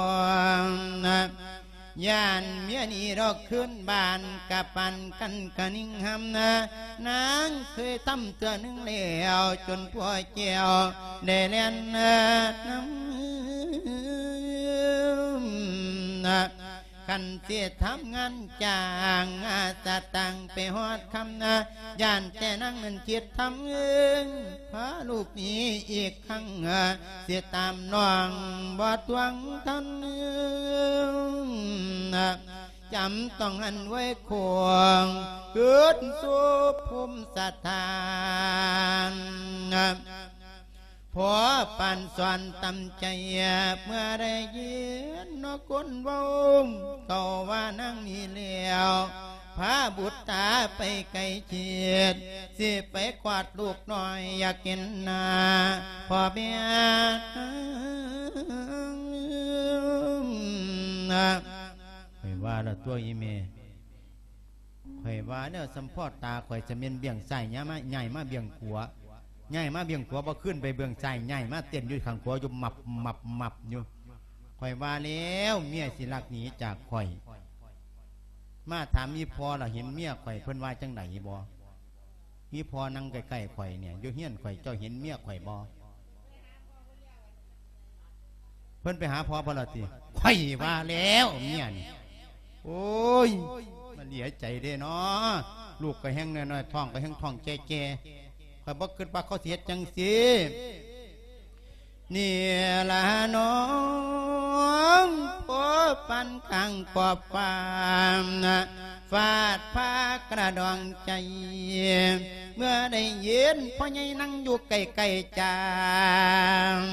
ย่านเมียนี่ดอกขึ้นบ้านกับปันกันกันิ่งหำนางเคยทำเตือนหนึ่งแล้วจนพวกเจียวได้เล่นน้ำกันเสียทำงานจ้างอาสาตังไปหอดคำย่านแต่นั่งนั่นคิดทำเงินพาลูกนี้อีกครั้งเสียตามน้องบอดหวังทันจำต้องหันไว้ควงเกิดสู่ภูมิสถานพอปันสอนตำใจเมื่อได้ยินนกคนเว้าก็ว่านั่งนี่แล้วพาบุตรตาไปไกลเฉียดสิไปกวาดลูกหน่อยอยากเห็นหน้าพ่อแม่ข่อยว่าแล้วตัวอีเมข่อยว่าเนี่ยสัมพอดตาข่อยจะเมียนเบี่ยงใส่ใหญ่มาเบี่ยงขัวใหญ่มาเบี่ยงขัวบ่ขึ้นไปเบื้องใส่ใหญ่มาเต้นอยู่ข้างขัวอยู่หมับอยู่ข่อยว่าแล้วเมียสิลักหนีจากข่อยมาถามมีพอล่ะเห็นเมียข่อยเพิ่นว่าจังไหนบ่มีพอนั่งใกล้ๆข่อยเนี่ยอยู่เฮียนข่อยเจ้าเห็นเมียข่อยบ่เพิ่นไปหาพ่อบ่ล่ะติข่อยว่าแล้วเมียนี่โอ้ยมันเหลียใจเด้เนาะลูกก็แห้งน้อยๆท้องก็แห้งท้องแก่ๆข่อยบ่คิดว่าเขาเสียจังสินี่ล่ะน้องพ่อปันข้างปอบปามฝฟาดพากระดองใจ เมื่อได้ยินพ่อใหญ่นั่งอยู่ใกล้ๆจาง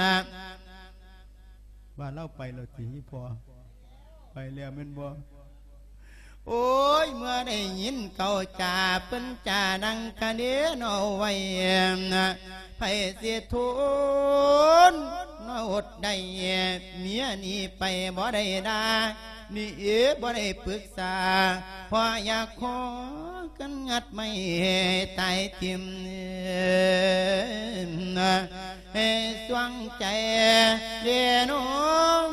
ว่าเล่าไปเราตีพอไปแล้วมันบ่โอ้ยเมื่อได้ยินเขาจ่าเป็นจ่าดังกะเดียนเอาไว้ไผเสียทุนนอดได้เมียนี่ไปบ่ได้ดานี่บ่ได้ปรึกษาพออยากขอกันงัดไม่ตายทิมให้สวงใจเดียน้อง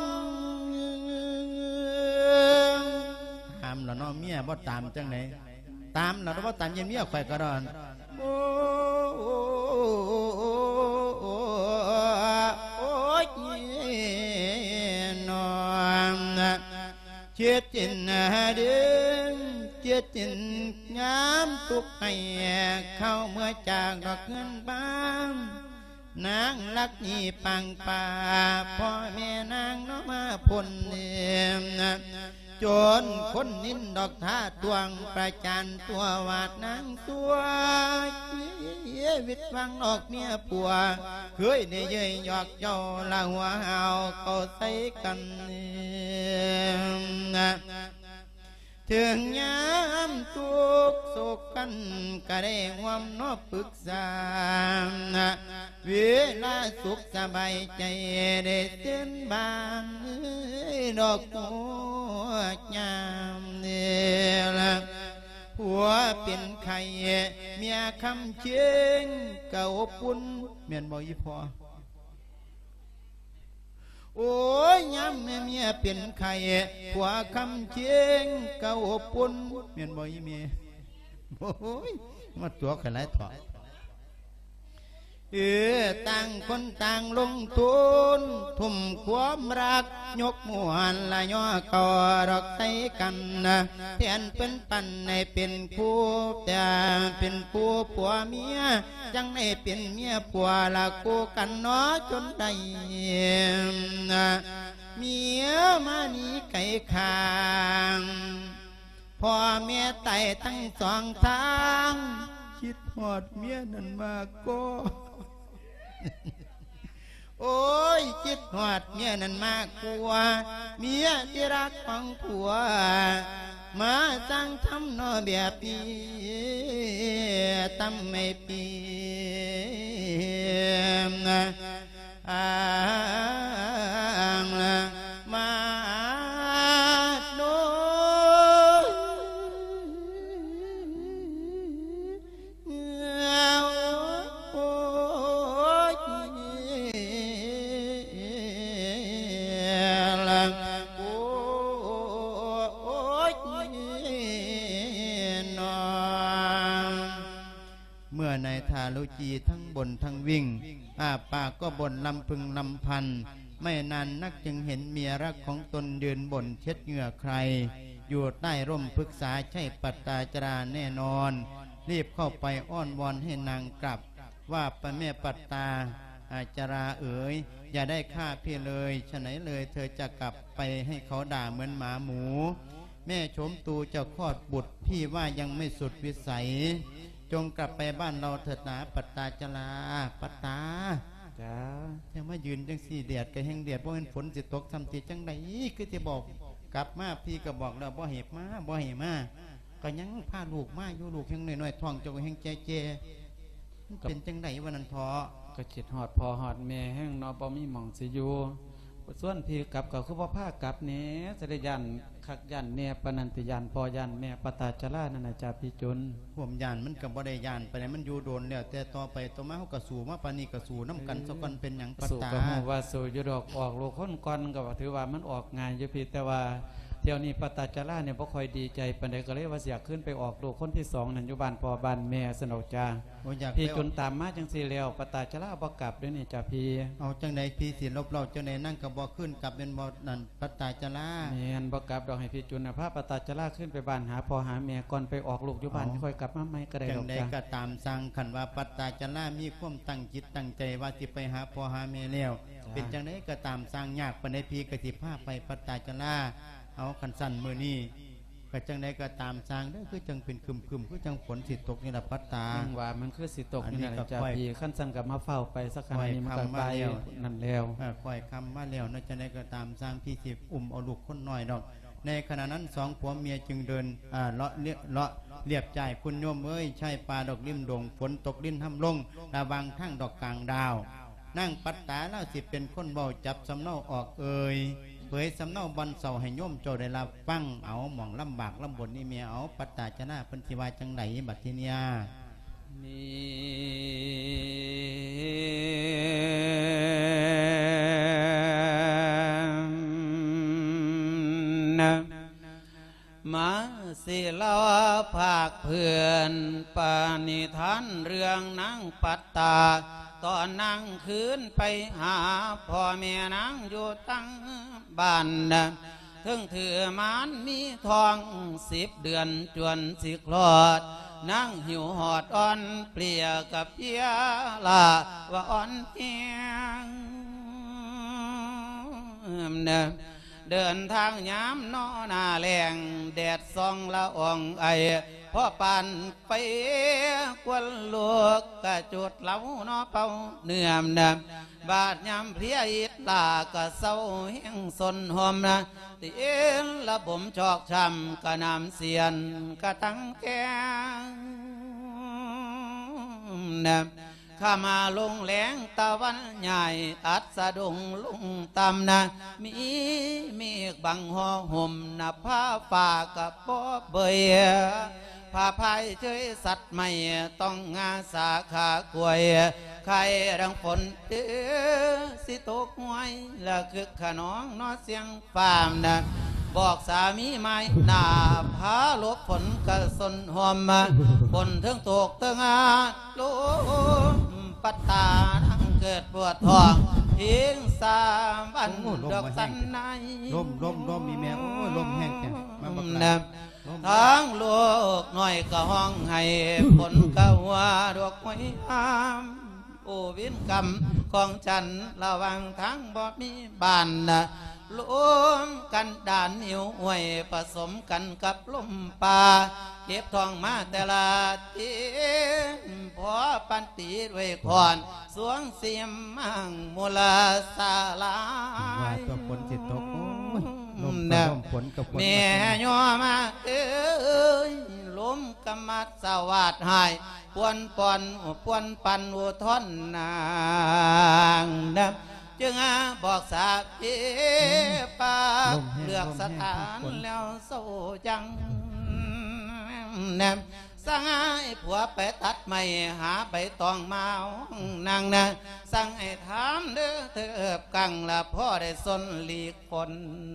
ตามแล้วน้องเมียบ่ตามจังไหนตามแล้วบ่ตามยังเมียข่อยกระดอนโอ้ยน้องเจ็ดจินเดือนเจ็ดจินงามตุกให้เข้าเมื่อจากดอกเงินบ้านนางลักนี่ปังป่าพ่อแม่นางน้อมาพ่นจนคนนินดอกท่าตวงประจันตัววาดนางตัววิตฟังออกเมียผัวเคยในเย้ยหยอกเจ้าละหัวเฮาก็ใส่กันถึงยามทุกโศกกันก็ได้ห่วมนอบปรึกษาเวลาสุขสบายใจได้เต้นบานดอกบัวยามเนี่ยละผัวเป็นไข่เมียคำเชียงเก่าปุ่นเมียนบ่อีพอโอ้ยย้ำเมียเป็นไข่ผัวคำเชียงเก่าปุ่นเมียนบ่อีเมียโอ้ยมาตัวขนาดถอดต่างคนต่างลงทุนทุ่มความรักยกมวนละย่อก่อดอกใส่กันแทนเป็นปันในเป็นคู่แต่เป็นคู่ผัวเมียจังในเป็นเมียผัวละคู่กันเนาะจนได้เมียมานี่ไก่คางพ่อเมียไต่ทั้งสองทางคิดหอดเมียนั่นมาก็โอ้ยคิดหอดเมียนั่นมากกว่าเมียที่รักของผัวมาสร้างทำนอแบบนี้ทำไม่เปียมมาโน้ในทาลุจีทั้งบนทั้งวิ่งปากก็บ่นลำพึงลำพันไม่นานนักจึงเห็นเมียรักของตนเดินบ่นเช็ดเหงื่อใครอยู่ใต้ร่มปรึกษาใช่ปัตตาจราแน่นอนรีบเข้าไปอ้อนวอนให้นางกลับว่าป้าแม่ปัตตาจราเอ๋ยอย่าได้ฆ่าพี่เลยฉะไหนเลยเธอจะกลับไปให้เขาด่าเหมือนหมาหมูแม่ชมตูจะคลอดบุตรพี่ว่ายังไม่สุดวิสัยจงกลับไปบ้านเราเถิดนะปัตตาจลาปัตตาจ้าแต่ว่ายืนจังสี่เดียดกับแห้งเดียดเพราะเป็นฝนสิตกทำติจังใดคือจะบอกกลับมาพี่ก็บอกแล้วบ่เหบมาบ่เหบมาก็ยังพาลูกมาอยู่ลูกแห้งหน่อยๆท้องเจ้าแห้งเจเป็นจังใดวันนั้นพอก็จิตหอดพอหอดแม่แห้งนอบ่มีหม่องสิอยู่ส่วนพี่กลับก็คือว่าผ้ากลับเนี้ยจะได้ยันคักยันเนี่ยปนันติยันพอยันแม่ปตาจรานั่นนะจ่าพี่จุนห่วมยันมันกับบ่ได้ยันไปไหนมันอยู่โดนแล้วแต่ต่อไปต่อมาเขากระสูมาปานีกระสูน้ำกันสักวันเป็นอย่างปตาก็หูว่าสูยุดอกออกโลคนก่อนก็ถือว่ามันออกงานอยู่พี่แต่ว่าเที่ยวนี้ปตาจราเนี่ยพอคอยดีใจปันใดก็เลยว่าอยากขึ้นไปออกโลคนที่สองนั่นอยู่บ้านพ่อบ้านแม่สนุกจ้าพี่จุนตามมาจังสีแล้วปตาจราบ่กลับด้วยนี่จ่าพี่เอาจังใดพี่สิลบเราจังใดนั่งกับบ่ขึ้นกลับเป็นบ่นั่นปตาจราแม่นบ่กลับดอกให้พี่จุนนะพระปตาจราขึ้นไปบ้านหาพ่อหาแม่ก่อนไปออกลูกอยู่บ้านค่อยกลับมาใหม่ก็ได้ดอกจ้าจังใดก็ตามสั่งขันว่าปตาจรามีความตั้งจิตตั้งใจว่าสิไปหาพ่อหาแม่แล้วเป็นจังใดก็ตามสั่งยากปานใดพี่กติภาพไปปตาจราเอาขันสั่นมือนี้ก็จังใดก็ตามสร้างเด้อคือจังเป็นคึมคือจังฝนสิตกนี่ล่ะปัตตาว่ามันคือสิตกนี่แหละจ้าอันนี้ก็ค่อยพี่ขั้นสั่งกับมาเฝ้าไปสักขณะนี้มันก็ไปนั่นแล้วค่อยคำมาแล้วนะจังใดก็ตามสร้างพี่สิเอาลูกคนน้อยดอกในขณะนั้นสองผัวเมียจึงเดินเลาะเรียบจ่ายคุณโยมเอ้ยใช่ปลาดอกริมดงฝนตกลิ้นห้ำลงระวังทั้งดอกกลางดาวนั่งปัตตาแล้วสิเป็นคนเบาจับสำเนาออกเผยสำเนาบอลเสาให้โยมโจได้รับฟังเอาหม่องลำบากลำบนนี่เมียเอาปัตตาชนะเป็นสิวาจังไหนบัดทีเนียมาสิลาภาคเพื่อนปานิทานเรื่องนางปัตตาตอนนั่งคืนไปหาพ่อแม่นางอยู่ตั้งบ้านถึงถือมานมีทอง10 เดือนจวนสิคลอดนั่งหิวหอดอ่อนเปลี่ยกับเพียลาว่าอ่อนเพียงเดินทางย้ำนอหน้าแรงแดดส่องละอองไอพ่อปันไปกวนลูกกะจุดเหล่านอเป่าเนื่อมบาดย้ำเพลียอิดลากะเศร้าแห้งสนหอมตีเอ็นละบ่มจอกช้ำกะน้ำเสียนกะตั้งแกงข้ามาลงแหลงตะวันใหญ่อัดสะดุงลุงตำมีเมฆบังห่อห่มผ้าฝ่ากะปอเบยผ้าพายเฉยสัตว์ไม่ต้องงาสาขากวยใครดังฝนสิตกหวยละคึกขนองนอเสียงฟามบอกสามีไม่หน้าพาลบฝนกระสนหอมฝนเทิงตกเทิงลุปัตตาทั้งเกิดปวดท้องทิ้ง3 วันดอกสันในลมมีแมวลมแห้งแก่มาบักลาทั้งลูกน้อยก็ห้องให้ฝนกะหัวดอกไม้ห้ามโอวินกรรมของฉันระวังทั้งบ่มีบ้านรวมกันด่านนิ้วห้วยผสมกันกับลมป่าเก็บทองมาแต่ละทีพอปันตีด้วยคอนสวงเสียมมั่งมูลสาลายตัวฝนสิตกลมฝนกับฝนแม่ย่อมาลมกำมัดสวัสดหายปวนปันอุทนนางจึงบอกสาพีปาเลือกสถานแล้วโซจังสั่งให้ผัวไปตัดไม้หาใบตองมานางสั่งให้ถามเด้อเถิบกังละพ่อได้สนหลีกคน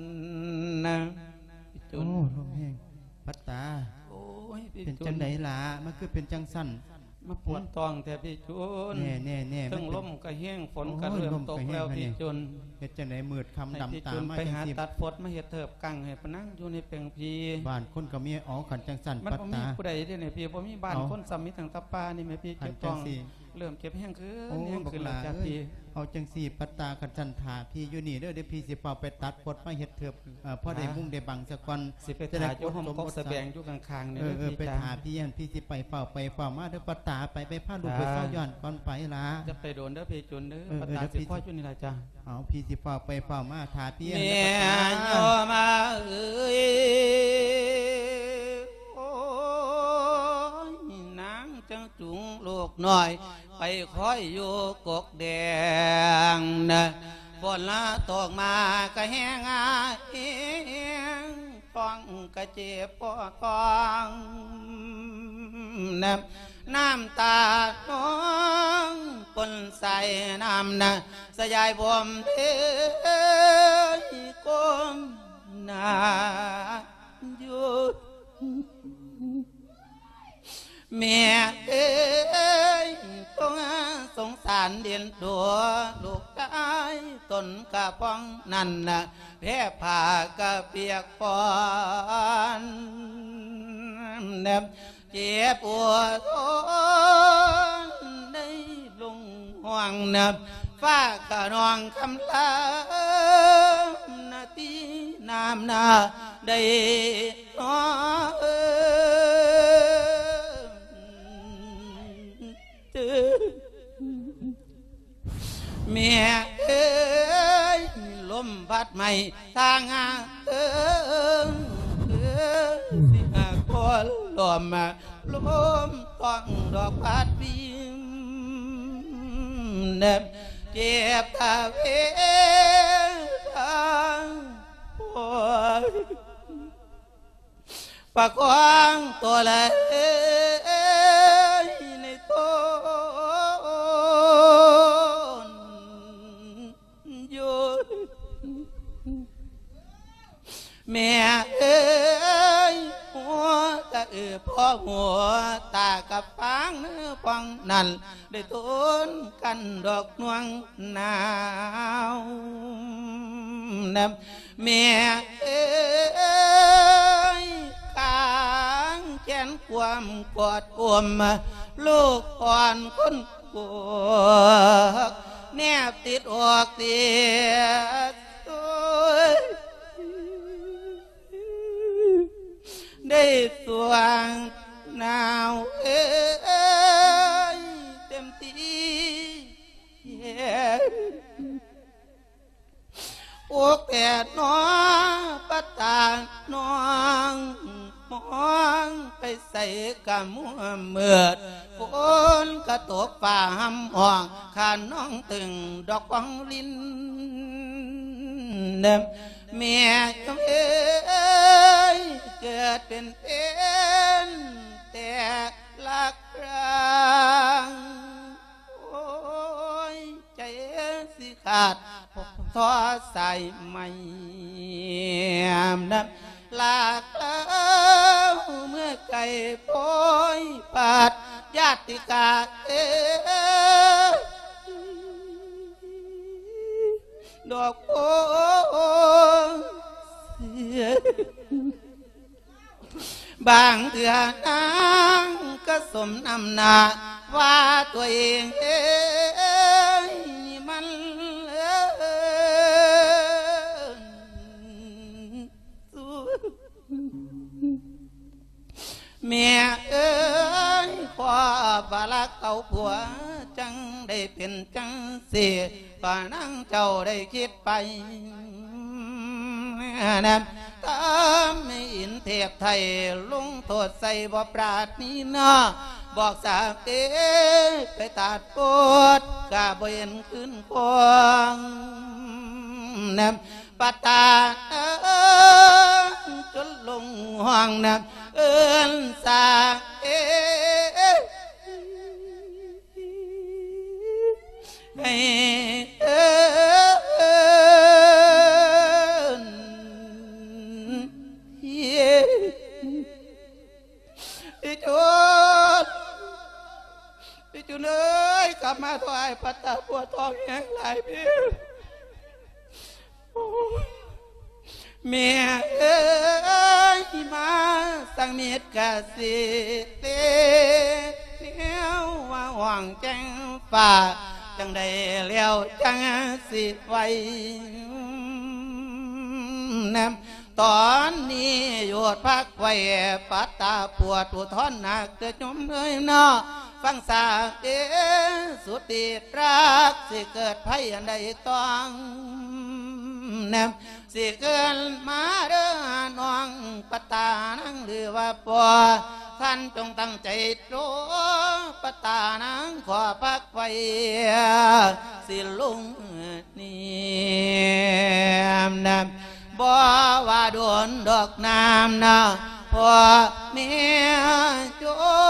จุนลมแห้งปัตตาเป็นจังไหนล่ะมันคือเป็นจังสั้นมาปวดตองแต่พี่จุนแน่ทั้งลมก็แห้งฝนก็เริ่มตกแล้วพี่จุนเฮ็ดจังไหนมืดคำดำตามาไปหาตัดฝนมาเฮ็ดเถิบกังให้ปนั่งอยู่ในเปลงพีบ้านคนก็มีขันจังสั้นปัตตามันบ่มีผู้ใดเด้เนี่ยพี่บ่มีบ้านคนสามีทางตะปานี่แม่พี่เก็บตองเริ่มเก็บแห้งขึ้นแล้วจ้าพี่เอาจังสี่ปัตตาขันจันทาพี่อยู่นี่เด้อพี่สิเป่าไปตัดฝนมาเฮ็ดเถิบพอได้มุ่งได้บังสักวันสิไปถ่ายอยู่ห้องกบแสดงอยู่ข้างๆนี่ไปหาพี่พี่สิไปเฝ้ามาเด้อปัตตาไปพาลูกไปเฝ้าย้อนก่อนไปล่ะจะไปโดนเด้อพี่จุนเด้อปัตตาสิพ่อจุนนี่ล่ะจ้าเอาพี่สิเฝ้ามาถ่าพี่แม่ย่อมาโอ้ยนางจังจุงลูกน้อยไปคอยอยู่กกแดงฝนละตกมาก็แห้งฟองก็เจ็บปวดฟองน้ำตาน้องปนใส่น้ำสยายบวมเด้ก้มหน้าอยู่แม่ต้องสงสารเดียนตัวลูกชายต้นกระป้องนั่นแพ้ผ่ากระเปียกปอนเจ็บปวดได้ลงห่วงฟ้ากระนองคำลานาทีน้ำนาได้น้อเมียเอ้ยลมพัดใหม่ทางหาสิหาคนลมมาลมต้องดอกพัดบินเน็บเจ็บตาเวทางปวดปากกว้างตัวเลยในต้นอยู่แม่เอ้ยหัวกะพ่อหัวตากับฟางเนื้อฟังนั่นได้ต้นกันดอกนวงหนาวนำแม่เอ้ยกางแขนความกอดกลมลูกอ่อนคนกลัวแนบติดออกเตียได้สวงหนาวเอ้ยเต็มที่อกแก่น้องปะตาน้องมองไปใส่กะมัวเมื่อฝนกระตกฝ่าหำห้องขาน้องตึงดอกฟังลิ้นเดิมเมียจงเอ้ยเกิดเป็นแต่ลักรังโอ้ยใจสิขาดทอใส่ไม่นับลากแล้วเมื่อไก่โพยปัดญาติกาดอกโพบางเถื่อนางก็สมนำหน้าว่าตัวเองมันเมียเอ้ยขอบาลักเอาผัวจังได้เป็นจังเสียป่านั่งเจ้าได้คิดไปนั่นตามไม่อินเทพไทยลุงโทษใส่บ่ปราดนี้นาบอกสาวไปตัดปวดกะบ่เห็นขึ้นควงนำปะตาจนลงห้องนำเอิ้นสาให้พี่จุนเอ้ยกลับมาถวายปัตตาปวดท้องแห้งหลายพี่เมียเอ้ยมาสังเมียดกะสิเตเที่ยวว่าหวังแจ้งฝ่าจังได้เลี้ยวจังสิไว้นำตอนนี้หยุดพักไว้ปัตตาปวดอุทนหนักเกิดจมเลยเนาะฟังสาสุดดีรักสิเกิดภัยอันใดต้องนำสิเกินมาเด้อน้องปตานังหรือว่าปอท่านจงตั้งใจโตปตานังขอพักไว้สิลุงนี่นำบ่ว่าโดนดอกน้ำนะพ่อเมียโจ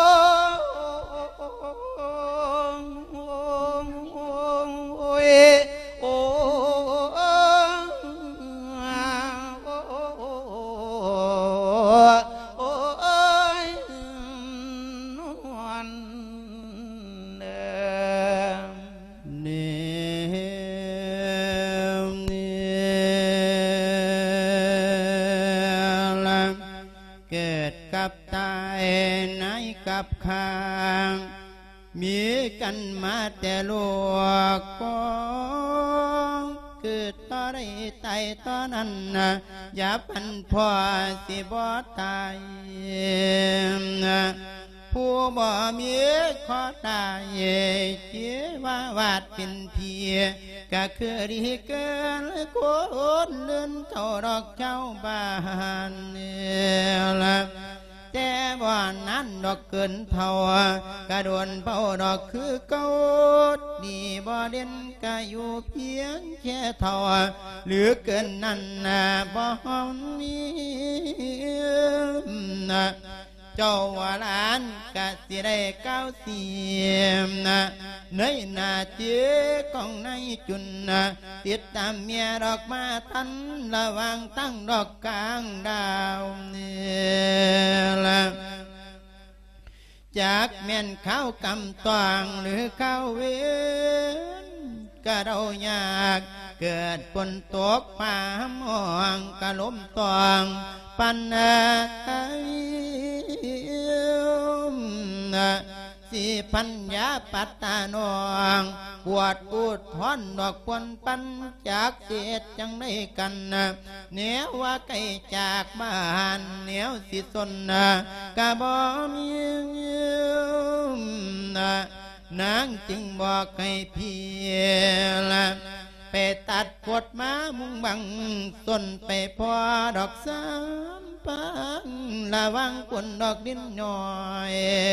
กับข้างมีกันมาแต่ลูกก็เกิดตาได้ตายตอนนั้นอย่าพันพ่อสิบ่ตายผู้บ่มีขอได้เจีว่าวาดเป็นเพียก็คือดีเกินคนเลื่อนเข้าดอกเจ้าบ้านละแต่บ่นั้นดอกเกินเท่ากระโดนเผาดอกคือเก่าดีบ่เด่นก็อยู่เพียงแค่เท่าหรือเกินนั้นบ่มีเจ้าว่าหลานกะสิได้ก้าวเสียมในนาเจียของในจุนติดตามเมียดอกมาทันระวังตั้งดอกกลางดาวเนี่ยละจากแม่นข้าวกำตวงหรือข้าวเวนก็เราอยากเกิดฝนตกฟ้ามองกะลมตองปันสิพัญญาปัตตานองปวดอุดทอนดอกปนปันจากเสียดจังได้กันเหนียวว่าไก่จากบ้านเหนียวสิสนกะบ่มีนางจึงบอกให้พี่ละไปตัดกดมามุงบังต้นไปพอดอกสามปังระวังกวนดอกดินน้อย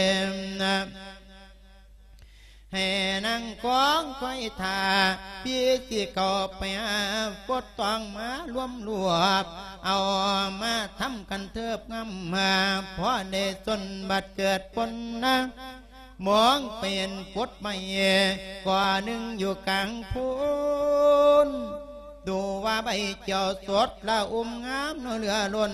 ให้นั่งกองคอยท่าพี่สิเขาไปหากดตองมารวมรวบเอามาทำกันเทิบงำมาพอได้สนบัดเกิดปนมองเป็นกดไม่กว่าหนึ่งอยู่กลางพูนดูว่าใบเจ้าสดละงามเรือล้น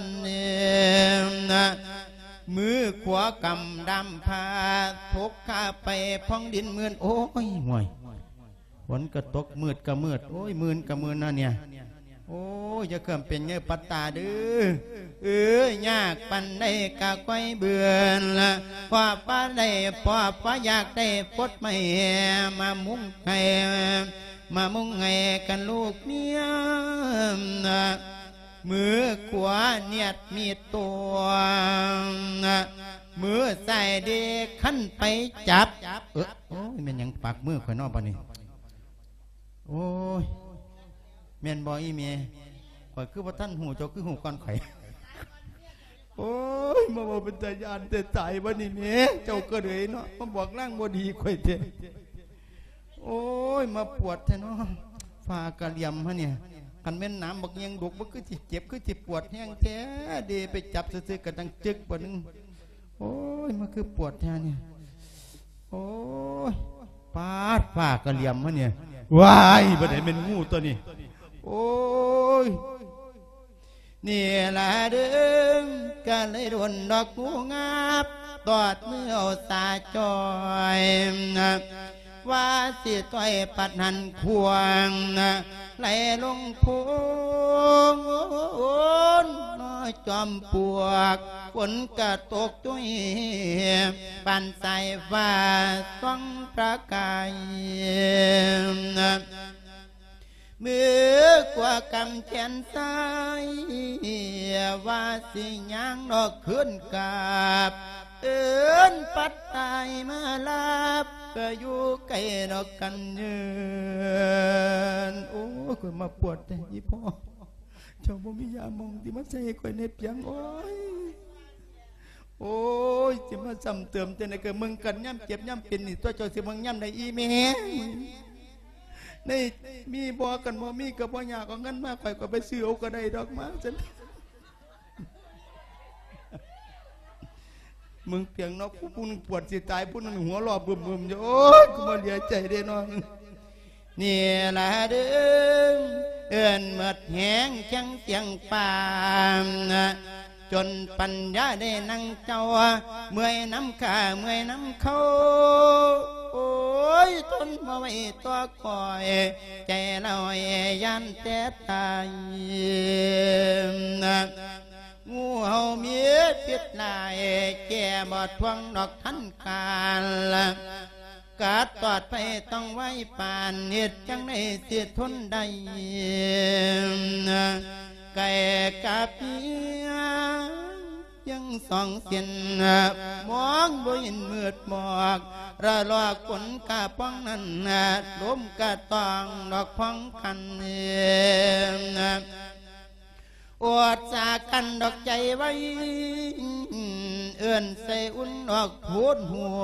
มือขวากำดำพาทุกข้าไปพ้องดินมืนโอ้ยห่วยฝนก็ตกมืดก็มืดโอ้ยมืนก็มืนนะเนี่ยโอ้ยจะเกิดเป็นเงยปัตตาดื้อยากปันได้กะก้อยเบื่อละพอป้าได้พอป้าอยากได้ปดไม่มามุงไงมามุงไงกันลูกเมียมือขวาเนียดมีตัวมือใส่เด็กขั้นไปจับโอ้ยมันยังปากมือข่อยนอกปะนี่โอ้ยแม่นบอยเมียข่อยคือว่าท่านหูเจ้าคือหูก้อนไข่โอ้ยมาบอกเป็นตายานแต่ตายวันนี้เมียเจ้าก็เลยเนาะมาบอกร่างบดีข่อยเจ้โอ้ยมาปวดแท้เนาะฟ้ากระเลียมฮะเนี่ยกันแม่นน้ำบักยังดุกบักคือจิเจ็บคือจิปวดแห้งแท้เดไปจับซื้อกันดังจึกปะนึงโอ้ยมาคือปวดแท้เนี่ยโอ้ยปาดฟ้ากระเลียมฮะเนี่ยว้ายบ่ได้เป็นงูตัวนี้โอ้ยนี่แหละเดิมกันเลยโดนดอกงูงับตอดมือเอาตาจอยว่าสิต้อยปัดหันควงไหลลงพูงน้อยจอมปวกฝนกระตกตุ้ยปั่นใส่ฟ้าต้องประกายมือกว่ากำแขนซ้ายว่าสิยังดอกขึ้นกับปัดตายมาลับก็อยู่ใกล้ดอกกันเยืนโอ้ก็มาปวดแต่ยี่พ่อเจ้าบ่มียามองที่มาใส่ข่อยในเปียงโอ้ยจะมาจำเติมแต่ในเกิดมึงกันย่ำเจ็บย่ำเป็นนี่ตัวเจ้าสิมึงย่ำในอีเมนี่มีบ่กันบ่มีกับบ่อยากเอาเงินมาข่อยก็ไปซื้อเอาก็ได้ดอกมาฉันมึงเพียงนกผู้นึงปวดสิตายผู้นึงหัวรอบบึมๆอยู่โอ้ยกูมาเลียใจได้น้องนี่แหละเด้อหมดแหงจังเสียงปามจนปัญญาได้นั่งเจ้าเมื่อยน้ำข้าเมื่อยน้ำเขาโอ้ยทนมาไว้ตัวคอยใจลอยยันแต่ตายงูเห่าเมียพิษลายแก่บอดทวงดอกทันการกาสตอดไปต้องไว้ปานเหตุจังในเสียทนใดไก่กับเพียยังสองเสียนมองบ่เห็นมืดหมอกระลอกฝนกาป้องนั้นลมกะตองดอกพ้องกันอดจากกันดอกใจไว้เอื้อนใส่อุ่นออกพูดหัว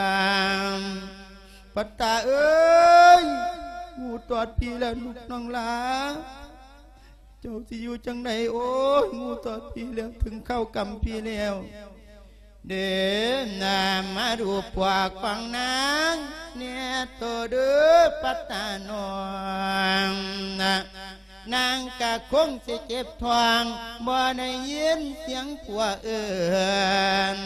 ปัตตาเอ้ยงูตอดพี่แล้วลูกน้องลาเจ้าสิอยู่จังใดโอ้ยงูตอดพี่แล้วถึงเข้ากำพี่แล้วเดินนามาดูปวกฟังนางเนี่ยโตเด้อปัตตานองนางกะคงสิเจ็บทวงบ่ได้ยินเสียงผัวเอิ้น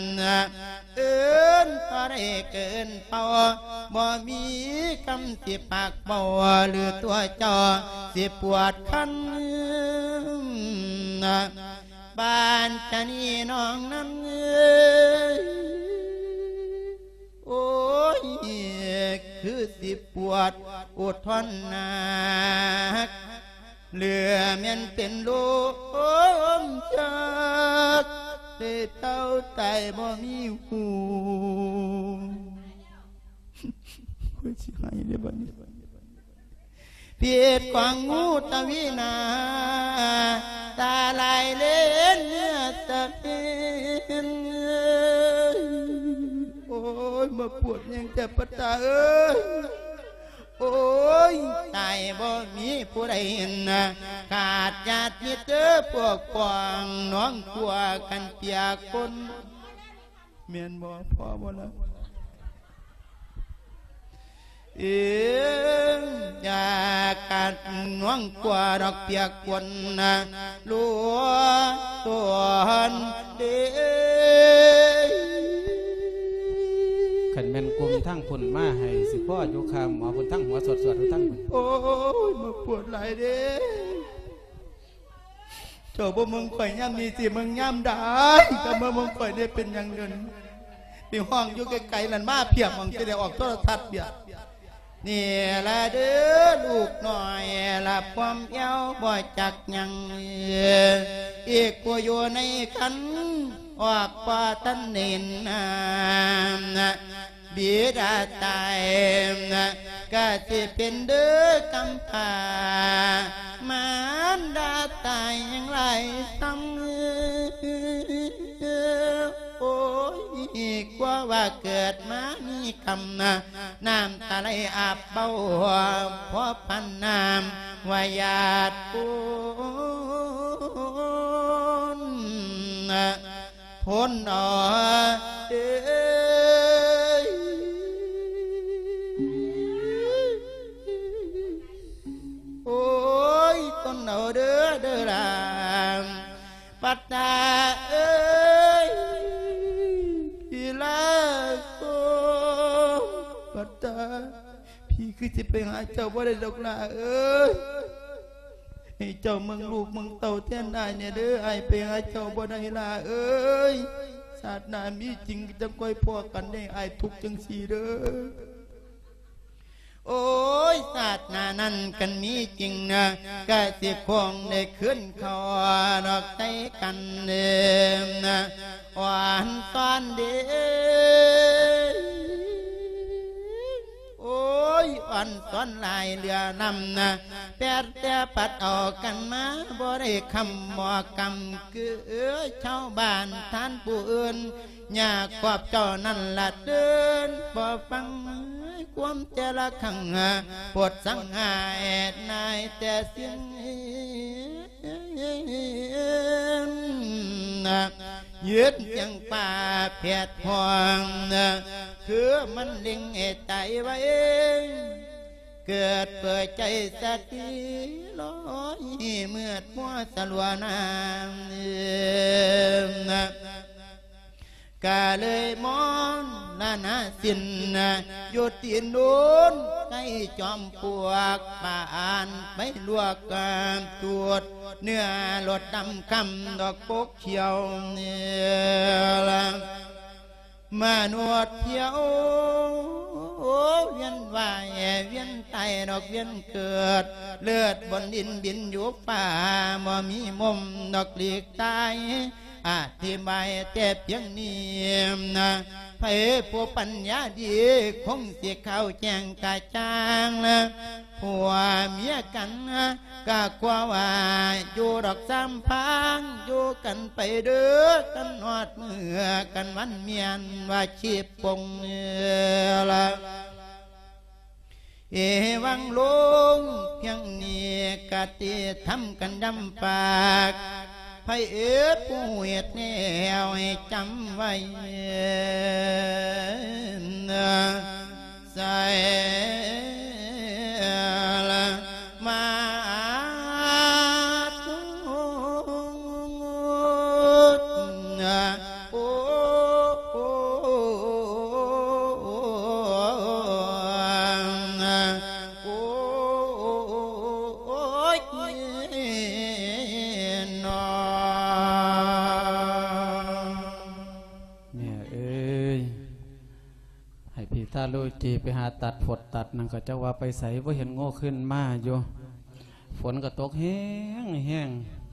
พอได้เกินเป่าบ่มีคำสิปากเบาหรือตัวจอสิปวดคันบ้านจะนี่น้องนั้นโอ้ยคือสิปวดอดทนหนักเหลือเมียนเป็นลูกจักได้เต้าไตบ่มีหูคุยสิให้ได้บ่นี้เพียรกวางงูตะวินาตาลายเล่นเนื้อตะเป็นโอ้ยมาปวดยังแต่ปัตตาเอ้ยโอ้ยตายบ่มีผู้ใดนะขาดญาติมิตรพวกปองน้องกลัวกันเปียกคนเมียนบ่พ่อบ่ละอยากกัดน้องกลัวดอกเปียกคนนะลัวตัวเด้ขันแม่นกลุ่มทั้งพุ่นมาให้สิพ่ออยู่คำหมอพุ่นทั้งหัวสดสดทั้งพุ่นโอ้ยมาปวดไหลเด้เจ้าบ่มึงข่อยย่ำมีสิมึงย่ำได้แต่เมื่อมึงข่อยได้เป็นอย่างเดินมีห้องอยู่ไกลๆนั่นมาเพียบมึงจะได้ออกโทรทัศน์เบียดนี่ละเด้อลูกหน่อยละความเย้าบ่จักยังอีกผู้อยู่ในขันออกป่าตันเนินบิดาตายก็จะเป็นเด้อกำพามารดาตายอย่างไรซ้ำโอ้ยกว่าว่าเกิดมามีคำน้ำตาไหลอาบเบาเพราะพันน้ำวายาดปูนพ้นอโอ้ยต้นเอาเด้อลามปัตตาเอ้ยพี่ลาโกปัตตาพี่คือจะไปหาเจ้าว่าได้ดอกลาเอ้ยให้เจ้าเมืองลูกเมืองเต่าแท่นได้เนี่ยเด้อไอไปหาเจ้าบ่ได้ลาเอ้ยศาสนามีจริงจะก้อยพ่อกันได้ไอทุกจังสีเด้อโอ้ยศาสนานั้นกันมีจริงนะก็สิคงได้ขึ้นเขาดอกใจกันเดิมนะหวานตอนเด้โอ้ยอ่อนซ้อนลายเรือนำนะแต่ปัดออกกันมาบ่ได้คำหมอกำคือชาวบ้านท่านผู้อื่นอยากกอบเจ้านั่นละเดินบ่ฟังความแต่ละครั้งปวดสังหายนายแต่เสียงยืดยังป่าเพียดพองคือมันลิงเหตุใจไว้เกิดเปิดใจสติลอยเมื่อมัวสลัวนางกาเลยมองนาสินอยู่ตีนนุนใกล้จอมปลวกป่านไปลวกกันตรวจเนื้อหลดดำคำดอกปกเขียวเนี่ยมานวดเที่ยวเวียนว่ายเวียนตายดอกเวียนเกิดเลือดบนดินบินอยู่ป่าบ่มีมุมดอกหลีกตายอธิบายแต่เพียงนี้นะไผผู้ปัญญาดีคงสิเข้าแจ้งกระจ่างนะผัวเมียกันก็กลัวว่าอยู่ดอกซ้ำพังอยู่กันไปเด้อกันหอดเมื่อกันวันเมียนว่าชีพปงละเอวังลงเพียงนี้กะติทำกันดำปากไผผู้เหตุแนวให้จำไว้ใส่มาทุกโอ้ถ้าลุยจีไปหาตัดฝดตัดนั่นก็จะว่าไปใส่ว่าเห็นโง่ขึ้นมาอยู่ฝนก็ตกแห้งแห้ง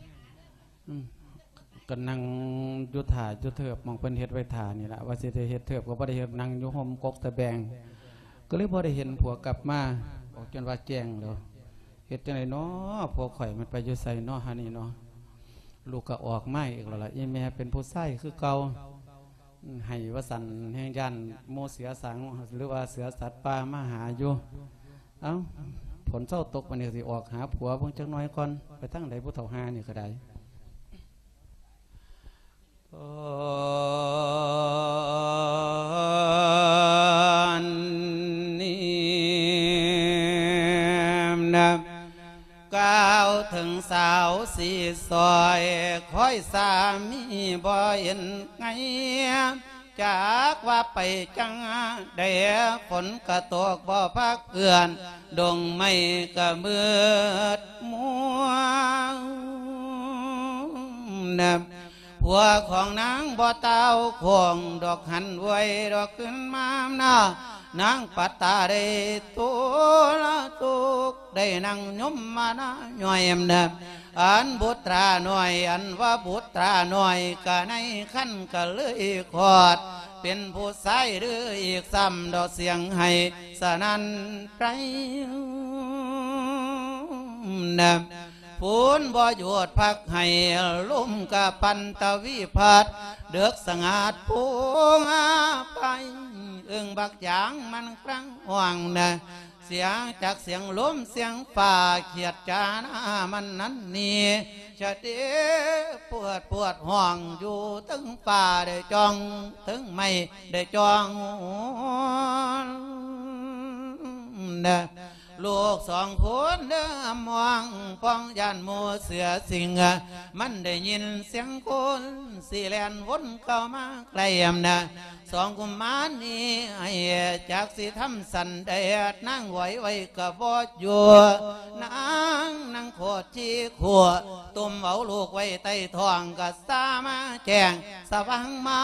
ก็นั่งยุทธายุทธเถิบมองเป็นเฮ็ดไว้ถ่านี่แหละว่าสิเฮ็ดเถิบก็บ่ได้เฮ็ดนั่งอยู่ห่มกกตะแบงก็เลยบ่ได้เห็นผัวกลับมาบอกจนว่าแจ้งแล้วเฮ็ดจังไดเนาะผัวข่อยมันไปอยู่ไสเนาะหานี่เนาะลูกก็ออกมาอีกแล้วล่ะอีแม่เป็นผู้ใส่คือเก่าให้วสันแห่งยันโมเสือสังหรือว่าเสือสัตว์ป่ามาหาอยู่เอ้าผลเศร้าตกมันนี่สิออกหาผัวเพิ่งจักน้อยก่อนไปตั้งใดผู้เฒ่าหานี่ก็ได้ก้าวถึงสาวสีซอยคอยสามีบ่เห็นไงจากว่าไปจังเดียฝนกระตกบ่พักเอื่อนดงไม่กระมืดมัวผัวของนางบ่เต้าคงดอกหันไว้ดอกขึ้นมาหน้านางปัตตาได้ตัวละตุกได้นั่งยมมานะย่อยเนอันบุตราหน่อยอันว่าบุตราหน่อยก็ในขั้นก็เลยขอดเป็นผู้ใส่หรืออีกซ้ำดอกเสียงให้สนั่นไพรพูนบ่หยุดพักให้ลุ่มกับปันตวิพัดเดือกสงัดปูงไปอึ่งบักจางมันครั้งห่วงเสียงจากเสียงลมเสียงฝ่าเขียดจานามันนั้นนี่จะเดือปวดห่วงอยู่ถึงฝ่าได้จองถึงไม่ได้จองลูกสองคนเดิมมองป้องยันโมเสือสิงมันได้ยินเสียงคนสีแลนวนเข้ามาใกล้สองกุมารนี้ให้จากสิทำสันเดชนั่งไหวไว้กับบอดอยู่นั่งโคตรที่ขัวตุ่มเอาลูกไว้ใต้ท้องกับสามาแจ้งสว่างมา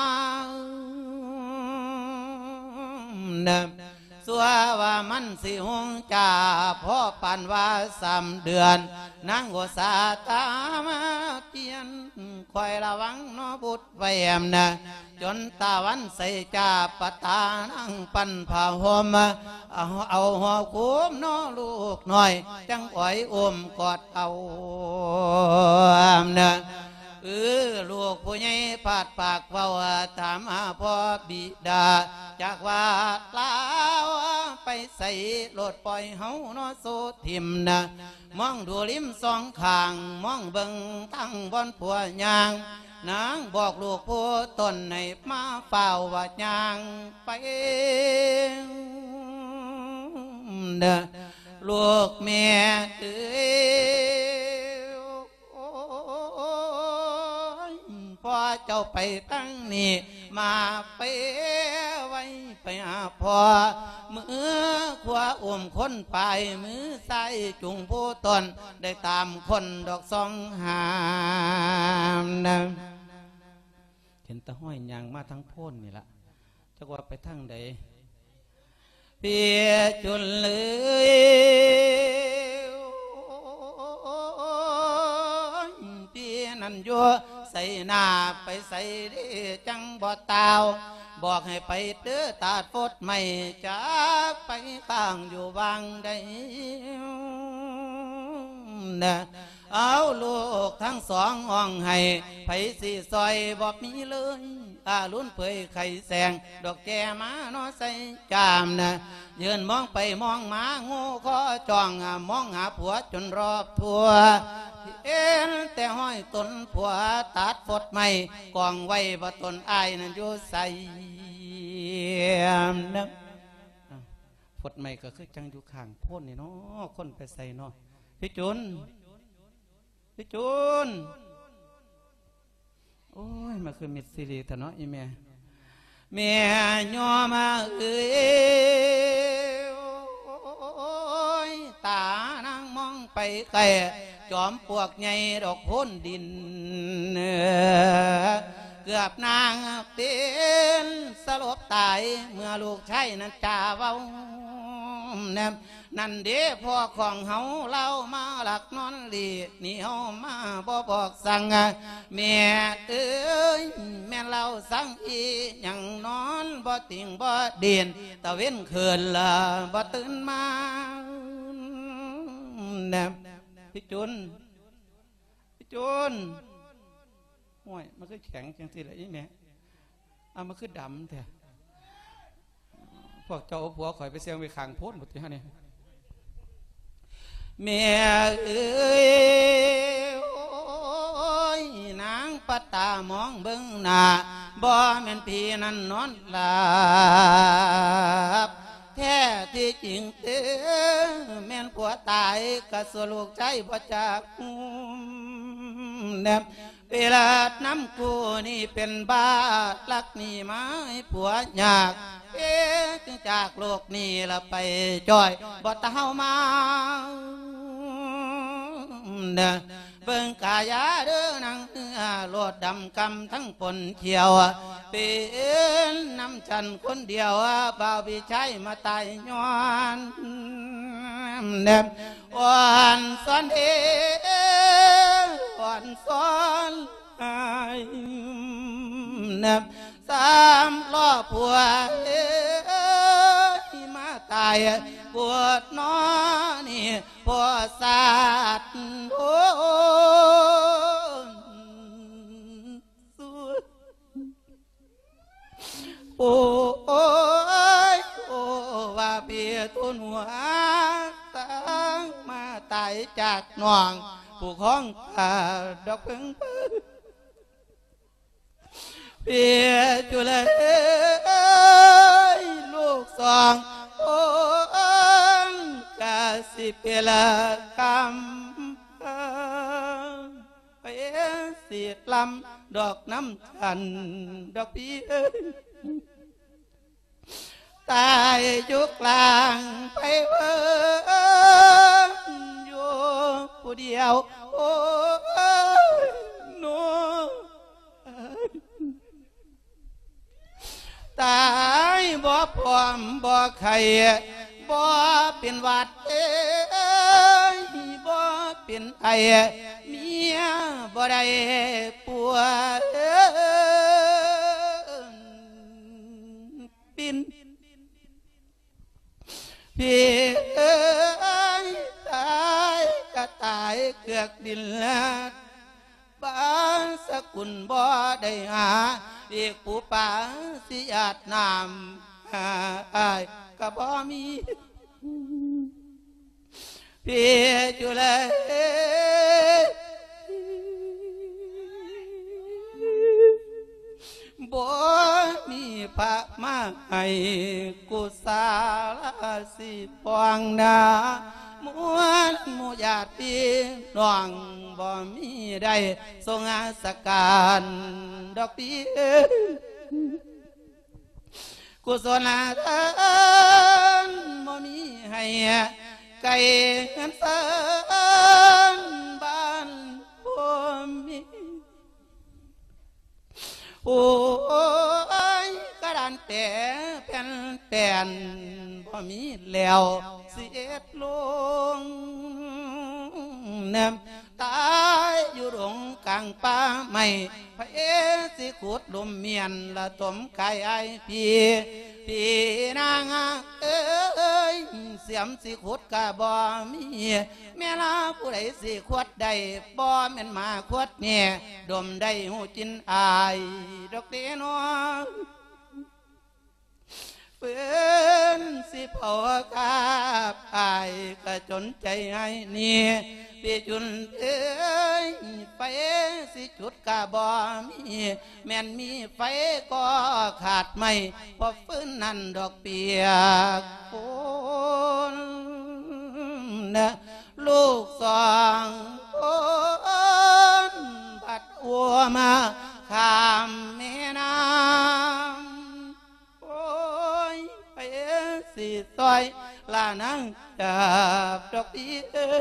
สัวว่ามันสิหงจ่าพ่อปันว่า3 เดือนนางโกษาตามาเปลี่ยนคอยระวังนอบุตรไว้จนตาวันใส่จ่าปตานั่งปันผ้าห่มเอาหัวคุ้มนอลูกหน่อยจังไหวกอดเอาลูกผู้ใหญ่พาดปากเฝ้าถามหาพ่อบิดาจากว่าลาวไปใส่รถปล่อยเฮาโนโซทิมมองดูริมสองข้างมองเบิ่งตั้งบอนผัวยางนางบอกลูกผู้ต้นในมาเฝ้าว่ายางไปลูกแม่พ่อเจ้าไปตั้งนี่มาไปไว้ไปหาพ่อมือขวาคนไปมือซ้ายจุงผู้ตนได้ตามคนดอกสองหามเห็นตะห้อยยางมาทั้งโพ้นนี่ละจักว่าไปทั้งใดพี่จุลเลยพี่นั่นยัวใส่หน้าไปใส่ดิจังบ่ตาวบอกให้ไปเด้อตาดฟดไม่จากไปข้างอยู่บางใดนะเอาลูกทั้งสองห้องให้ไผสีซอยบอกมีเลยลุ้นเผยไข่แสงดอกแก่มาเนาะใส่จามนะยืนมองไปมองมางูก็จ้องมองหาผัวจนรอบทั่วเอ็นแต่ห้อยต้นผัวตัดฟดไม่กองไว้บ่ต้นอ้ายนั่นอยู่ใส่นะฟดไม่ก็คือจังอยู่ข้างโพ้นนี่เนาะคนไปใส่เนาะพี่จุนพี่จุนโอ้ยมาคือมิดซีรีส์แต่เนาะอีแม่แม่ย่อมาเอ้ยตานางมองไปไกลจอมปวกใหญ่ดอกพ้นดินเกือบนางเป็นสลบตายเมื่อลูกชายนั้นจ่าเว้าแนมนั่นเด้พ่อของเฮาเล่ามาหลักนอนลีนี่เฮามาบ่บอกสั่งแม่เอ้ยแม่เล่าสั่งอียังนอนบ่ติ่งบ่เดียนตะเว้นคืนละบ่ตื่นมาแนมพี่จุนพี่จุนห่วยมันคือแข็งจังสิละอีแม่มันคือดำแท้พวกเจ้าผัวข่อยไปเสียงไปขังโพดหมดที่ฮะเนี่ยแม่เอ้ยนางปัตตามองเบิ่งหน้าบ่แม่นพี่นั่นนอนหลับแท้ที่จริงเต้แม่นผัวตายกะสลูกใจบ่จากแนบเวลาน้ำกูนี่เป็นบ้าลักนี่ไม้ผัวยากจึงจากโลกนี้ละไปจ้อยบ่เต้ามาเบิ่งกายาเด้อนังโลดดำกำทั้งปนเที่ยวเป็นน้ำจันคนเดียวบ่าวพี่ชายมาตายย้อนแนมอ่อนซ้อนอ่อนซ้อนแนมสามล้อผัวมาตายปวดน้อนี่พอสาดโอ้โอ้ยโอ้ว่าเปียตุนหัวตั้งมาตายจากหน่องผู้ของข้าดอกเพิ่งเปียจุเลยลูกสองโอ้กาสิเปละกำไปเสียดลำดอกน้ำจันดอกพี่ตายยุกลางไปเบิ่งอยู่ผู้เดียวโอ้โนตายบ่พร้อมบ่ไข่บ่เป็นวัดบ่เป็นไอเมียบ่ได้ปัวปินพี่เอ้ยตายก็ตายเกือกดินละบ้านสกุลบ่ได้หาอีกผู้ป่าสิอาดน้ำก็บ่มีพี่จุเลยบ่มีพระมาให้กุศลสิปองนาหมู่ญาติพี่น้องบ่มีได้ทรงอาสการดอกพี่กุศลทานบ่มีให้ไก่เงินเสินบ้านบ่มีโอ้ยกระดานแต่แผ่นบ่บ่มีแล้วเสียดลงแนมตายอยู่หลงกลางป่าไม่พระเอสิขุดลมเมียนละตมกายไอพี่นางเอ้ยเสียมสิขุดกะบ่มีแม่ลาผู้ใดสิขวดใดบ่แม่นมาขวดเนี่ยดมได้หูจินอายดอกเตนอเปื้อนสิเผากาบอายก็จนใจให้เนี่ยพี่จุนเอ้ยไฟสิจุดกะบ่มีแม่นมีไฟก็ขาดไม่พอฟื้นนั่นดอกเปียกฝนนะลูกสองคนบัดอัวมาข้ามแม่น้ำโอ้ยไปสิซอยลานังจับดอกปี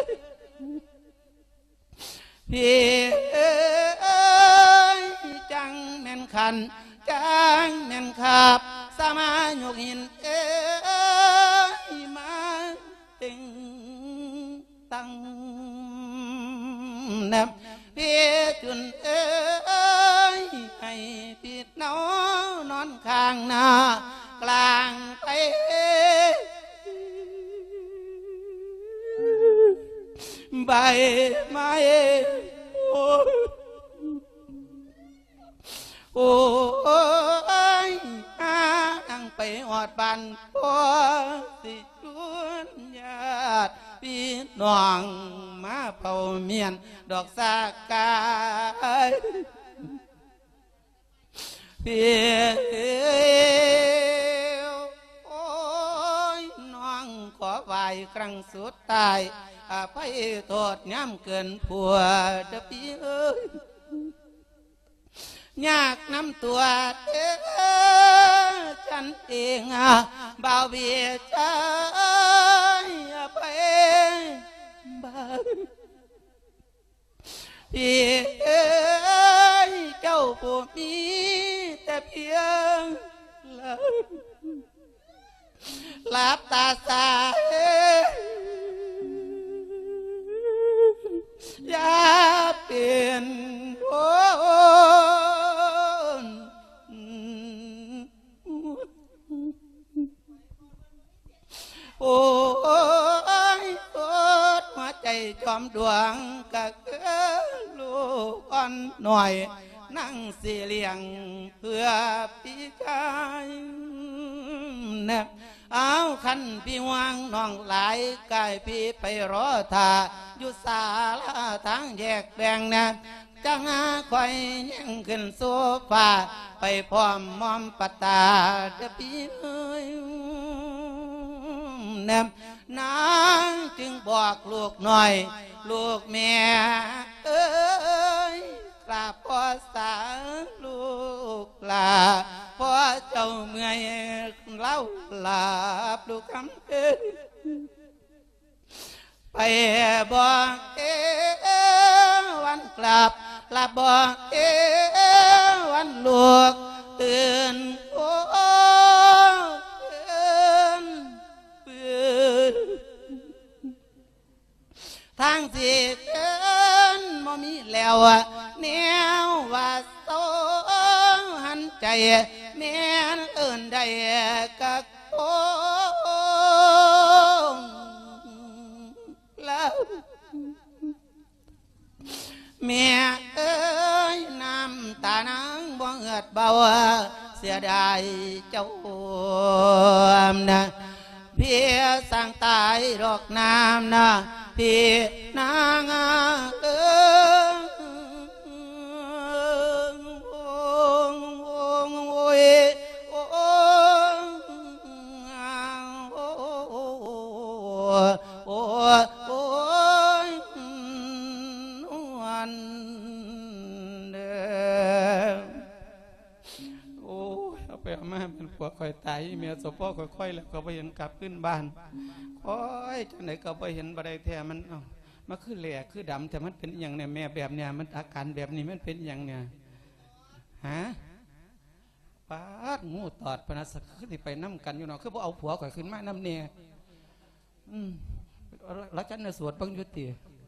พี่เอ้ยจังแม่นขันจังแม่นขับสามายกหินเอ้ยมาติงตังนำพี่จุนเอ้ยให้พี่น้องนอนข้างหน้ากลางไปใบไม้โอ้ยนั่งไปหอดบันพ่อสิจุนญาติพี่น้องมาเป่าเมียนดอกสากายพี่โอ้ยน้องขอไหวครั้งสุดท้ายอภัยโทษย้ำเกินผัวเด้อพี่เอ้ยยากน้ำตัวฉันเองบ่าวเบียใจไปบ้านพี่เอ้ยเจ้าผู้มีแต่เพียงหลับตาสายอย่าเปลี่ยนโอ้ยปวดหัวใจจอมดวงกะเกินลูกอ่อนหน่อยนั่งเสียเลี้ยงเพื่อพี่ชายเนบเอาขันพี่วางน้องหลายกายพี่ไปรอท่าอยู่ศาลาทางแยกแบ่งนะจังคอยยังขึ้นโซฟาไปพร้อมมอมปตาเด้อพี่เอ้ยแนมนางจึงบอกลูกหน่อยลูกแม่เอ้ยกราบพ่อสาลูกลาพ่อเจ้าเมื่อยเล่าหลับลูกคำเอ้ยไปบอกวันกลับลาบอกวันลูกตื่นโอ้ทางสิเดินบ่มีแล้วแนวว่าโซหันใจแม่นเอิ้นได้กักโอ้แล้วแม่เอ้ยน้ำตานางบ่เหือดเบาเสียดายเจ้านะพี่สั่งตายดอกน้ำนะพี่นางเอ้ยไปเอามาเป็นผัวคอยตายเมียสปอค่อยๆแล้วก็ไปเห็นกลับขึ้นบ้านค่อยจังไหนก็ไปเห็นบันไดแท้มันมันคือแหลกคือดำแต่มันเป็นอย่างเนี่ยแม่แบบเนี่ยมันอาการแบบนี้มันเป็นอย่างเนี่ยฮะไปปาดงูตอดพนัสคือที่ไปน้ำกันอยู่เนาะคือพอเอาผัวข่อยขึ้นมาน้ำเนี่ยแล้วฉันสวดบังยุติ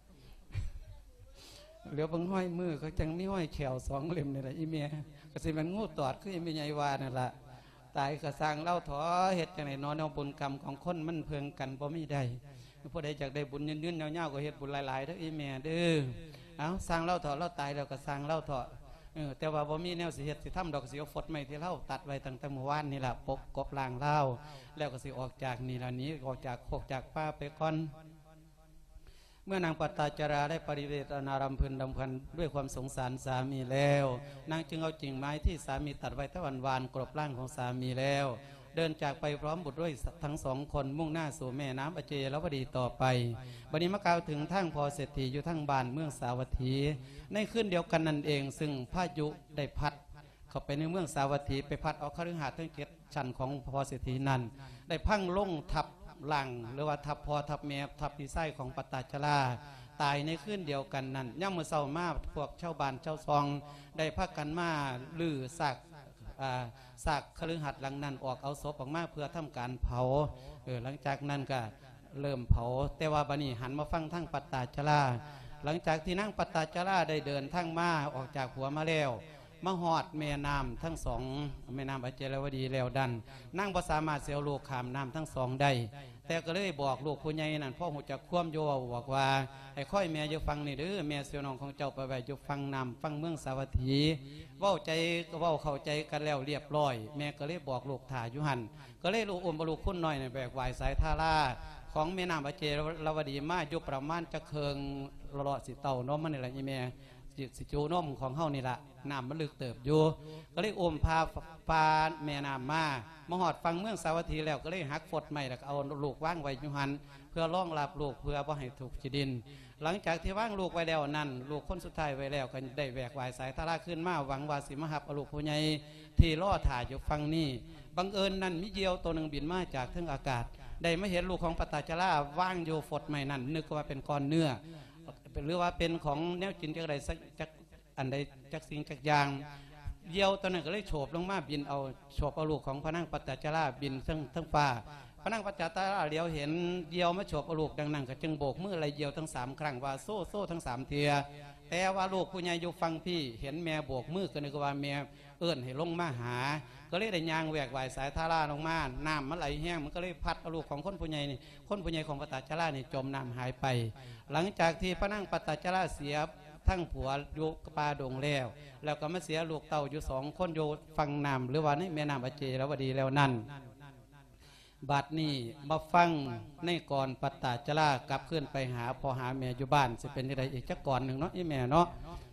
เหลียวบังห้อยมือเขาจังไม่ห้อยแขว2 เล่มนี่แหละอีเมียก็สิมันงูตอดคืออีเมียใหญ่วานั่นแหละตายก็สร้างเล่าถอเฮ็ดจังไหนนอนเอาบุญกรรมของคนมันเพิงกันบ่มีได้ผู้ใดจากได้บุญยืนๆยาวๆก็เฮ็ดบุญหลายๆเด้ออีเมียเด้อเอาสร้างเล่าถอเล่าตายแล้วก็สร้างเล่าถอแต่ว่าบ่มีแนวสิเฮ็ดสิทำดอกสิเอาฟดไม้ที่เล่าตัดไว้ตั้งแต่เมื่อวานนี่ล่ะปกกบล่างเล่าแล้วก็สิออกจากนี่ล่ะนี้ออกจากโคกจากป่าไปก่อนเมื่อนางปัตตาจาราได้ปริเวทนารำพึงดำพันด้วยความสงสารสามีแล้วนางจึงเอากิ่งไม้ที่สามีตัดไว้ตะวันวานกรบร่างของสามีแล้วเดินจากไปพร้อมบุตรด้วยทั้ง2 คนมุ่งหน้าสู่แม่น้ำอเจยวดีต่อไปบัดนี้มากล่าวถึงทั้งพอเศรษฐีอยู่ทั้งบ้านเมืองสาวัตถีในคืนเดียวกันนั่นเองซึ่งพายุได้พัดเข้าไปในเมืองสาวัตถีไปพัดเอาคฤหาสน์ทั้ง7 ชั้นของพอเศรษฐีนั้นได้พังลงทับหลังหรือว่าทับพอทับแม่ทับปีไส้ของปัตตาจาราตายในคืนเดียวกันนั้นย่ำมือเศร้ามาพวกชาวบ้านชาวซองได้พักกันมาลือซากคฤหัสถ์หลังนั้นออกเอาศพออกมาเพื่อทำการเผาหลังจากนั้นก็เริ่มเผาแต่ว่าบัดนี้หันมาฟังทั้งปัตตาจาราหลังจากที่นั่งปัตตาจาราได้เดินทั้งมาออกจากหัวมาแล้วมาหอดแม่น้ำทั้ง2แม่น้ำอเจรวดีแล้วดันนั่งบ่สามารถเสียวลูกขามน้ำทั้ง2ได้แต่ก็เลยบอกลูกผู้ใหญ่นั่นพ่อหูจักคว่ำโยบอกว่าไอ้ค่อยแม่อยู่ฟังนี่เด้อแม่เสียวน้องของเจ้าไปไว้อยู่ฟังน้ำฟังเมืองสาวัตถีเว้าใจก็เว้าเข้าใจกันแล้วเรียบร้อยแม่ก็เลยบอกลูกถ่าอยู่หันก็เลยลูกลูกคุณน้อยในแบกไหวสายท่าล่าของแม่น้ำอเจรวดีมาอยู่ประมาณจะเคืองรอสิเต่าน้องมันนี่แหละอีแม่สิจูนมของเฮานี่ละน้ำมันลึกเติบอยู่ก็เลยพาปลาแม่น้ำมาหอดฟังเมืองสาวัตถีแล้วก็เลยหักฟดใหม่แล้วเอาลูกว่างไว้ยุหันเพื่อล่องรับลูกเพื่อบ่ให้ถูกจีดินหลังจากที่ว่างลูกไว้แล้วนั่นลูกคนสุดท้ายไว้แล้วก็ได้แบกไหวสายทาราขึ้นมาหวังว่าสิมหับเอาลูกผู้ใหญ่ที่ล่อถ่ายอยู่ฟังนี่บังเอิญนั่นมิเยียวตัวหนึ่งบินมาจากทั้งอากาศได้ไม่เห็นลูกของปัตตาจาราว่างอยู่ฟดใหม่นั่นนึกว่าเป็นก้อนเนื้อหรือว่าเป็นของแนวจินจากใดสักจากอันใดจากสิ่งจากอย่างเยี่ยวตอนนั้นก็เลยโฉบลงมาบินเอาโฉบเอาลูกของพระนางปัตตาจาราบินทั้งฟ้าพระนางปัตตาจาราเลี้ยวเห็นเยี่ยวมาโฉบเอาลูกดังนั้นก็จึงโบกมืออะไรเยี่ยวทั้ง3 ครั้งว่าโซ่ทั้ง3 เทียแต่ว่าลูกผู้ใหญ่อยู่ฟังพี่เห็นแม่โบกมือก็นึกว่าแม่เอื้อนให้ลงมาหาก็เลยได้ยางแหวกไหวสายทาราลงมาน้ำมันไหลแห้งมันก็เลยพัดเอาลูกของคนผู้ใหญ่นี่คนผู้ใหญ่ของปัตตาจารานี่จมน้ำหายไปหลังจากที่พระนางปัตตาจาราเสียทั้งผัวอยู่ป่าดงแล้วก็มาเสียลูกเต่าอยู่2 คนอยู่ฟังน้ำหรือว่าในแม่น้ำอเจรวดีแล้วนั่นบัดนี้มาฟังในก่อนปัตตาจารากลับขึ้นไปหาพ่อหาแม่อยู่บ้านจะเป็นอะไรอีกจักก่อนหนึ่งเนาะอีแม่เนาะ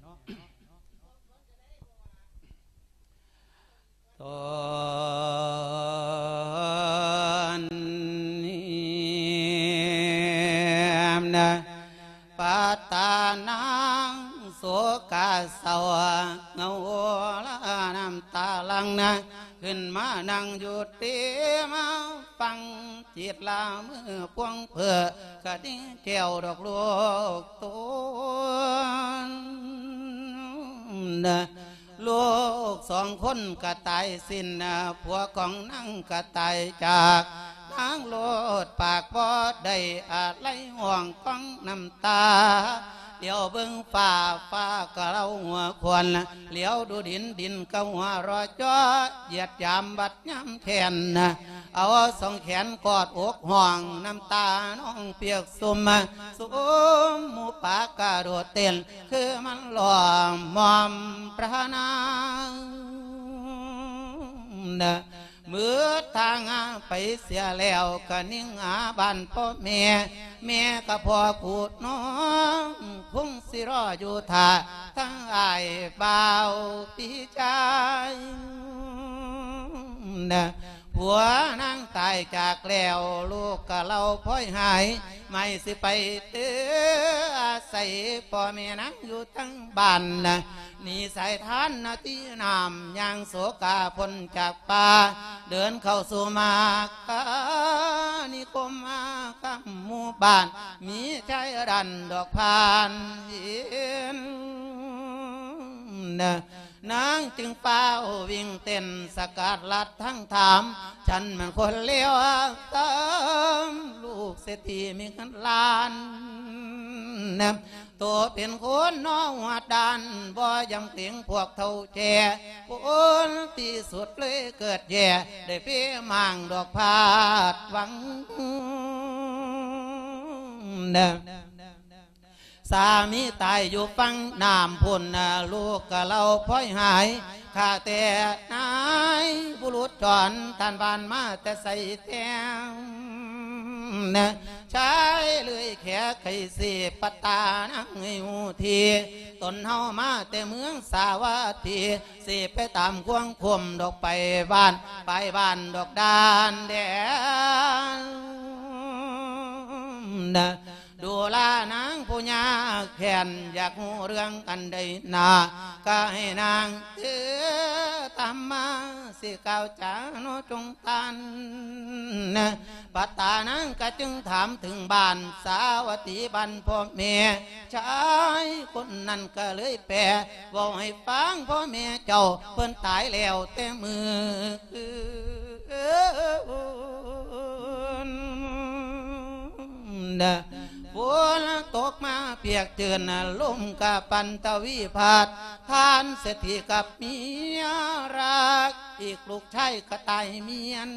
ตอนนี้นะปัตตานังโสกาสวะเงาละน้ำตาลังนะขึ้นมานั่งหยุดเตีมาฟังจิตลามือพวงเพื่อกระดิ่งแก้วดอกลูกตัวนะลูก2 คนก็ตายสิ้นนะผัวของนั่งก็ตายจากนางโลดปากบ่ได้อะไรห่วงก้องน้ำตาเดี๋ยวเบิ่งฟ้าก็เล่าหัวควนเหลียวดูดินก็หัวรอจ้อเหยียดยามบัดย้ำแขนเอา2 แขนกอดอกห่วงน้ำตาน้องเปียกสุ่มหมูปากกระโดดเต้นคือมันหล่อมอมประนาเมื่อทางไปเสียแล้วก็นิ่งบ้านพ่อแม่ก็พอพูดน้องพุ่งสิรออยู่ท่าทั้งอายบ่าวพี่ชายผัวนางตายจากแล้วลูกก็เล่าพ้อยหายไม่สิไปเตื้อใส่พ่อแม่นั่งอยู่ทั้งบ้านนี่สายทานนาทีน้ำยังโศกาพ้นจากป่าเดินเข้าสู่มากานิคมมาคำหมู่บ้านมีใจดันดอกพานเห็นนางจึงเฝ้าวิ่งเต้นสกัดลัดทั้งถามฉันมันคนเลวตามลูกเศรษฐีมีกันล้านตัวเป็นคนน้องหัวดานบ่ยำเกียงพวกเท่าแก่คนที่สุดเลยเกิดแย่ได้เพียมังดอกพาดหวังสามีตายอยู่ฟังน้ำพุ่นลูกกะเราพ้อยหายข้าแต่นายบุรุษจรท่านบานมาแต่ใส่แตงใช้เลยแค่ไข่สีปตานังหูทีตนเฮามาแต่เมืองสาวัตถีสิไปตามควงคมดอกไปบ้านดอกดานแดนดูลานางผู้ยาแขนอยากหูเรื่องกันใดนาก็ให้นางเธอตามมาสิเก่าจาโนจงตันปัตตานางก็จึงถามถึงบ้านสาวัตถีบ้านพ่อแม่ชายคนนั้นก็เลยแปลบอกให้ฟังพ่อแม่เจ้าเพิ่นตายแล้วแต่มือฝนตกมาเปียกเจือนลมกับปันตวีพาดทานเศรษฐีกับเมียรักอีกลูกชายก็ตายเมียน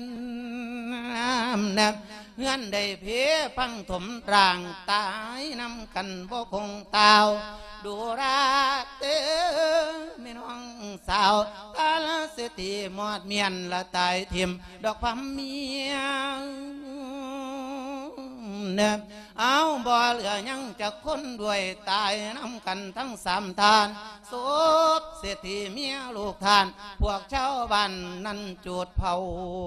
เงื่อนได้เพพังถมร่างตายนำกันบ่คงเตาดูรักเต้ไม่น้องสาวทานเศรษฐีหมดเมียนละตายทิมดอกพัมเมียเอาบ่เหลือยังจะคนด้วยตายน้ำกันทั้งสามทานศพเศรษฐีเมียลูกทานพวกชาวบ้านนั้นจุดเผา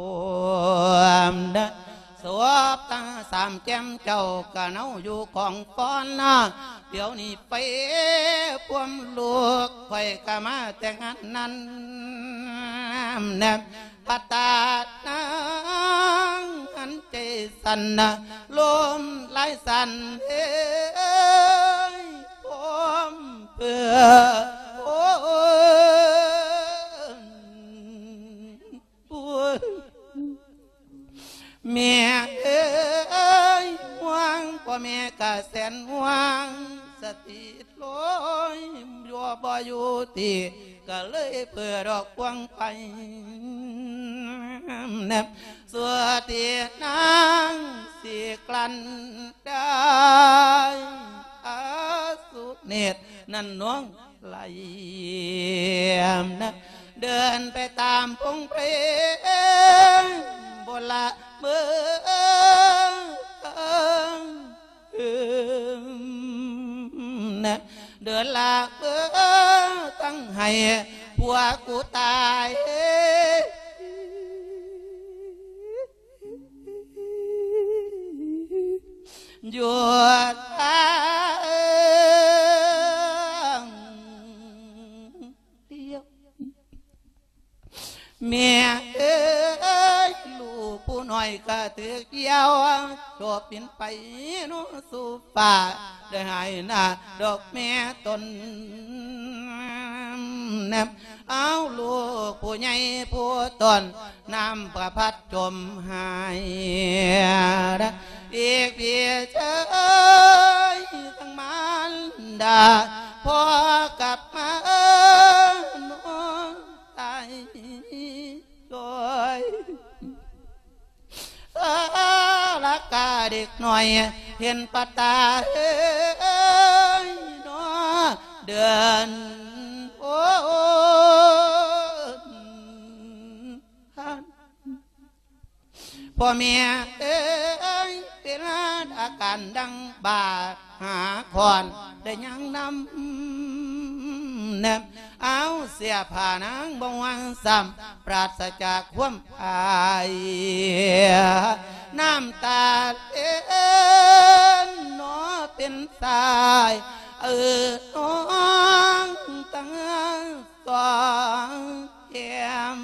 ศพตั้งสามแก้มเจ้ากะเนาอยู่ของฟ้อนนะเดี๋ยวนี้ไปพวมลูกคอยกะมาแต่งงานนั้นปัตตานางอันใจสันนะลมไหลสันเอ้ยผมเพื่อแม่เอ้ยหวังพ่อแม่กะแสนหวังสติลอยยัวบ่อยู่ตีก็เลยเปิดดอกพวงไปสัวเตียนางสีกลันได้อาสุเนตรนั่นน้องไหลเดินไปตามพงเพลงบนละเมืองเดินลากเบื้อตั้งให้ผัวกูตายหยุดทางเดียวแม่เอ้ยลูกผู้น้อยก็ถือเกี่ยวจบปินไปนู้สู่ป่าได้หายหน้าดอกแม่ตนเอาลูกผู้ใหญ่ผู้ตนน้ำประพัดจมหายอีกเพียเชยทั้งมันดาพอกลับมาน้องตายโดยลักกาเด็กหน่อยเห็นปัตตาเอ้ยน้อเดินโอ้พ่อแม่เอ้ยเป็นอาการดังบาดหาคอนได้ยังนำเอาเสียผ่านางบวังซ้ำปราศจากความอายน้ำตาเอ็นนอเป็นสายน้องตั้งสองแก้ม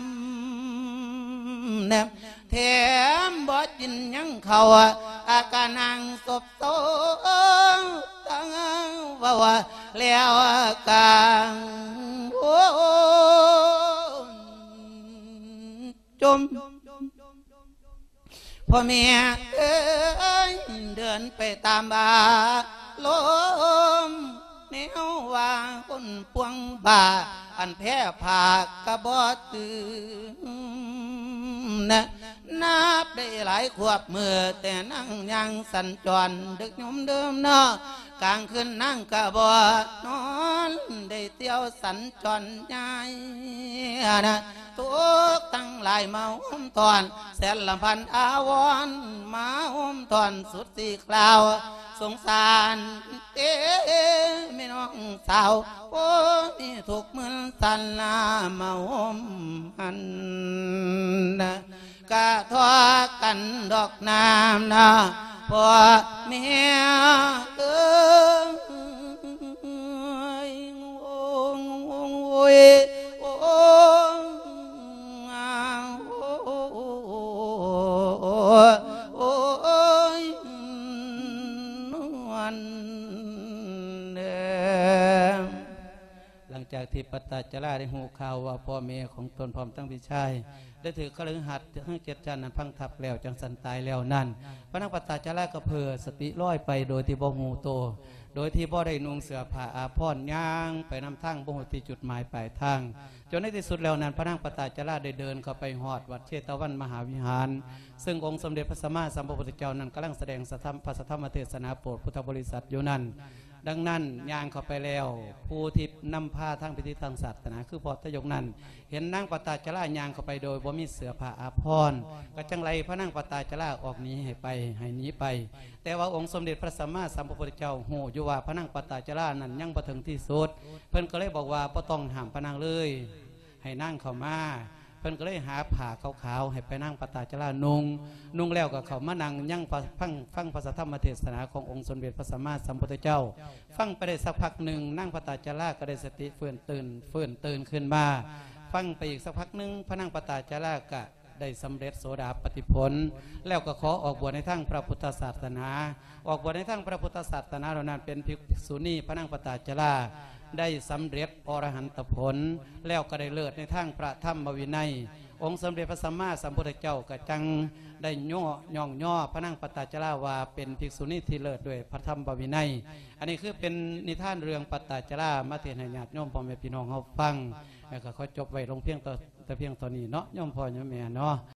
แถมบ่จินยังเขาอาการนางศพโตตั้งว่าแล้วกลางโอ้มพ่อแม่เอ้ยเดินไปตามบาลมแนวว่าคนปวงบาอันแพ้ผากกระบอตื่นนับได้หลายขวบเมื่อแต่นั่งยังสัญจรดึกยมเดิมเนาะกลางคืนนั่งกระบอนอนได้เที่ยวสัญจรใหญ่นะทุกตั้งหลายมาอุ้มตอนแสนลำพันอาวรมาอุ้มตอนสุดสี่คราวสงสารไม่น้องสาวโอ้มีทุกมือสันลามาอุ้มหันนะกะทอกันดอกน้ำนะพ่อแม่เอ้ยโอ้ยโอ้ยหลังจากที่ปตจราได้หูข่าวว่าพ่อแม่ของตนพร้อมตั้งพิชัยได้ถือคฤหัสถ์ทั้ง7 ชั้นนั้นพังทับแล้วจังสันตายแล้วนั่นพระนักปตจราก็เพอสติลอยไปโดยที่บ่หูโตโดยที่บ่ได้นุ่งเสื้อผ้าอาภรณ์ย่างไปนำทางบ่หูที่จุดหมายปลายทางจนในที่สุดแล้วนั้นพระนักปตจราได้เดินเข้าไปฮอดวัดเชตวันมหาวิหารซึ่งองค์สมเด็จพระสัมมาสัมพุทธเจ้านั้นกำลังแสดงพระธรรมเทศนาโปรดพุทธบริษัทอยู่นั่นดังนั้นย่างเข้าไปแล้วผู้ที่นำผ้าทั้งพิธีทางศาสนาคือพอทยกนั้นเห็นนางปตจราย่างเข้าไปโดยบ่มีเสื้อผ้าอาภรณ์ก็จังไรพระนางปตจราออกหนีให้ไปให้หนีไปแต่ว่าองค์สมเด็จพระสัมมาสัมพุทธเจ้าหูอยู่ว่าพระนางปตจรานั้นยังบ่ถึงที่สุดเพิ่นก็เลยบอกว่าบ่ต้องห้ามพระนางเลยให้นั่งเข้ามาเพิ่นก็เลยหาผ้าขาวๆให้ไปนั่งปตจรานุ่งแล้วก็เขามานั่งยั่งฟังพระธรรมเทศนาขององค์สมเด็จพระสัมมาสัมพุทธเจ้าฟังไปได้สักพักหนึ่งนั่งปตจราก็ได้สติเฟื่อนตื่นขึ้นมาฟังไปอีกสักพักหนึ่งพระนั่งปตจราก็ได้สำเร็จโสดาปัตติผลแล้วก็ขอออกบวชในทางพระพุทธศาสนาออกบวชในทางพระพุทธศาสนาเหล่านั้นเป็นภิกษุณีพระนั่งปตจราได้สำเร็จอรหันตผลแล้วก็ได้เลิศในทางพระธรรมวินัยองค์สมเด็จพระสัมมาสัมพุทธเจ้าก็จังได้ย่อพระนางปตจราว่าเป็นภิกษุณีที่เลิศด้วยพระธรรมวินัยอันนี้คือเป็นนิทานเรื่องปตจรามาเทศน์ให้ญาติโยมพ่อแม่พี่น้องเขาฟังแล้วก็เขาจบไว้ลงเพียงต่อนี้เนาะโยมพ่อโยมแม่เนาะ